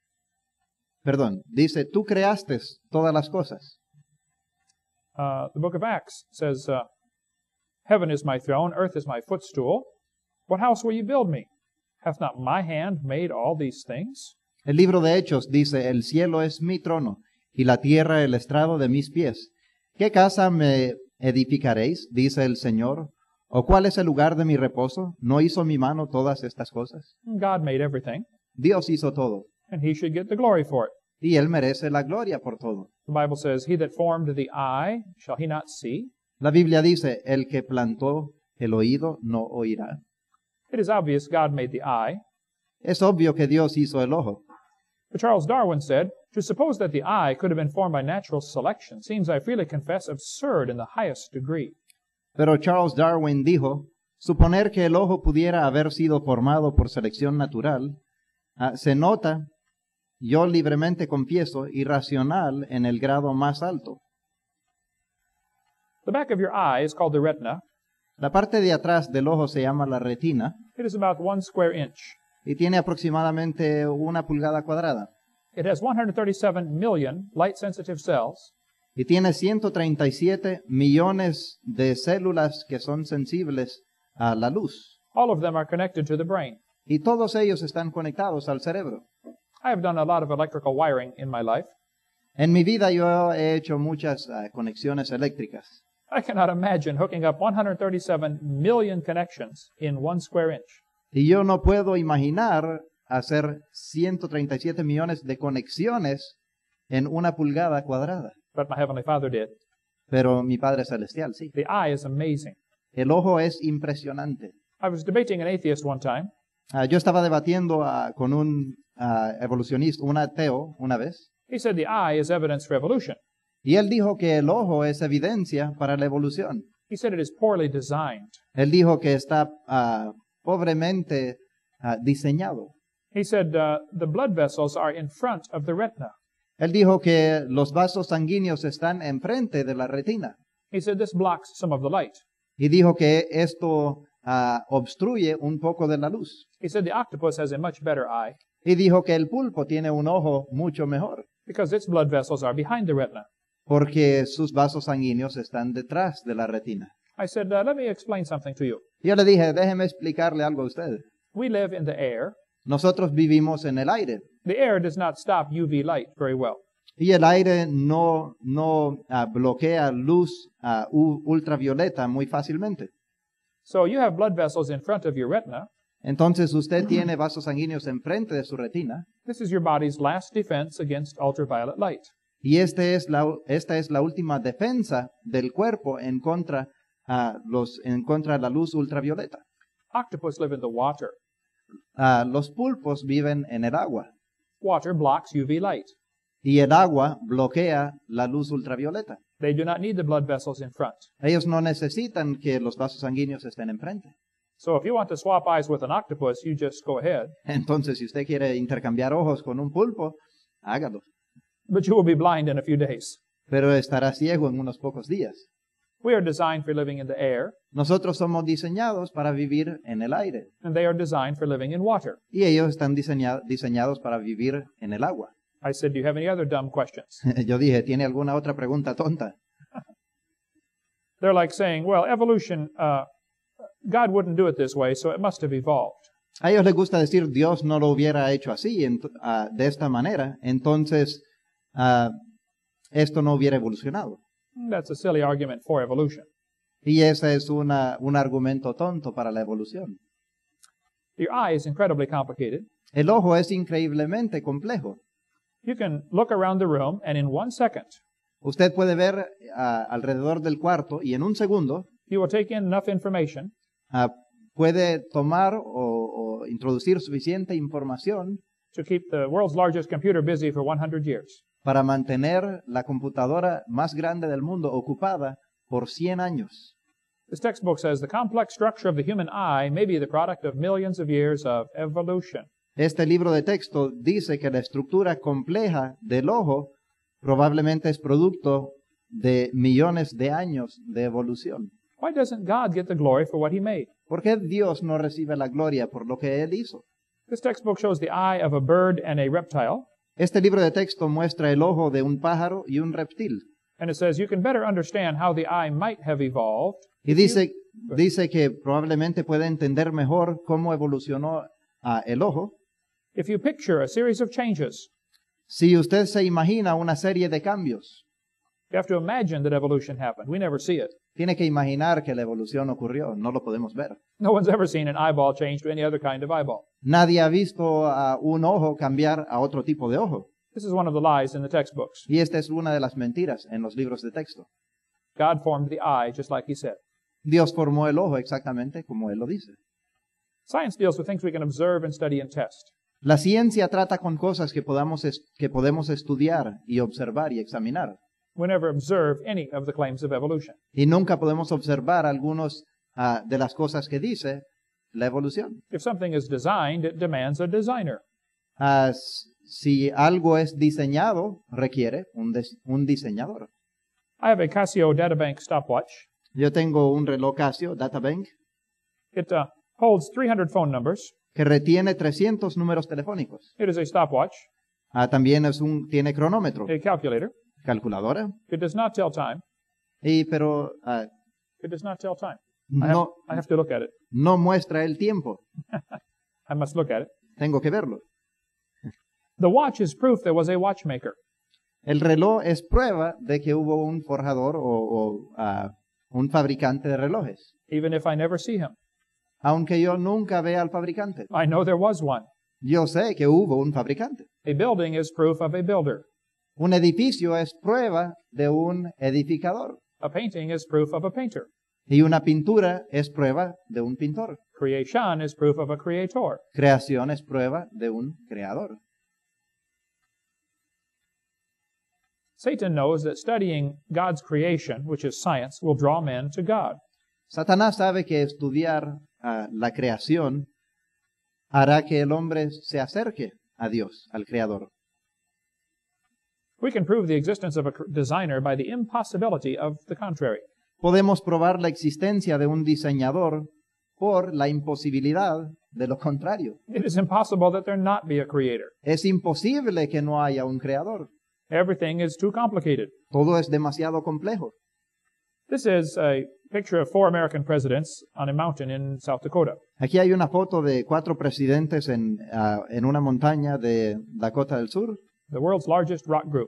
Dice, tú creaste todas las cosas. The book of Acts says, Heaven is my throne, earth is my footstool. What house will you build me? Hath not my hand made all these things? El libro de Hechos dice, el cielo es mi trono y la tierra el estrado de mis pies. ¿Qué casa me edificaréis? Dice el Señor. ¿O cuál es el lugar de mi reposo? ¿No hizo mi mano todas estas cosas? God made everything, Dios hizo todo and he should get the glory for it. y Él merece la gloria por todo. The Bible says, He that formed the eye, shall he not see? La Biblia dice, el que plantó el oído no oirá. It is obvious God made the eye. Es obvio que Dios hizo el ojo. But Charles Darwin said, To suppose that the eye could have been formed by natural selection seems, I freely confess, absurd in the highest degree. Pero Charles Darwin dijo, suponer que el ojo pudiera haber sido formado por selección natural, se nota, yo libremente confieso, irracional en el grado más alto. The back of your eye is called the retina. La parte de atrás del ojo se llama la retina It is about 1 square inch. y tiene aproximadamente 1 pulgada cuadrada. It has 137 million light-sensitive cells, Y tiene 137 millones de células que son sensibles a la luz. all of them are connected to the brain. Y todos ellos están conectados al cerebro. I have done a lot of electrical wiring in my life. En mi vida yo he hecho muchas conexiones eléctricas. I cannot imagine hooking up 137 million connections in 1 square inch. Y yo no puedo imaginar hacer 137 millones de conexiones en 1 pulgada cuadrada. But my Heavenly Father did. Pero mi Padre Celestial sí. The eye is amazing. El ojo es impresionante. I was debating an atheist one time, Yo estaba debatiendo con un evolucionista, un ateo, una vez. He said the eye is evidence for evolution. Y él dijo que el ojo es evidencia para la evolución. He said it is poorly designed. Él dijo que está pobremente diseñado. He said the blood vessels are in front of the retina. Él dijo que los vasos sanguíneos están enfrente de la retina. He said this blocks some of the light. Y dijo que esto obstruye un poco de la luz. He said the octopus has a much better eye Y dijo que el pulpo tiene un ojo mucho mejor, because its blood vessels are behind the retina. porque sus vasos sanguíneos están detrás de la retina. I said, let me explain something to you. Yo le dije, déjeme explicarle algo a usted. We live in the air. Nosotros vivimos en el aire. The air does not stop UV light very well. Y el aire no bloquea luz ultravioleta muy fácilmente. So you have blood vessels in front of your retina. Entonces usted tiene vasos sanguíneos enfrente de su retina. This is your body's last defense against ultraviolet light. Y esta es la última defensa del cuerpo en contra de la luz ultravioleta. Octopus live in the water. Los pulpos viven en el agua. Water blocks UV light. Y el agua bloquea la luz ultravioleta. They do not need the blood vessels in front. Ellos no necesitan que los vasos sanguíneos estén enfrente. So if you want to swap eyes with an octopus, you just go ahead. Entonces, si usted quiere intercambiar ojos con un pulpo, hágalo. But you will be blind in a few days. Pero estará ciego en unos pocos días. We are designed for living in the air, Nosotros somos diseñados para vivir en el aire. and they are designed for living in water. Y ellos están diseñados para vivir en el agua. I said, do you have any other dumb questions? Yo dije, ¿tiene alguna otra pregunta tonta? They're like saying, well, evolution, God wouldn't do it this way, so it must have evolved. A ellos les gusta decir, Dios no lo hubiera hecho así, de esta manera. Entonces, esto no hubiera evolucionado. That's a silly argument for evolution. Y ese es un argumento tonto para la evolución. Your eye is incredibly complicated. El ojo es increíblemente complejo. You can look around the room, and in 1 second, Usted puede ver alrededor del cuarto y en un segundo you will take in enough information puede tomar o introducir suficiente información to keep the world's largest computer busy for 100 years. para mantener la computadora más grande del mundo ocupada por 100 años. This textbook says the complex structure of the human eye may be the product of millions of years of evolution. Este libro de texto dice que la estructura compleja del ojo probablemente es producto de millones de años de evolución. Why doesn't God get the glory for what he made? ¿Por qué Dios no recibe la gloria por lo que Él hizo? This textbook shows the eye of a bird and a reptile, Este libro de texto muestra el ojo de un pájaro y un reptil. and it says you can better understand how the eye might have evolved Y dice que probablemente puede entender mejor cómo evolucionó el ojo if you picture a series of changes. si usted se imagina una serie de cambios. You have to imagine that evolution happened. We never see it. Tiene que imaginar que la evolución ocurrió, no lo podemos ver. No one's ever seen an eyeball change to any other kind of eyeball. Nadie ha visto a un ojo cambiar a otro tipo de ojo. This is one of the lies in the textbooks. Y esta es una de las mentiras en los libros de texto. God formed the eye just like he said. Dios formó el ojo exactamente como Él lo dice. Science deals with things we can observe and study and test. La ciencia trata con cosas que podemos estudiar y observar y examinar. We never observe any of the claims of evolution. Y nunca podemos observar algunos de las cosas que dice la evolución. If something is designed, it demands a designer. Si algo es diseñado, requiere un diseñador. I have a Casio Databank stopwatch. Yo tengo un reloj Casio Databank It holds 300 phone numbers. que retiene 300 números telefónicos. It is a stopwatch, También tiene cronómetro, a calculator. calculadora, It does not tell time. pero It does not tell time. no, I have to look at it. no muestra el tiempo. I must look at it. Tengo que verlo. The watch is proof there was a watchmaker. El reloj es prueba de que hubo un forjador o un fabricante de relojes. Even if I never see him, Aunque yo nunca vea al fabricante, I know there was one. yo sé que hubo un fabricante. A building is proof of a builder. Un edificio es prueba de un edificador. A painting is proof of a painter. Y una pintura es prueba de un pintor. Creation is proof of a creator. Creación es prueba de un creador. Satan knows that studying God's creation, which is science, will draw men to God. Satanás sabe que estudiar la creación hará que el hombre se acerque a Dios, al Creador. We can prove the existence of a designer by the impossibility of the contrary. Podemos probar la existencia de un diseñador por la imposibilidad de lo contrario. It is impossible that there not be a creator. Es imposible que no haya un creador. Everything is too complicated. Todo es demasiado complejo. This is a picture of 4 American presidents on a mountain in South Dakota. Aquí hay una foto de 4 presidentes en una montaña de Dakota del Sur, The world's largest rock group.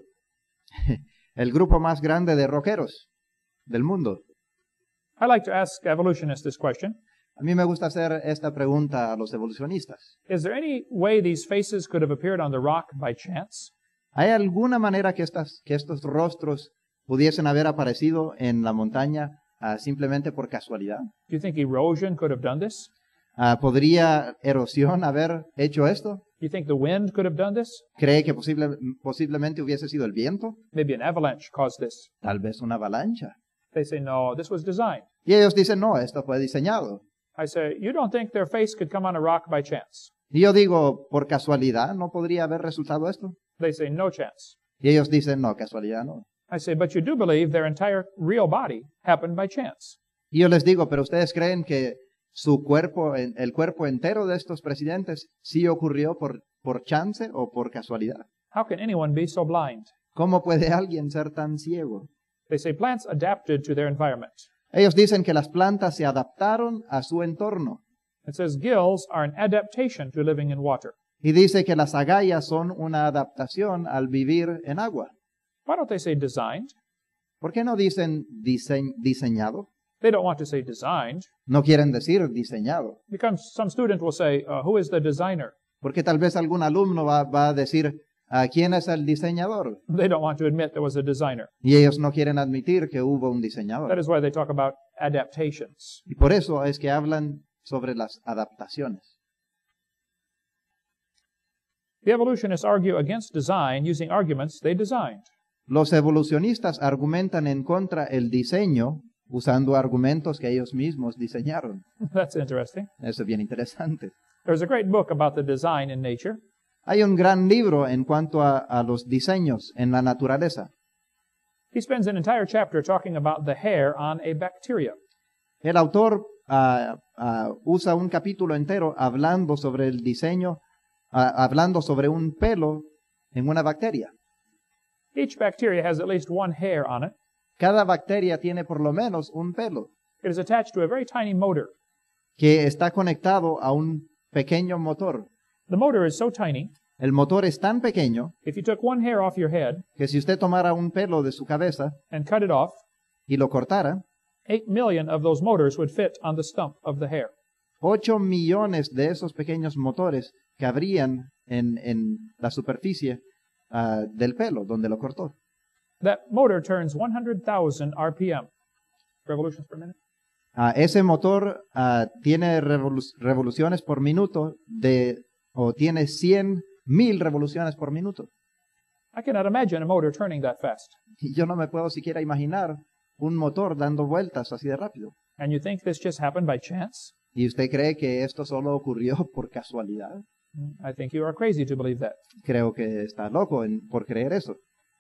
el grupo más grande de rockeros del mundo. I like to ask evolutionists this question. A mí me gusta hacer esta pregunta a los evolucionistas. Is there any way these faces could have appeared on the rock by chance? ¿Hay alguna manera que estos rostros pudiesen haber aparecido en la montaña simplemente por casualidad? Do you think erosion could have done this? ¿Podría erosión haber hecho esto? Do you think the wind could have done this? ¿Cree que posiblemente hubiese sido el viento? Maybe an avalanche caused this. Tal vez una avalancha. They say, no, this was designed. Y ellos dicen, no, esto fue diseñado. I say, you don't think their face could come on a rock by chance? Y yo digo, por casualidad, ¿no podría haber resultado esto? They say, no chance. Y ellos dicen, no, casualidad no. I say, but you do believe their entire real body happened by chance. Y yo les digo, pero ustedes creen que su cuerpo, el cuerpo entero de estos presidentes, sí ocurrió por chance o por casualidad. How can anyone be so blind? ¿Cómo puede alguien ser tan ciego? They say plants adapted to their environment. Ellos dicen que las plantas se adaptaron a su entorno. It says gills are an adaptation to living in water. Y dice que las agallas son una adaptación al vivir en agua. Why don't they say designed? ¿Por qué no dicen diseñado? They don't want to say designed. No quieren decir diseñado. Because some student will say, who is the designer? Porque tal vez algún alumno va a decir, ¿quién es el diseñador? They don't want to admit there was a designer. Y ellos no quieren admitir que hubo un That diseñador. is why they talk about adaptations. Y por eso es que hablan sobre las adaptaciones. The evolutionists argue against design using arguments they designed. Los evolucionistas argumentan en contra el diseño usando argumentos que ellos mismos diseñaron. That's interesting. Eso es bien interesante. There's a great book about the design in nature. Hay un gran libro en cuanto a los diseños en la naturaleza. He spends an entire chapter talking about the hair on a bacteria. El autor usa un capítulo entero hablando sobre el diseño, hablando sobre un pelo en una bacteria. Each bacteria has at least one hair on it. Cada bacteria tiene por lo menos un pelo It is attached to a very tiny motor. que está conectado a un pequeño motor. The motor is so tiny, El motor es tan pequeño if you took one hair off your head que si usted tomara un pelo de su cabeza and cut it off, y lo cortara, 8 million of those motors would fit on the stump of the hair. 8 millones de esos pequeños motores cabrían en la superficie del pelo donde lo cortó. That motor turns 100,000 RPM, revolutions per minute. Ese motor tiene revoluciones por minuto o tiene 100,000 revoluciones por minuto. I cannot imagine a motor turning that fast. Y yo no me puedo siquiera imaginar un motor dando vueltas así de rápido. And you think this just happened by chance? ¿Y usted cree que esto solo ocurrió por casualidad? I think you are crazy to believe that. Creo que está loco por creer eso.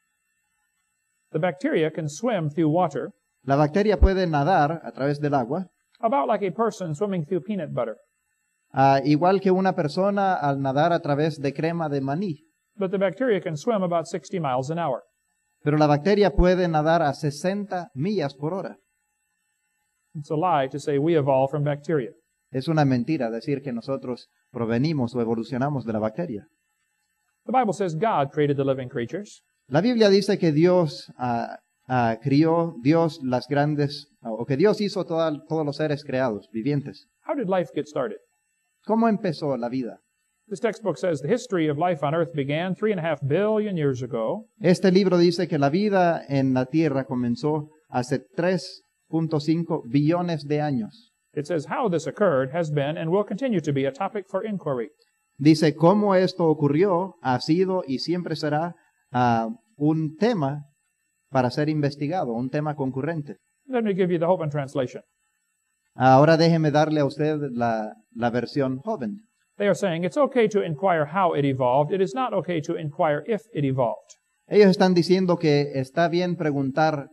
The bacteria can swim through water La bacteria puede nadar a través del agua, about like a person swimming through peanut butter. igual que una persona al nadar a través de crema de maní. But the bacteria can swim about 60 miles an hour. Pero la bacteria puede nadar a 60 millas por hora. It's a lie to say we evolved from bacteria. Es una mentira decir que nosotros provenimos o evolucionamos de la bacteria. The Bible says God created the living creatures. La Biblia dice que Dios crió las grandes, o que Dios hizo todos los seres creados, vivientes. How did life get started? ¿Cómo empezó la vida? This textbook says the history of life on earth began 3.5 billion years ago. Este libro dice que la vida en la tierra comenzó hace 3.5 billones de años. It says how this occurred has been and will continue to be a topic for inquiry. Dice cómo esto ocurrió, ha sido y siempre será un tema para ser investigado, un tema concurrente. Let me give you the Hovind translation. Ahora déjeme darle a usted la versión joven. They are saying it's okay to inquire how it evolved. It is not okay to inquire if it evolved. Ellos están diciendo que está bien preguntar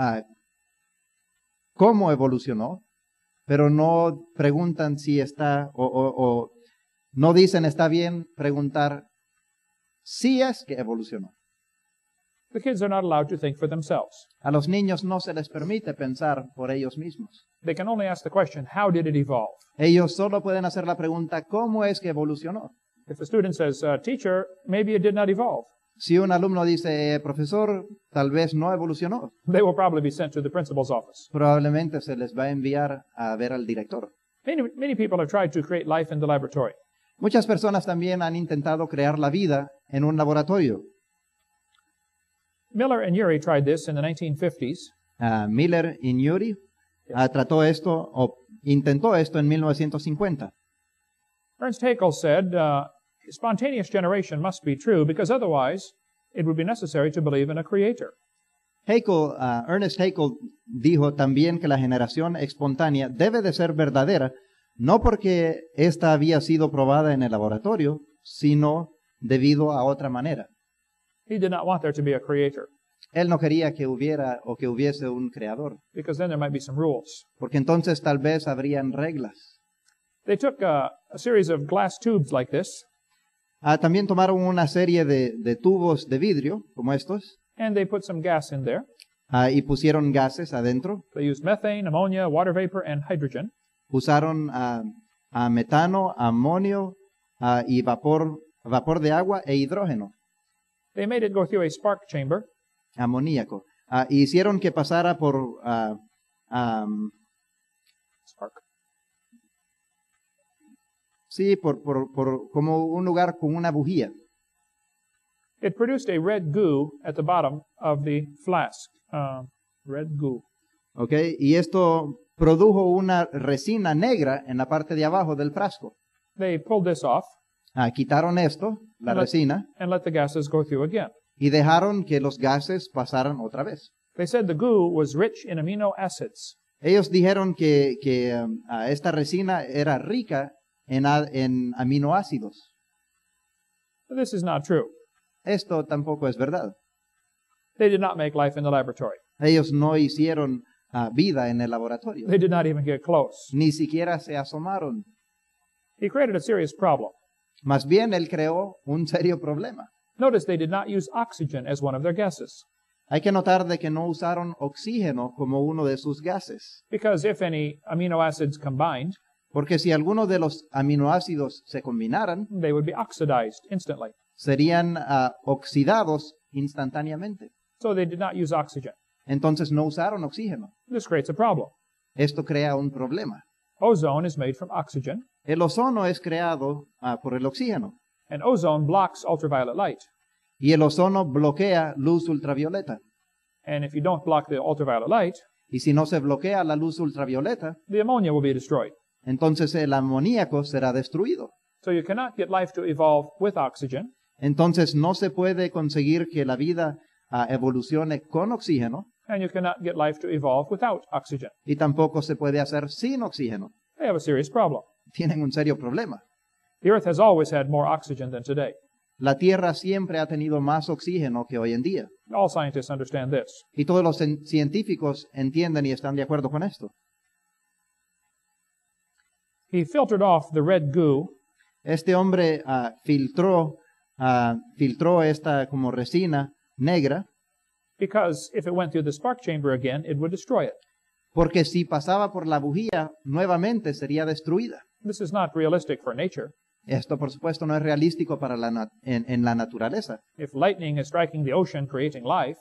cómo evolucionó, pero no preguntan si está, o no dicen está bien preguntar si es que evolucionó. The kids are not allowed to think for themselves. A los niños no se les permite pensar por ellos mismos. They can only ask the question, how did it evolve? Ellos solo pueden hacer la pregunta, ¿cómo es que evolucionó? If the student says, teacher, maybe it did not evolve, Si un alumno dice, profesor, tal vez no evolucionó, they will probably be sent to the principal's office. probablemente se les va a enviar a ver al director. Many people have tried to create life in the laboratory. Muchas personas también han intentado crear la vida en un laboratorio. Miller and Urey tried this in the 1950s. Miller y Urey trató esto o intentó esto en 1950. Ernst Haeckel said, spontaneous generation must be true because otherwise it would be necessary to believe in a creator. Ernest Haeckel dijo también que la generación espontánea debe de ser verdadera, no porque esta había sido probada en el laboratorio, sino debido a otra manera. He did not want there to be a creator Él no quería que hubiera o que hubiese un creador, because then there might be some rules. porque entonces tal vez habrían reglas. They took a series of glass tubes like this, También tomaron una serie de tubos de vidrio, como estos, and they put some gas in there. y pusieron gases adentro. They used methane, ammonia, water vapor, and hydrogen. Usaron metano, amonio y vapor de agua e hidrógeno, They made it go through a spark chamber, amoníaco. Y hicieron que pasara por spark, sí, por como un lugar con una bujía. It produced a red goo at the bottom of the flask. Red goo. ¿Okay? Y esto produjo una resina negra en la parte de abajo del frasco. They pulled this off Quitaron esto, la resina, and let the gases go through again. y dejaron que los gases pasaran otra vez. They said the goo was rich in amino acids. Ellos dijeron que esta resina era rica en aminoácidos. This is not true. Esto tampoco es verdad. They did not make life in the laboratory. Ellos no hicieron vida en el laboratorio. They did not even get close. Ni siquiera se asomaron. He created a serious problem. Más bien, él creó un serio problema. Notice they did not use oxygen as one of their gases, Hay que notar de que no usaron oxígeno como uno de sus gases. because if any amino acids combined, Porque si algunos de los aminoácidos se combinaran, they would be oxidized instantly. serían oxidados instantáneamente. So they did not use oxygen. Entonces no usaron oxígeno. This creates a problem. Esto crea un problema. Ozone is made from oxygen, El ozono es creado por el oxígeno. and ozone blocks ultraviolet light. Y el ozono bloquea luz ultravioleta. And if you don't block the ultraviolet light, Y si no se bloquea la luz ultravioleta, the ammonia will be destroyed. entonces el amoníaco será destruido. So you cannot get life to evolve with oxygen, Entonces no se puede conseguir que la vida evolucione con oxígeno, and you cannot get life to evolve without oxygen. y tampoco se puede hacer sin oxígeno. They have a serious problem. Tienen un serio problema. The Earth has always had more oxygen than today. La Tierra siempre ha tenido más oxígeno que hoy en día. All scientists understand this. Y todos los científicos entienden y están de acuerdo con esto. He filtered off the red goo Este hombre filtró esta como resina negra, because if it went through the spark chamber again, it would destroy it. porque si pasaba por la bujía, nuevamente sería destruida. This is not realistic for nature. Esto, por supuesto, no es realístico para en la naturaleza. If lightning is striking the ocean creating life,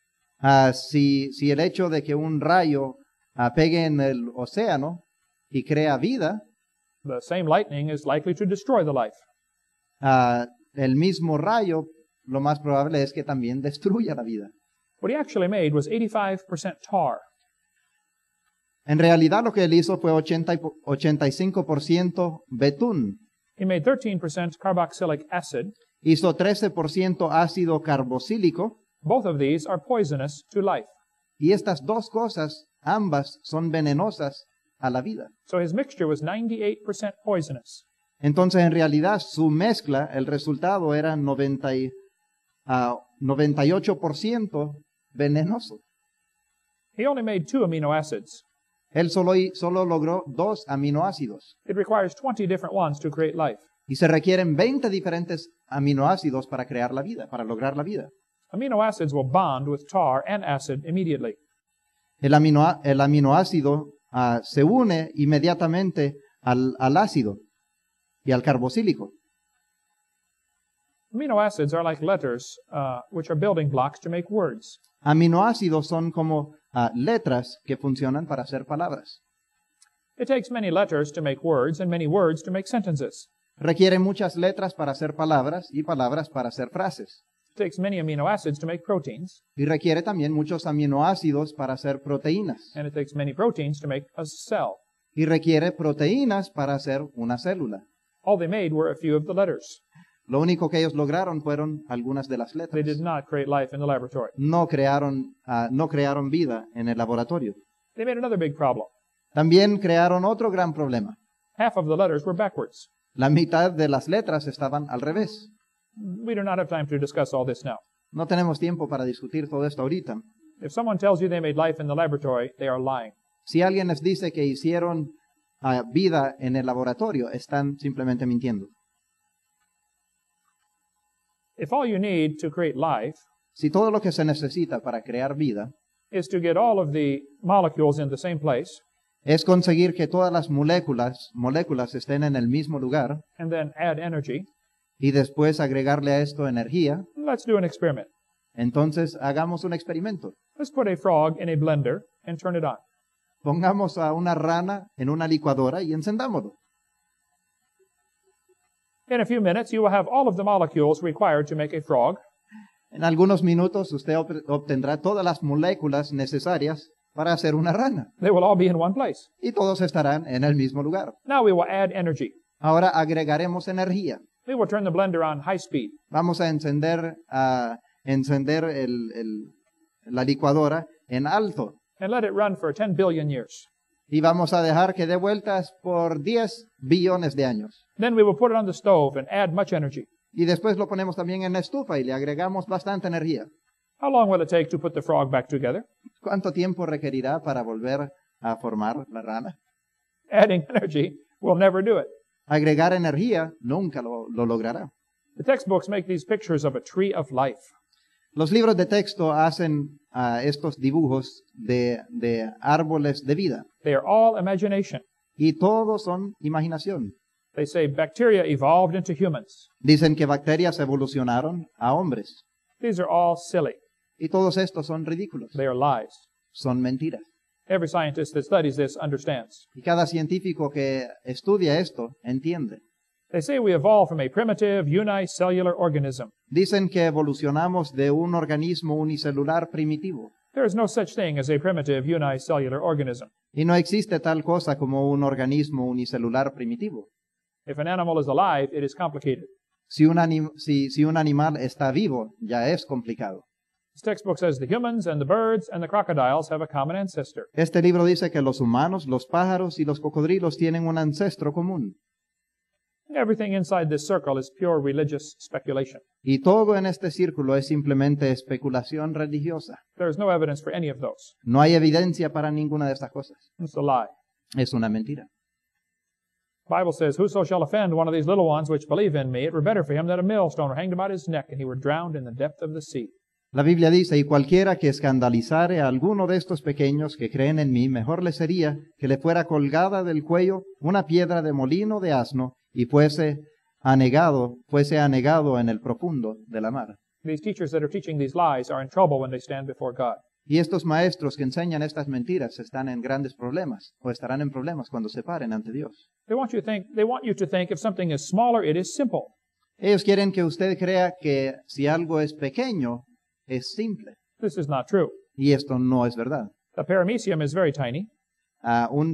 Si el hecho de que un rayo pegue en el océano y crea vida, the same lightning is likely to destroy the life. el mismo rayo, lo más probable es que también destruya la vida. What he actually made was 85% tar. En realidad lo que él hizo fue 85% betún. He made 13% carboxylic acid. Hizo 13% ácido carboxílico, Both of these are poisonous to life. y estas dos cosas, ambas, son venenosas a la vida. So his mixture was 98% poisonous. Entonces, en realidad, su mezcla, el resultado era 98% venenoso. He only made 2 amino acids. Él solo logró 2 aminoácidos. It requires 20 different ones to create life. Y se requieren 20 diferentes aminoácidos para crear la vida, para lograr la vida. Amino acids will bond with tar and acid immediately. El aminoácido se une inmediatamente al ácido y al carboxílico. Amino acids are like letters, which are building blocks to make words. Aminoácidos son como letras que funcionan para hacer palabras. It takes many letters to make words and many words to make sentences. Requiere muchas letras para hacer palabras y palabras para hacer frases. It takes many amino acids to make proteins, Y requiere también muchos aminoácidos para hacer proteínas. and it takes many proteins to make a cell. Y requiere proteínas para hacer una célula. All they made were a few of the letters. Lo único que ellos lograron fueron algunas de las They letras. did not create life in the laboratory. No crearon vida en el laboratorio. They made another big problem. También crearon otro gran problema. Half of the letters were backwards. La mitad de las letras estaban al revés. We do not have time to discuss all this now. No tenemos tiempo para discutir todo esto ahorita. If someone tells you they made life in the laboratory, they are lying. Si alguien les dice que hicieron vida en el laboratorio, están simplemente mintiendo. If all you need to create life Si todo lo que se necesita para crear vida is to get all of the molecules in the same place es conseguir que todas las moléculas estén en el mismo lugar and then add energy, y después agregarle a esto energía, let's do an experiment. entonces hagamos un experimento. Let's put a frog in a blender and turn it on. Pongamos a una rana en una licuadora y encendámoslo. In a few minutes, you will have all of the molecules required to make a frog, En algunos minutos usted obtendrá todas las moléculas necesarias para hacer una rana they will all be in one place. y todos estarán en el mismo lugar. Now we will add energy. Ahora agregaremos energía. We will turn the blender on high speed. Vamos a encender la licuadora en alto And let it run for 10 billion years. y vamos a dejar que dé vueltas por 10 billones de años. Then we will put it on the stove and add much energy. Y después lo ponemos también en la estufa y le agregamos bastante energía. How long will it take to put the frog back together? ¿Cuánto tiempo requerirá para volver a formar la rana? Adding energy will never do it. Agregar energía nunca lo logrará. The textbooks make these pictures of a tree of life. Los libros de texto hacen estos dibujos de árboles de vida They are all imagination. y todos son imaginación. They say bacteria evolved into humans. Dicen que bacterias evolucionaron a hombres These are all silly. y todos estos son ridículos, They are lies. son mentiras. Every scientist that studies this understands. Y cada científico que estudia esto entiende. They say we evolved from a primitive unicellular organism. Dicen que evolucionamos de un organismo unicelular primitivo There is no such thing as a primitive unicellular organism. y no existe tal cosa como un organismo unicelular primitivo. If an animal is alive, it is complicated. Si un animal está vivo, ya es complicado. This textbook says the humans and the birds and the crocodiles have a common ancestor. Este libro dice que los humanos, los pájaros y los cocodrilos tienen un ancestro común. Everything inside this circle is pure religious speculation. Y todo en este círculo es simplemente especulación religiosa. There is no evidence for any of those. No hay evidencia para ninguna de estas cosas. It's a lie. Es una mentira. The Bible says, whoso shall offend one of these little ones which believe in me, it were better for him that a millstone were hanged about his neck and he were drowned in the depth of the sea. La Biblia dice, y cualquiera que escandalizare a alguno de estos pequeños que creen en mí, mejor le sería que le fuera colgada del cuello una piedra de molino de asno y fuese anegado en el profundo de la mar. These teachers that are teaching these lies are in trouble when they stand before God. Y estos maestros que enseñan estas mentiras están en grandes problemas, o estarán en problemas cuando se paren ante Dios. They want you to think if something is smaller, it is simple. Ellos quieren que usted crea que si algo es pequeño, es simple. This is not true. Y esto no es verdad. The paramecium is very tiny. Un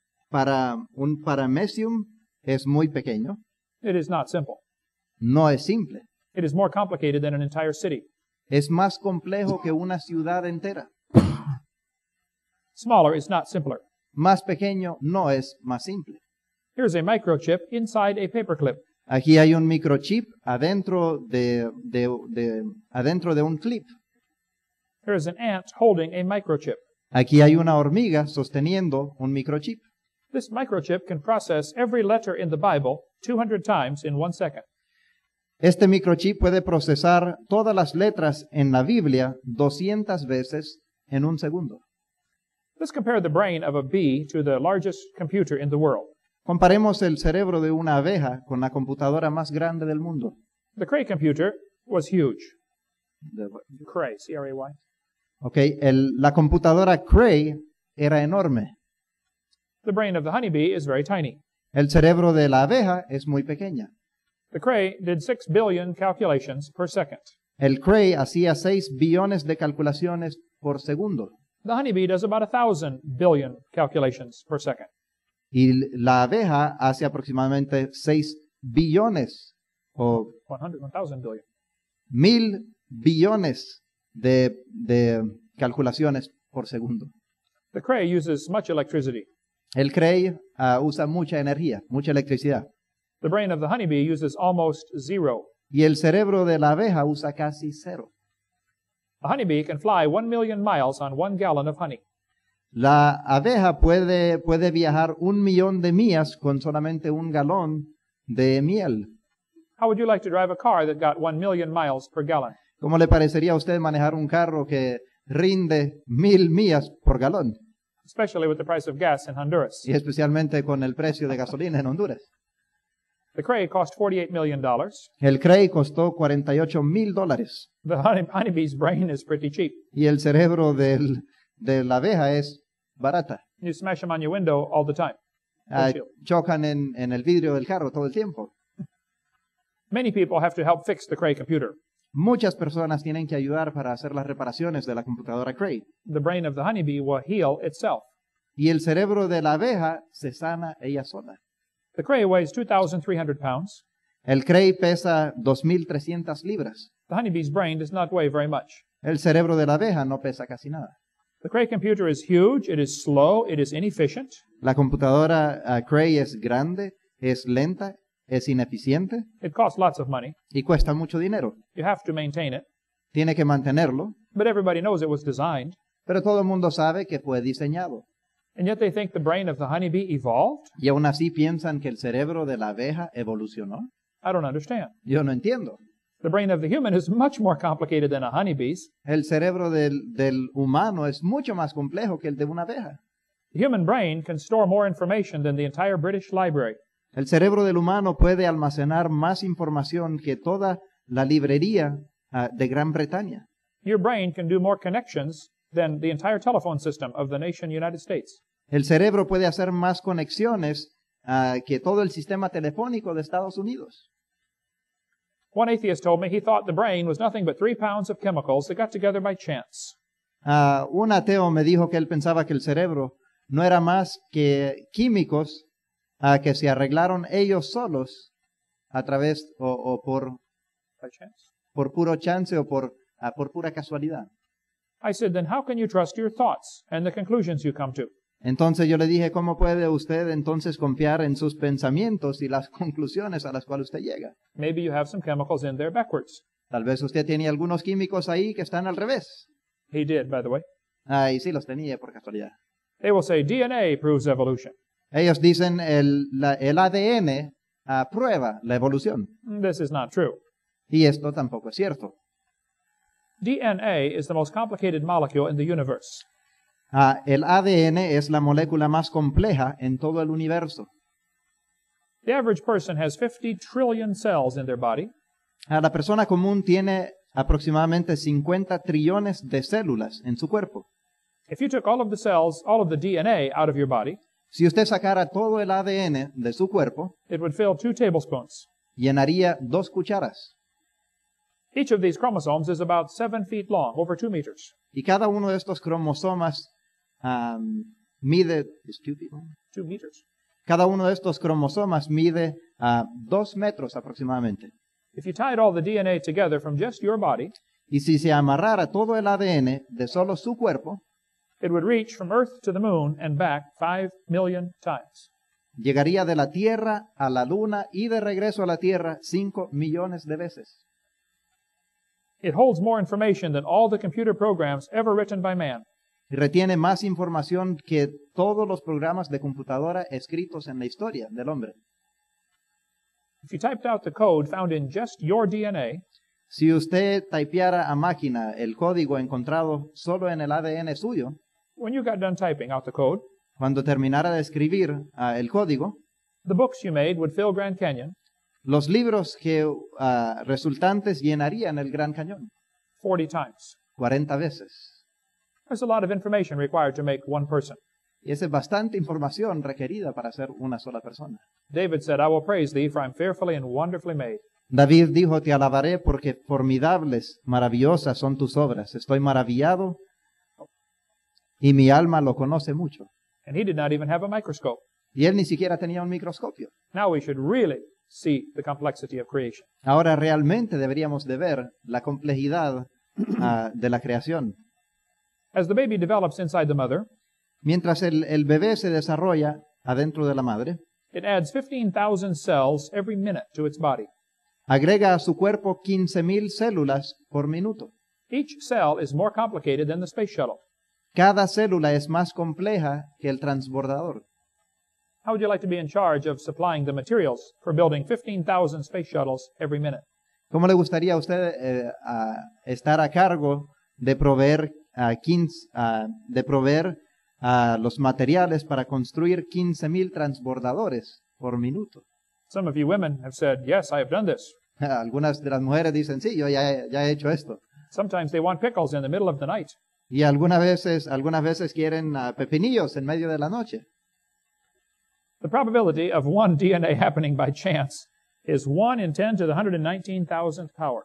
paramecium es muy pequeño, It is not simple. no es simple. It is more complicated than an entire city. Es más complejo que una ciudad entera. Smaller is not simpler. Más pequeño no es más simple. Here's a microchip inside a paperclip. Aquí hay un microchip adentro de un clip. Here's an ant holding a microchip. Aquí hay una hormiga sosteniendo un microchip. This microchip can process every letter in the Bible 200 times in 1 second. Este microchip puede procesar todas las letras en la Biblia 200 veces en un segundo. Let's compare the brain of a bee to the largest computer in the world. Comparemos el cerebro de una abeja con la computadora más grande del mundo. The Cray computer was huge. Cray, C-R-A-Y. La computadora Cray era enorme. The brain of the honeybee is very tiny. El cerebro de la abeja es muy pequeña. The Cray did 6 billion calculations per second. El Cray hacía 6 billones de calculaciones por segundo. The honeybee does about 1,000 billion calculations per second. Y la abeja hace aproximadamente 6 billones o 1,000 billion. 1000 billones de calculaciones por segundo. The Cray uses much electricity. El Cray usa mucha energía, mucha electricidad. The brain of the honeybee uses almost zero. Y el cerebro de la abeja usa casi cero. A honeybee can fly 1 million miles on 1 gallon of honey. La abeja puede viajar 1.000.000 de millas con solamente un galón de miel. How would you like to drive a car that got 1 million miles per gallon? ¿Cómo le parecería a usted manejar un carro que rinde 1.000 millas por galón? Especially with the price of gas in Honduras. Y especialmente con el precio de gasolina en Honduras. The Cray cost $48 million. El Cray costó $48,000. The honeybee's brain is pretty cheap. Y el cerebro de la abeja es barata. You smash them on your window all the time. Chocan en el vidrio del carro todo el tiempo. Many people have to help fix the Cray computer. Muchas personas tienen que ayudar para hacer las reparaciones de la computadora Cray. The brain of the honeybee will heal itself. Y el cerebro de la abeja se sana ella sola. The Cray weighs 2,300 pounds. El Cray pesa 2.300 libras. The honeybee's brain does not weigh very much. El cerebro de la abeja no pesa casi nada. The Cray computer is huge, it is slow, it is inefficient. La computadora Cray es grande, es lenta, es ineficiente It costs lots of money. y cuesta mucho dinero. You have to maintain it. Tiene que mantenerlo, But everybody knows it was designed. pero todo el mundo sabe que fue diseñado. And yet they think the brain of the honeybee evolved? Y aún así piensan que el cerebro de la abeja evolucionó. I don't understand. Yo no entiendo. The brain of the human is much more complicated than a honeybee's. El cerebro del humano es mucho más complejo que el de una abeja. The human brain can store more information than the entire British Library. El cerebro del humano puede almacenar más información que toda la librería de Gran Bretaña. Your brain can do more connections than the entire telephone system of the nation United States. El cerebro puede hacer más conexiones que todo el sistema telefónico de Estados Unidos. One atheist told me he thought the brain was nothing but 3 pounds of chemicals that got together by chance. Un ateo me dijo que él pensaba que el cerebro no era más que químicos que se arreglaron ellos solos a través o By chance? por puro chance o por pura casualidad. I said, then how can you trust your thoughts and the conclusions you come to? Entonces yo le dije, ¿cómo puede usted entonces confiar en sus pensamientos y las conclusiones a las cuales usted llega? Maybe you have some chemicals in there backwards. Tal vez usted tiene algunos químicos ahí que están al revés. He did, by the way. Y sí, los tenía por casualidad. They will say DNA proves evolution. Ellos dicen el ADN prueba la evolución. This is not true. Y esto tampoco es cierto. DNA is the most complicated molecule in the universe. El ADN es la molécula más compleja en todo el universo. The average person has 50 trillion cells in their body. La persona común tiene aproximadamente 50 trillones de células en su cuerpo. If you took all of the cells, all of the DNA out of your body, Si usted sacara todo el ADN de su cuerpo, it would fill 2 tablespoons. llenaría 2 cucharas. Each of these chromosomes is about 7 feet long, over 2 meters. Y cada uno de estos cromosomas mide... 2 meters. Cada uno de estos cromosomas mide 2 metros aproximadamente. If you tied all the DNA together from just your body, Y si se amarrara todo el ADN de solo su cuerpo, it would reach from Earth to the moon and back 5 million times. llegaría de la Tierra a la Luna y de regreso a la Tierra 5 millones de veces. It holds more information than all the computer programs ever written by man. Y retiene más información que todos los programas de computadora escritos en la historia del hombre. If you typed out the code found in just your DNA, Si usted typeara a máquina el código encontrado solo en el ADN suyo, when you got done typing out the code, cuando terminara de escribir el código, the books you made would fill Grand Canyon los libros que resultantes llenarían el Gran Cañón 40 times. 40 veces. There's a lot of information required to make one person. Y esa es bastante información requerida para ser una sola persona. David said, I will praise thee, for I am fearfully and wonderfully made. David dijo, te alabaré porque formidables, maravillosas son tus obras. Estoy maravillado y mi alma lo conoce mucho. And he did not even have a microscope. Y él ni siquiera tenía un microscopio. Now we should really see the complexity of creation. Ahora realmente deberíamos de ver la complejidad de la creación. As the baby develops inside the mother, Mientras el bebé se desarrolla adentro de la madre, it adds 15,000 cells every minute to its body. agrega a su cuerpo 15,000 células por minuto. Each cell is more complicated than the space shuttle. Cada célula es más compleja que el transbordador. How would you like to be in charge of supplying the materials for building 15,000 space shuttles every minute? ¿Cómo le gustaría a usted estar a cargo de proveer, los materiales para construir 15,000 transbordadores por minuto? Some of you women have said, yes, I have done this. Algunas de las mujeres dicen, sí, yo ya he hecho esto. Sometimes they want pickles in the middle of the night. Y algunas veces quieren pepinillos en medio de la noche. The probability of one DNA happening by chance is 1 in 10 to the 119,000th power.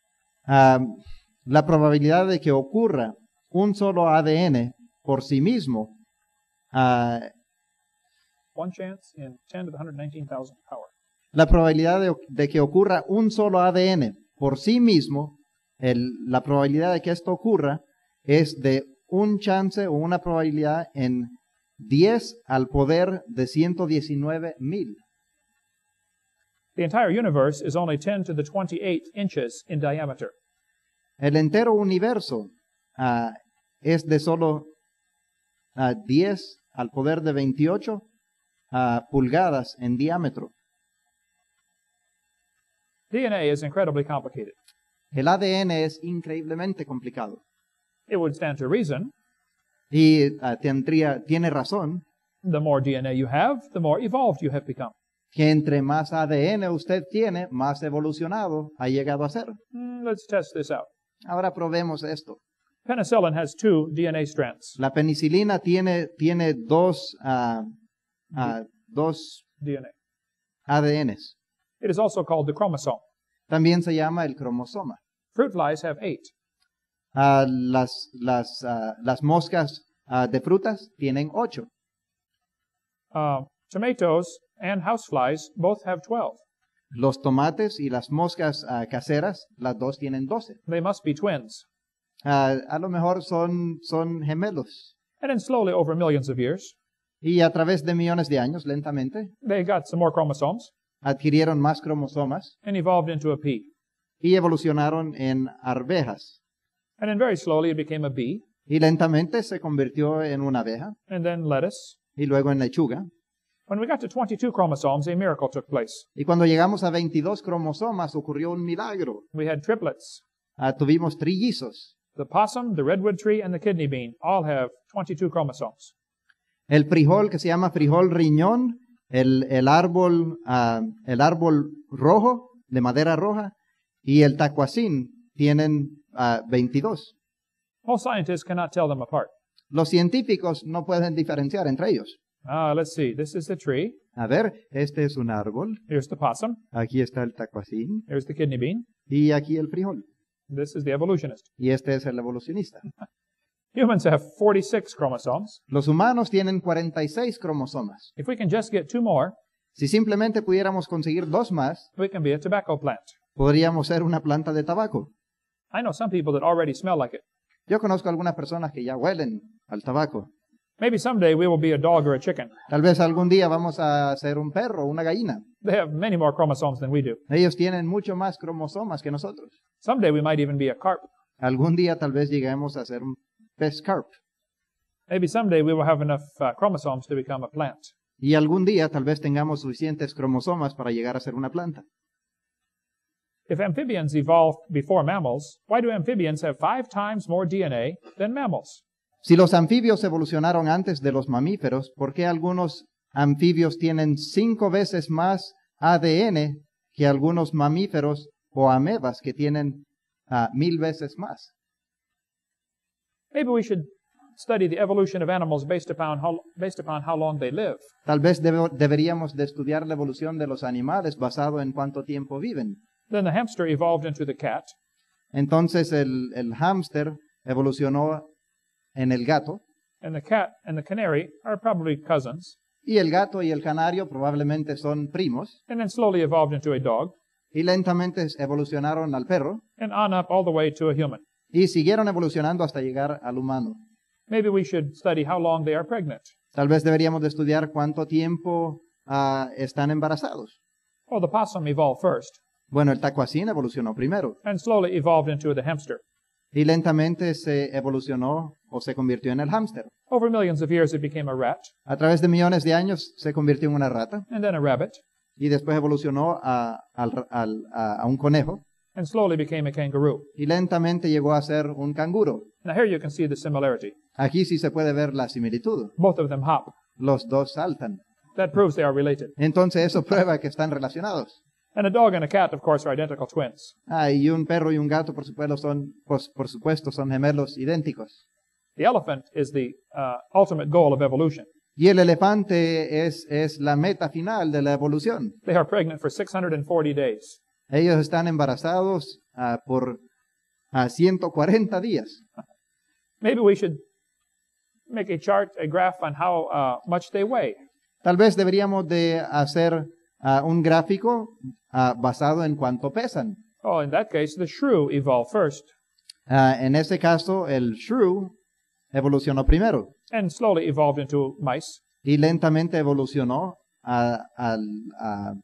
La probabilidad de que ocurra un solo ADN por sí mismo, One chance in 10 to the 119,000th power. la probabilidad de que ocurra un solo ADN por sí mismo, la probabilidad de que esto ocurra es de un chance o una probabilidad en 10 al poder de 119,000. The entire universe is only 10 to the 28 inches in diameter. El entero universo es de solo 10 al poder de 28 pulgadas en diámetro. DNA is incredibly complicated. El ADN es increíblemente complicado. It would stand to reason, Y tiene razón the more DNA you have, the more evolved you have become. que entre más ADN usted tiene, más evolucionado ha llegado a ser. Let's test this out. Ahora probemos esto. Penicillin has 2 DNA strands. La penicilina tiene dos DNA. ADNs. It is also called the chromosome. También se llama el cromosoma. Fruit flies have 8. Las moscas de frutas tienen 8. Tomatoes and houseflies both have 12. Los tomates y las moscas caseras, las dos tienen 12. They must be twins. A lo mejor son gemelos. And then slowly over millions of years, Y a través de millones de años, lentamente, they got some more chromosomes adquirieron más cromosomas and evolved into a pea. y evolucionaron en arvejas. And then very slowly it became a bee, Y lentamente se convirtió en una abeja and then lettuce. y luego en lechuga. When we got to 22 chromosomes, a miracle took place. Y cuando llegamos a 22 cromosomas ocurrió un milagro. We had triplets. Tuvimos trillizos. The possum, the redwood tree, and the kidney bean all have 22 chromosomes. El frijol que se llama frijol riñón, el árbol rojo, de madera roja, y el tacuacín tienen 22. Most scientists cannot tell them apart. Los científicos no pueden diferenciar entre ellos. Let's see. This is the tree. A ver, este es un árbol, Here's the possum. aquí está el tacuacín, Here's the kidney bean. y aquí el frijol. This is the evolutionist. Y este es el evolucionista. Humans have 46 chromosomes. Los humanos tienen 46 cromosomas. If we can just get 2 more, Si simplemente pudiéramos conseguir 2 más, we can be a tobacco plant. podríamos ser una planta de tabaco. I know some people that already smell like it. Yo conozco algunas personas que ya huelen al tabaco. Maybe someday we will be a dog or a chicken. Tal vez algún día vamos a ser un perro o una gallina. They have many more chromosomes than we do. Ellos tienen mucho más cromosomas que nosotros. Someday we might even be a carp. Algún día tal vez lleguemos a ser un pez carp. Maybe someday we will have enough chromosomes to become a plant. Y algún día tal vez tengamos suficientes cromosomas para llegar a ser una planta. If amphibians evolved before mammals, why do amphibians have 5 times more DNA than mammals? Si los anfibios evolucionaron antes de los mamíferos, ¿por qué algunos anfibios tienen 5 veces más ADN que algunos mamíferos o amebas que tienen 1000 veces más? Maybe we should study the evolution of animals based upon how long they live. Tal vez deberíamos de estudiar la evolución de los animales basado en cuánto tiempo viven. Then the hamster evolved into the cat, Entonces el hámster evolucionó en el gato, and the cat and the canary are probably cousins, y el gato y el canario probablemente son primos, and then slowly evolved into a dog, y lentamente evolucionaron al perro, and on up all the way to a human. y siguieron evolucionando hasta llegar al humano. Maybe we should study how long they are pregnant. Tal vez deberíamos de estudiar cuánto tiempo están embarazados. Oh, the possum evolved first, Bueno, el tacuacín evolucionó primero, and slowly evolved into the hamster. y lentamente se evolucionó o se convirtió en el hámster. Over millions of years, it became a rat, A través de millones de años se convirtió en una rata, and then a rabbit, y después evolucionó a un conejo, and slowly became a kangaroo. y lentamente llegó a ser un canguro. Now here you can see the similarity. Aquí sí se puede ver la similitud. Both of them hop. Los dos saltan. That proves they are related. Entonces eso prueba que están relacionados. And a dog and a cat, of course, are identical twins. Y un perro y un gato, por supuesto, son gemelos idénticos. The elephant is the ultimate goal of evolution. Y el elefante es la meta final de la evolución. They are pregnant for 640 days. Ellos están embarazados por 140 días. Maybe we should make a chart, a graph on how much they weigh. Tal vez deberíamos de hacer un gráfico basado en cuánto pesan. Oh, in that case, the shrew evolved first, En ese caso, el shrew evolucionó primero and slowly evolved into mice, y lentamente evolucionó al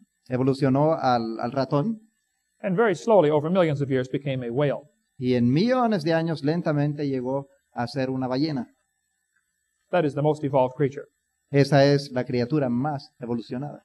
ratón, and very slowly, over millions of years, became a whale. y en millones de años lentamente llegó a ser una ballena. That is the most evolved creature. Esa es la criatura más evolucionada.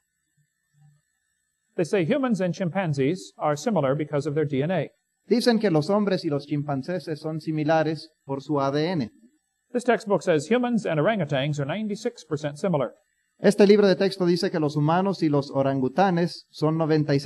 They say humans and chimpanzees are similar because of their DNA. Dicen que los hombres y los chimpancéses son similares por su ADN. This textbook says humans and orangutans are 96% similar. Este libro de texto dice que los humanos y los orangutanes son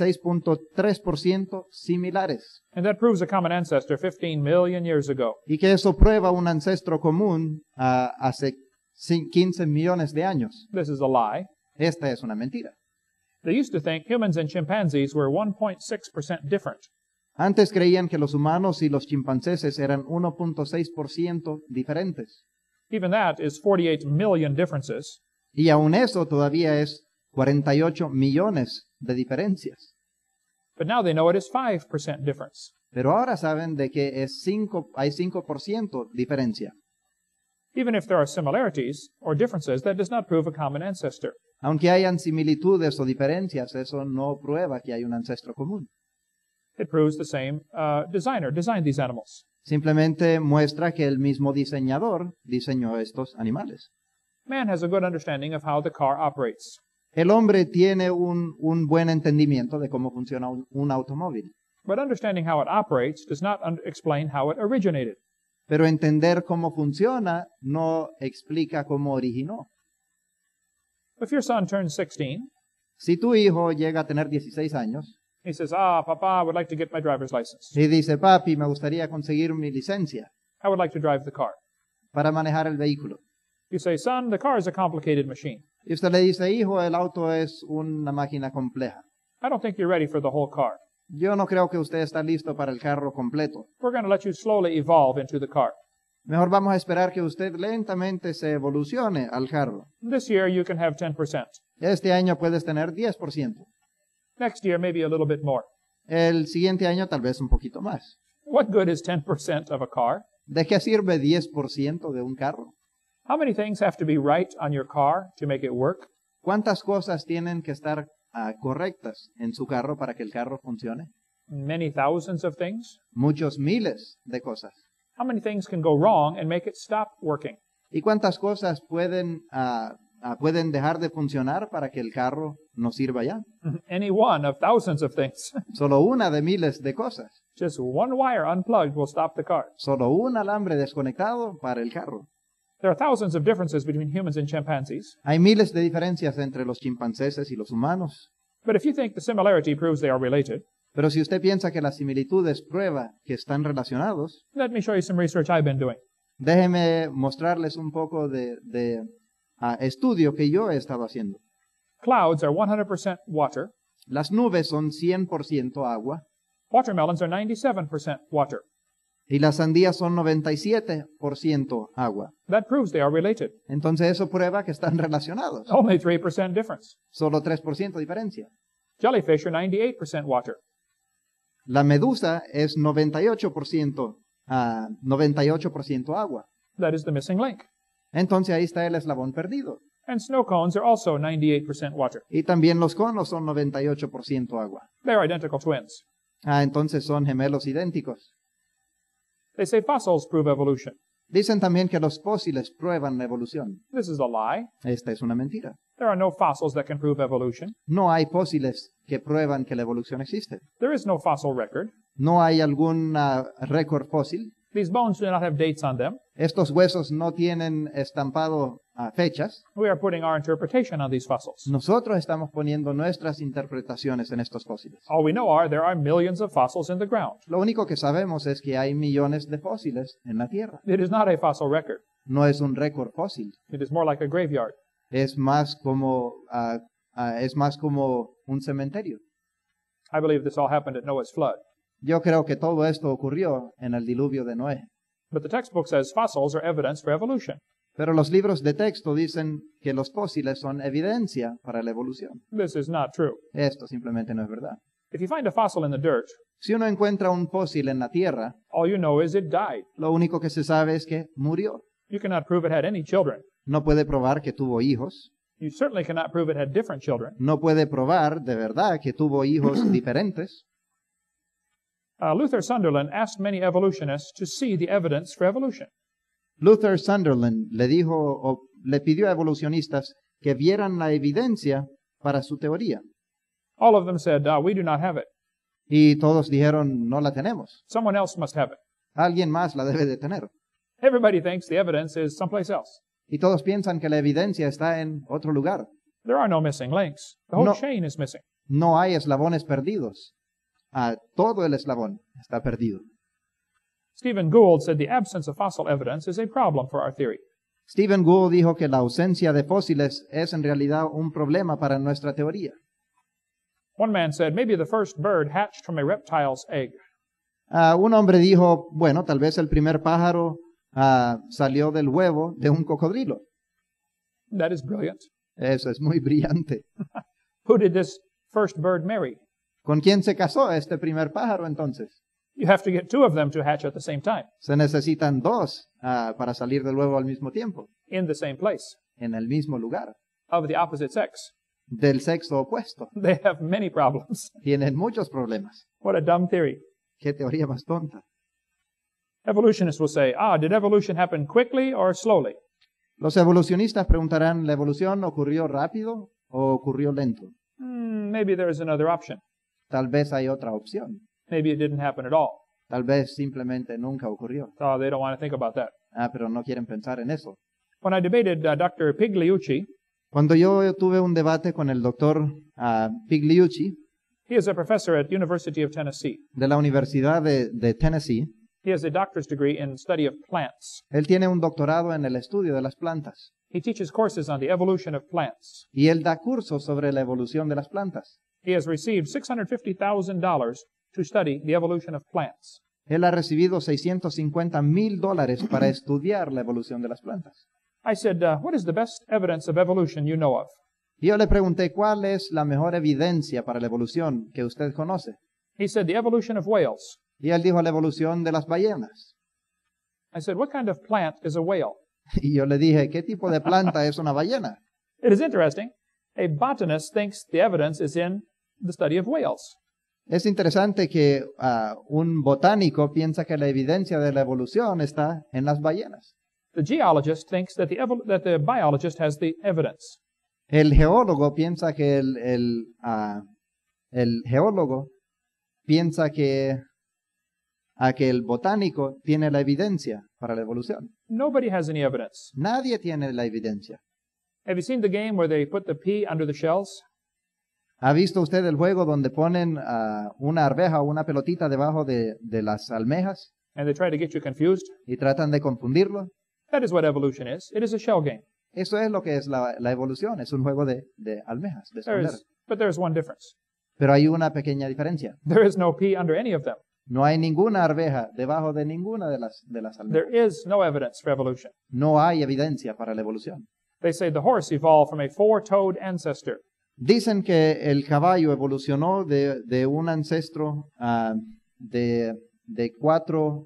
96.3% similares, And that proves a common ancestor 15 million years ago. y que eso prueba un ancestro común hace 15 millones de años. This is a lie. Esta es una mentira. They used to think humans and chimpanzees were 1.6% different. Antes creían que los humanos y los chimpancéses eran 1.6% diferentes. Even that is 48 million differences. Y aún eso todavía es 48 millones de diferencias. But now they know it is 5% difference. Pero ahora saben de que hay 5% diferencia. Even if there are similarities or differences, that does not prove a common ancestor. Aunque hayan similitudes o diferencias, eso no prueba que hay un ancestro común. It proves the same designer designed these animals. Simplemente muestra que el mismo diseñador diseñó estos animales. Man has a good understanding of how the car operates. El hombre tiene un buen entendimiento de cómo funciona un automóvil, But understanding how it operates does not explain how it originated. pero entender cómo funciona no explica cómo originó. If your son turns 16, Si tu hijo llega a tener 16 años he says, Papa, I would like to get my driver's license. y dice, papi, me gustaría conseguir mi licencia I would like to drive the car. para manejar el vehículo. You say, son, the car is a complicated machine. Y usted le dice, hijo, el auto es una máquina compleja. I don't think you're ready for the whole car. Yo no creo que usted está listo para el carro completo. We're going to let you slowly evolve into the car. Mejor vamos a esperar que usted lentamente se evolucione al carro. This year you can have 10%. Este año puedes tener 10%. Next year, maybe a little bit more. El siguiente año tal vez un poquito más. What good is 10% of a car? ¿De qué sirve 10% de un carro? How many things have to be right on your car to make it work? ¿Cuántas cosas tienen que estar correctas en su carro para que el carro funcione? Many thousands of things. Muchos miles de cosas. How many things can go wrong and make it stop working? ¿Y cuántas cosas pueden dejar de funcionar para que el carro no sirva ya? Any one of thousands of things. Solo una de miles de cosas. Just one wire unplugged will stop the car. Solo un alambre desconectado para el carro. There are thousands of differences between humans and chimpanzees. Hay miles de diferencias entre los chimpancéses y los humanos. But if you think the similarity proves they are related, Pero si usted piensa que las similitudes prueba que están relacionados, let me show you some research I've been doing. déjeme mostrarles un poco de estudio que yo he estado haciendo. Clouds are 100% water. Las nubes son 100% agua Watermelons are 97% water. y las sandías son 97% agua. That proves they are related. Entonces eso prueba que están relacionados. Only 3% difference. Solo 3% diferencia. Jellyfish are 98% water. La medusa es 98% agua. That is the missing link. Entonces ahí está el eslabón perdido. And snow cones are also 98% water. Y también los conos son 98% agua. They're identical twins. Entonces son gemelos idénticos. They say fossils prove evolution. Dicen también que los fósiles prueban la evolución. This is a lie. Esta es una mentira. There are no fossils that can prove evolution. No hay fósiles que prueban que la evolución existe. There is no fossil record. No hay algún récord fósil. These bones do not have dates on them. Estos huesos no tienen estampado fechas. We are putting our interpretation on these fossils. Nosotros estamos poniendo nuestras interpretaciones en estos fósiles. All we know are there are millions of fossils in the ground. Lo único que sabemos es que hay millones de fósiles en la Tierra. It is not a fossil record. No es un récord fósil. It is more like a graveyard. Es más como un cementerio. I believe this all happened at Noah's flood. Yo creo que todo esto ocurrió en el diluvio de Noé. But the textbook says fossils are evidence for evolution. Pero los libros de texto dicen que los fósiles son evidencia para la evolución. This is not true. Esto simplemente no es verdad. If you find a fossil in the dirt, Si uno encuentra un fósil en la tierra, all you know is it died. lo único que se sabe es que murió. You cannot prove it had any children. No puede probar que tuvo hijos. You certainly cannot prove it had different children. No puede probar de verdad que tuvo hijos diferentes. Luther Sunderland asked many evolutionists to see the evidence for evolution. Luther Sunderland le pidió a evolucionistas que vieran la evidencia para su teoría. All of them said, we do not have it. Y todos dijeron, no la tenemos. Someone else must have it. Alguien más la debe de tener. Everybody thinks the evidence is someplace else. Y todos piensan que la evidencia está en otro lugar. There are no missing links. The whole No. chain is missing. No hay eslabones perdidos. Todo el eslabón está perdido. Stephen Gould said the absence of fossil evidence is a problem for our theory. Stephen Gould dijo que la ausencia de fósiles es en realidad un problema para nuestra teoría. One man said, maybe the first bird hatched from a reptile's egg. Un hombre dijo, bueno, tal vez el primer pájaro salió del huevo de un cocodrilo. That is brilliant. Eso es muy brillante. Who did this first bird marry? ¿Con quién se casó este primer pájaro entonces? You have to get two of them to hatch at the same time, Se necesitan dos para salir del huevo al mismo tiempo, in the same place, en el mismo lugar, of the opposite sex. del sexo opuesto. They have many problems. Tienen muchos problemas. What a dumb theory. Qué teoría más tonta. Evolutionists will say, did evolution happen quickly or slowly? Los evolucionistas preguntarán, ¿la evolución ocurrió rápido o ocurrió lento? Maybe there is another option. Tal vez hay otra opción. Maybe it didn't happen at all. Tal vez simplemente nunca ocurrió. They don't want to think about that. Pero no quieren pensar en eso. When I debated Dr. Pigliucci, Cuando yo tuve un debate con el doctor Pigliucci he is a professor at University of Tennessee. de la Universidad de Tennessee, He has a doctor's degree in study of plants. él tiene un doctorado en el estudio de las plantas He teaches courses on the evolution of plants. y él da cursos sobre la evolución de las plantas. He has received $650,000 to study the evolution of plants. Él ha recibido $650,000 para estudiar la evolución de las plantas. I said, what is the best evidence of evolution you know of? Y yo le pregunté, ¿cuál es la mejor evidencia para la evolución que usted conoce? He said, the evolution of whales. Y él dijo, la evolución de las ballenas. I said, what kind of plant is a whale? Y yo le dije, ¿qué tipo de planta es una ballena? It is interesting. A botanist thinks the evidence is in the study of whales. Es interesante que un botánico piensa que la evidencia de la evolución está en las ballenas. The geologist thinks that the biologist has the evidence. El geólogo piensa que el geólogo piensa que el botánico tiene la evidencia para la evolución. Nobody has any evidence. Nadie tiene la evidencia. Have you seen the game where they put the pea under the shells? ¿Ha visto usted el juego donde ponen una arveja o una pelotita debajo de las almejas And they try to get you confused? y tratan de confundirlo? That is what evolution is. It is a shell game. Eso es lo que es la evolución, es un juego de almejas, de esconder. But there's one difference. Pero hay una pequeña diferencia. There is no pea under any of them. No hay ninguna arveja debajo de ninguna de las almejas. There is no evidence for evolution. No hay evidencia para la evolución. They say the horse evolved from a four-toed ancestor. Dicen que el caballo evolucionó de un ancestro de cuatro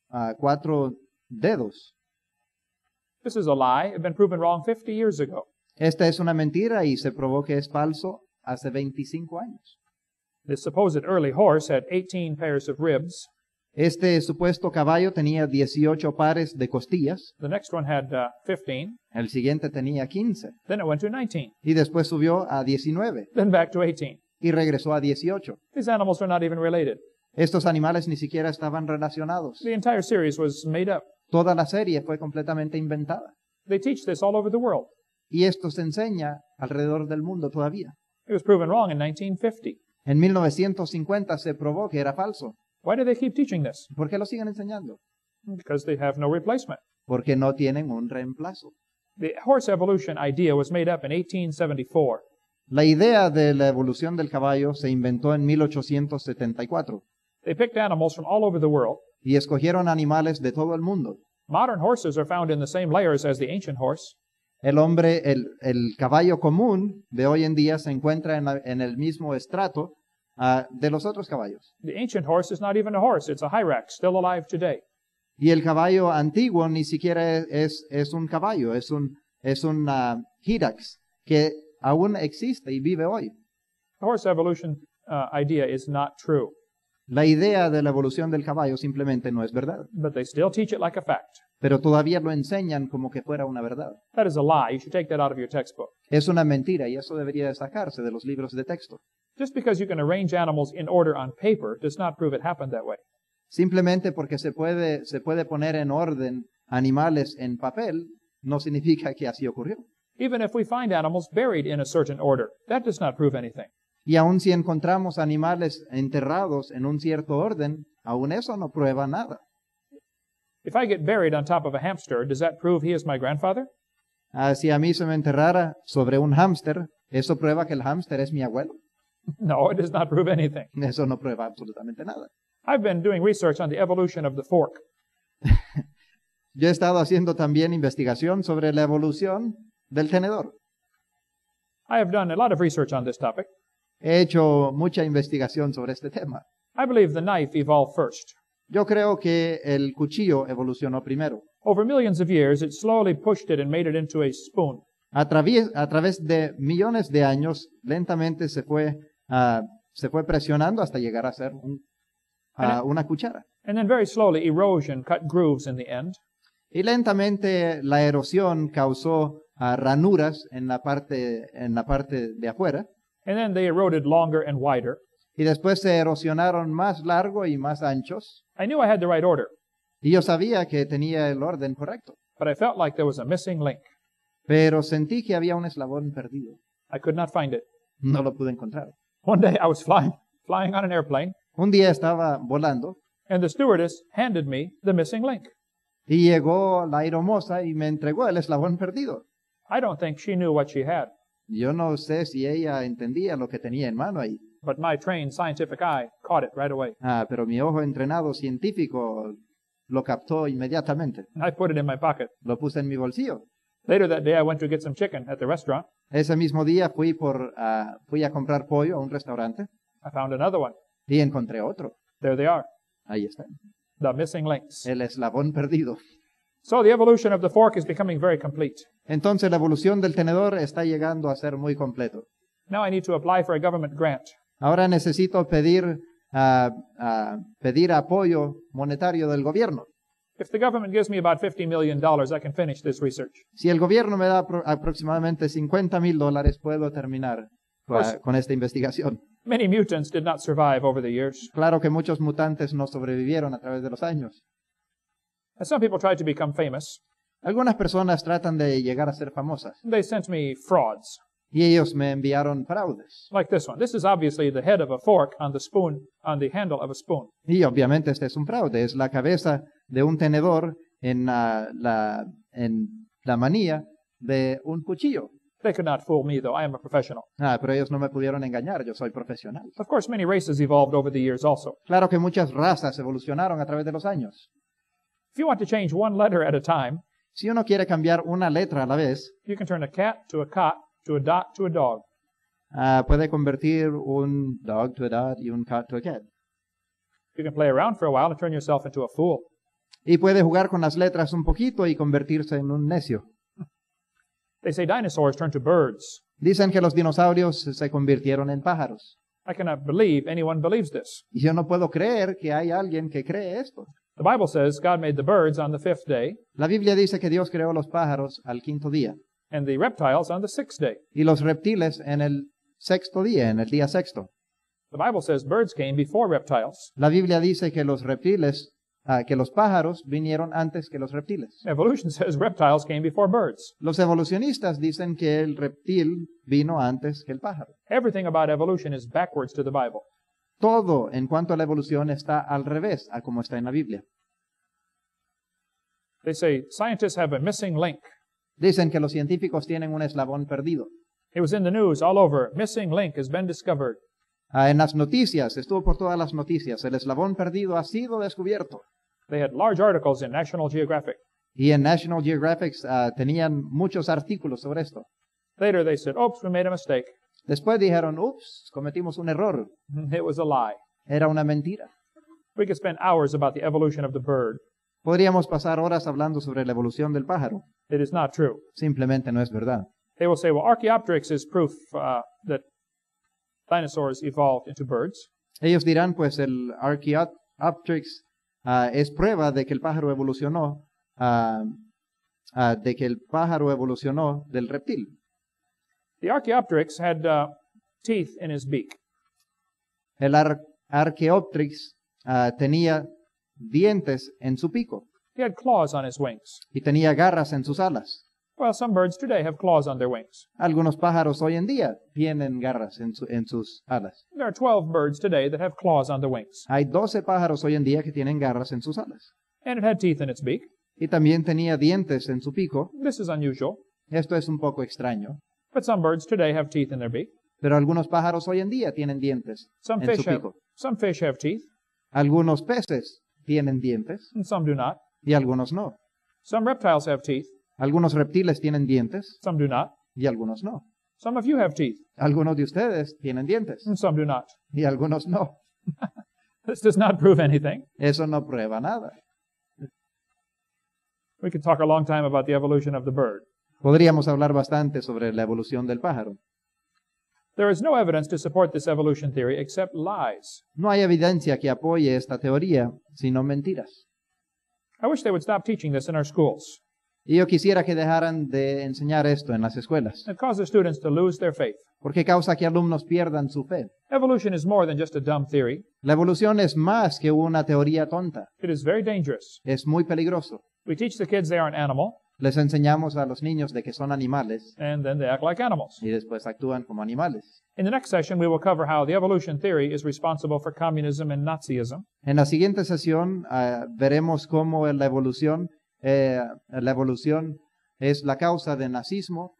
dedos. This is a lie. It had been proven wrong 50 years ago. Esta es una mentira y se probó que es falso hace 25 años. The supposed early horse had 18 pairs of ribs. Este supuesto caballo tenía 18 pares de costillas. The next one had 15. El siguiente tenía 15. Then it went to 19. Y después subió a 19 Then back to 18. y regresó a 18. These animals are not even related. Estos animales ni siquiera estaban relacionados. The entire series was made up. Toda la serie fue completamente inventada. They teach this all over the world. Y esto se enseña alrededor del mundo todavía. It was proven wrong in 1950. En 1950 se probó que era falso. Why do they keep teaching this? ¿Por qué lo siguen enseñando? Because they have no replacement. Porque no tienen un reemplazo. The horse evolution idea was made up in 1874. La idea de la evolución del caballo se inventó en 1874 They picked animals from all over the world. y escogieron animales de todo el mundo. Modern horses are found in the same layers as the ancient horse. El caballo común de hoy en día se encuentra en el mismo estrato de los otros caballos. The ancient horse is not even a horse. It's a hyrax, still alive today. Y el caballo antiguo ni siquiera es un caballo, es un hyrax que aún existe y vive hoy. The horse evolution idea is not true, La idea de la evolución del caballo simplemente no es verdad, but they still teach it like a fact. pero todavía lo enseñan como que fuera una verdad. That is a lie. You should take that out of your textbook. Es una mentira y eso debería destacarse de los libros de texto. Just because you can arrange animals in order on paper does not prove it happened that way. Simplemente porque se puede poner en orden animales en papel, no significa que así ocurrió. Even if we find animals buried in a certain order, that does not prove anything. Y aun si encontramos animales enterrados en un cierto orden, aún eso no prueba nada. If I get buried on top of a hamster, does that prove he is my grandfather? Si a mí se me enterrara sobre un hámster, ¿eso prueba que el hámster es mi abuelo? No, it does not prove anything. Eso no prueba absolutamente nada. I've been doing research on the evolution of the fork. Yo he estado haciendo también investigación sobre la evolución del tenedor. I have done a lot of research on this topic. He hecho mucha investigación sobre este tema. I believe the knife evolved first. Yo creo que el cuchillo evolucionó primero. Over millions of years, it slowly pushed it and made it into a spoon. A través de millones de años, lentamente se fue presionando hasta llegar a ser una cuchara. And then very slowly, erosion cut grooves in the end. Y lentamente la erosión causó ranuras en la parte de afuera. And then they eroded longer and wider. Y después se erosionaron más largo y más anchos. I knew I had the right order, Y yo sabía que tenía el orden correcto. but I felt like there was a missing link. Pero sentí que había un eslabón perdido. I could not find it. No lo pude encontrar. One day I was flying on an airplane, Un día estaba volando and the stewardess handed me the missing link. y llegó la aeromoza y me entregó el eslabón perdido. I don't think she knew what she had, Yo no sé si ella entendía lo que tenía en mano ahí. but my trained scientific eye caught it right away. Pero mi ojo entrenado científico lo captó inmediatamente. And I put it in my pocket. Lo puse en mi bolsillo. Later that day, I went to get some chicken at the restaurant. Ese mismo día fui a comprar pollo a un restaurante I found another one. y encontré otro. There they are, Ahí está. the missing links. El eslabón perdido. So the evolution of the fork is becoming very complete. Entonces la evolución del tenedor está llegando a ser muy completo. Now I need to apply for a government grant. Ahora necesito pedir apoyo monetario del gobierno. If the government gives me about $50 million, I can finish this research. Si el gobierno me da aproximadamente $50,000, puedo terminar con esta investigación. Many mutants did not survive over the years. Claro que muchos mutantes no sobrevivieron a través de los años. And some people tried to become famous. Algunas personas tratan de llegar a ser famosas They sent me frauds, y ellos me enviaron fraudes. like this one. This is obviously the head of a fork on the spoon, on the handle of a spoon. Y obviamente este es un fraude, es la cabeza de un tenedor en la manilla de un cuchillo. They could not fool me, though. I am a professional. Pero ellos no me pudieron engañar, yo soy profesional. Of course, many races evolved over the years also. Claro que muchas razas evolucionaron a través de los años. If you want to change one letter at a time, Si uno quiere cambiar una letra a la vez, you can turn a cat to a cot to a dot to a dog. puede convertir un dog to a dot y un cat to a cat. You can play around for a while and turn yourself into a fool. Y puede jugar con las letras un poquito y convertirse en un necio. They say dinosaurs turned to birds. Dicen que los dinosaurios se convirtieron en pájaros. I cannot believe anyone believes this. Y yo no puedo creer que hay alguien que cree esto. The Bible says God made the birds on the 5th day La Biblia dice que Dios creó los pájaros al quinto día and the reptiles on the 6th day. y los reptiles en el sexto día, en el día sexto. The Bible says birds came before reptiles. La Biblia dice que los reptiles, que los pájaros vinieron antes que los reptiles. Evolution says reptiles came before birds. Los evolucionistas dicen que el reptil vino antes que el pájaro. Everything about evolution is backwards to the Bible. Todo en cuanto a la evolución está al revés a como está en la Biblia. They say scientists have a missing link. Dicen que los científicos tienen un eslabón perdido. It was in the news all over. Missing link has been discovered. En las noticias, estuvo por todas las noticias, el eslabón perdido ha sido descubierto. They had large articles in National Geographic. Y en National Geographic tenían muchos artículos sobre esto. Later they said, oops, we made a mistake. Después dijeron, ups, cometimos un error. It was a lie. Era una mentira. We could spend hours about the evolution of the bird. Podríamos pasar horas hablando sobre la evolución del pájaro. It is not true. Simplemente no es verdad. They will say, well, Archaeopteryx is proof that dinosaurs evolved into birds. Ellos dirán, pues el Archaeopteryx es prueba de que el pájaro evolucionó, del reptil. The Archaeopteryx had teeth in his beak. El Archaeopteryx tenía dientes en su pico He had claws on his wings. y tenía garras en sus alas. Well, some birds today have claws on their wings. Algunos pájaros hoy en día tienen garras en sus alas. There are 12 birds today that have claws on their wings. Hay 12 pájaros hoy en día que tienen garras en sus alas. And it had teeth in its beak. Y también tenía dientes en su pico. This is unusual. Esto es un poco extraño. But some birds today have teeth in their beak. Pero algunos pájaros hoy en día tienen dientes Some en su fish pico. have teeth, Algunos peces tienen dientes and some do not. y algunos no. Some reptiles have teeth, Algunos reptiles tienen dientes some do not. y algunos no. Some of you have teeth, Algunos de ustedes tienen dientes and some do not. y algunos no. This does not prove anything. Eso no prueba nada. We could talk a long time about the evolution of the bird. Podríamos hablar bastante sobre la evolución del pájaro. There is no evidence to support this evolution theory except lies. No hay evidencia que apoye esta teoría, sino mentiras. I wish they would stop teaching this in our schools. Y yo quisiera que dejaran de enseñar esto en las escuelas, It causes students to lose their faith. porque causa que alumnos pierdan su fe. Evolution is more than just a dumb theory. La evolución es más que una teoría tonta, It is very dangerous. es muy peligroso. We teach the kids they are an animal, Les enseñamos a los niños de que son animales and then they act like animals. y después actúan como animales. In the next session, we will cover how the evolution theory is responsible for communism and Nazism. En la siguiente sesión veremos cómo la evolución es la causa de nazismo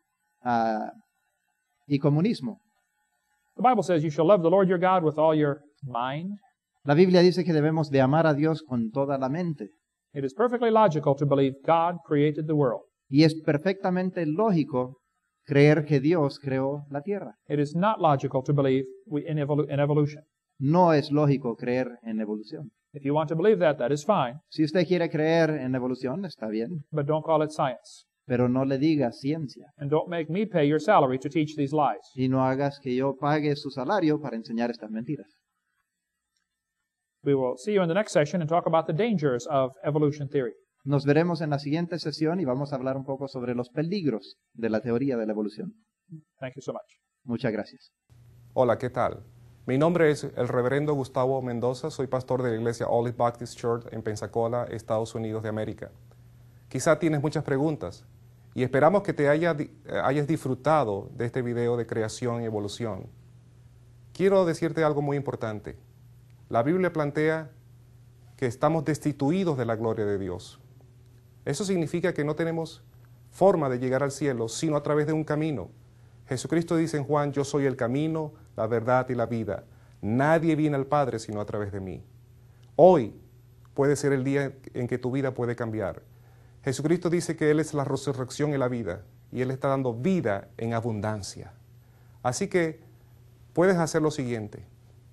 y comunismo. The Bible says you shall love the Lord your God with all your mind. La Biblia dice que debemos de amar a Dios con toda la mente. It is perfectly logical to believe God created the world. Y es perfectamente lógico creer que Dios creó la tierra. It is not logical to believe in evolution. No es lógico creer en evolución. If you want to believe that, that is fine, Si usted quiere creer en evolución, está bien, but don't call it science. pero no le diga ciencia. And don't make me pay your salary to teach these lies. Y no hagas que yo pague su salario para enseñar estas mentiras. We will see you in the next session and talk about the dangers of evolution theory. Nos veremos en la siguiente sesión y vamos a hablar un poco sobre los peligros de la teoría de la evolución. Thank you so much. Muchas gracias. Hola, ¿qué tal? Mi nombre es el reverendo Gustavo Mendoza, soy pastor de la iglesia Olive Baptist Church en Pensacola, Estados Unidos de América. Quizá tienes muchas preguntas y esperamos que te hayas disfrutado de este video de creación y evolución. Quiero decirte algo muy importante. La Biblia plantea que estamos destituidos de la gloria de Dios. Eso significa que no tenemos forma de llegar al cielo sino a través de un camino. Jesucristo dice en Juan, yo soy el camino, la verdad y la vida. Nadie viene al Padre sino a través de mí. Hoy puede ser el día en que tu vida puede cambiar. Jesucristo dice que Él es la resurrección y la vida, y Él está dando vida en abundancia. Así que puedes hacer lo siguiente.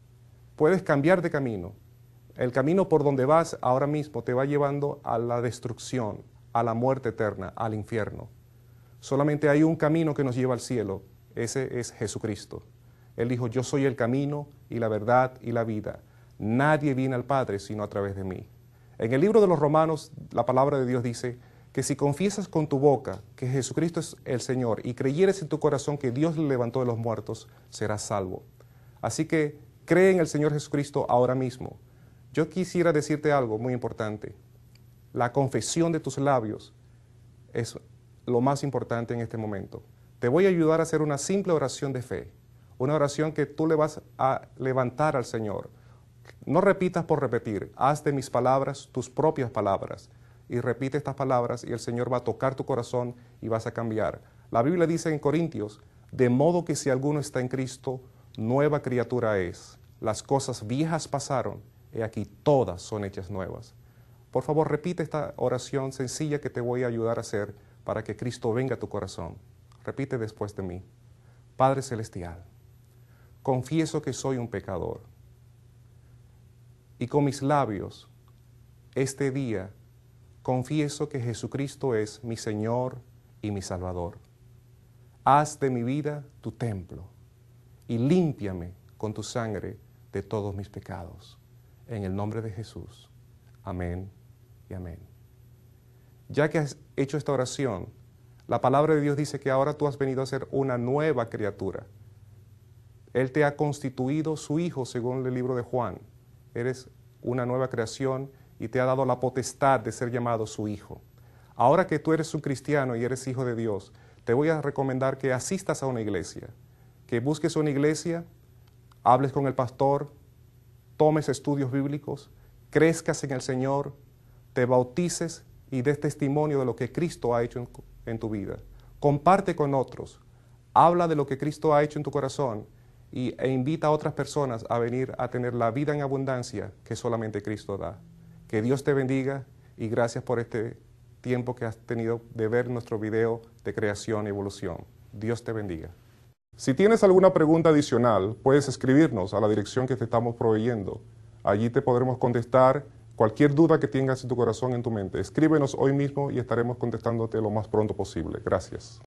Puedes cambiar de camino. El camino por donde vas ahora mismo te va llevando a la destrucción, a la muerte eterna, al infierno. Solamente hay un camino que nos lleva al cielo. Ese es Jesucristo. Él dijo, yo soy el camino y la verdad y la vida. Nadie viene al Padre sino a través de mí. En el libro de los Romanos, la palabra de Dios dice que si confiesas con tu boca que Jesucristo es el Señor y creyeres en tu corazón que Dios le levantó de los muertos, serás salvo. Así que cree en el Señor Jesucristo ahora mismo. Yo quisiera decirte algo muy importante. La confesión de tus labios es lo más importante en este momento. Te voy a ayudar a hacer una simple oración de fe, una oración que tú le vas a levantar al Señor. No repitas por repetir, haz de mis palabras tus propias palabras y repite estas palabras y el Señor va a tocar tu corazón y vas a cambiar. La Biblia dice en Corintios, de modo que si alguno está en Cristo, nueva criatura es. Las cosas viejas pasaron, y aquí todas son hechas nuevas. Por favor, repite esta oración sencilla que te voy a ayudar a hacer para que Cristo venga a tu corazón. Repite después de mí. Padre Celestial, confieso que soy un pecador. Y con mis labios, este día, confieso que Jesucristo es mi Señor y mi Salvador. Haz de mi vida tu templo y límpiame con tu sangre de todos mis pecados. En el nombre de Jesús. Amén y amén. Ya que has hecho esta oración, la palabra de Dios dice que ahora tú has venido a ser una nueva criatura. Él te ha constituido su hijo según el libro de Juan. Eres una nueva creación y te ha dado la potestad de ser llamado su hijo. Ahora que tú eres un cristiano y eres hijo de Dios, te voy a recomendar que asistas a una iglesia, que busques una iglesia, hables con el pastor, tomes estudios bíblicos, crezcas en el Señor, te bautices y des testimonio de lo que Cristo ha hecho en tu vida. Comparte con otros, habla de lo que Cristo ha hecho en tu corazón e invita a otras personas a venir a tener la vida en abundancia que solamente Cristo da. Que Dios te bendiga y gracias por este tiempo que has tenido de ver nuestro video de creación y evolución. Dios te bendiga. Si tienes alguna pregunta adicional, puedes escribirnos a la dirección que te estamos proveyendo. Allí te podremos contestar cualquier duda que tengas en tu corazón, en tu mente. Escríbenos hoy mismo y estaremos contestándote lo más pronto posible. Gracias.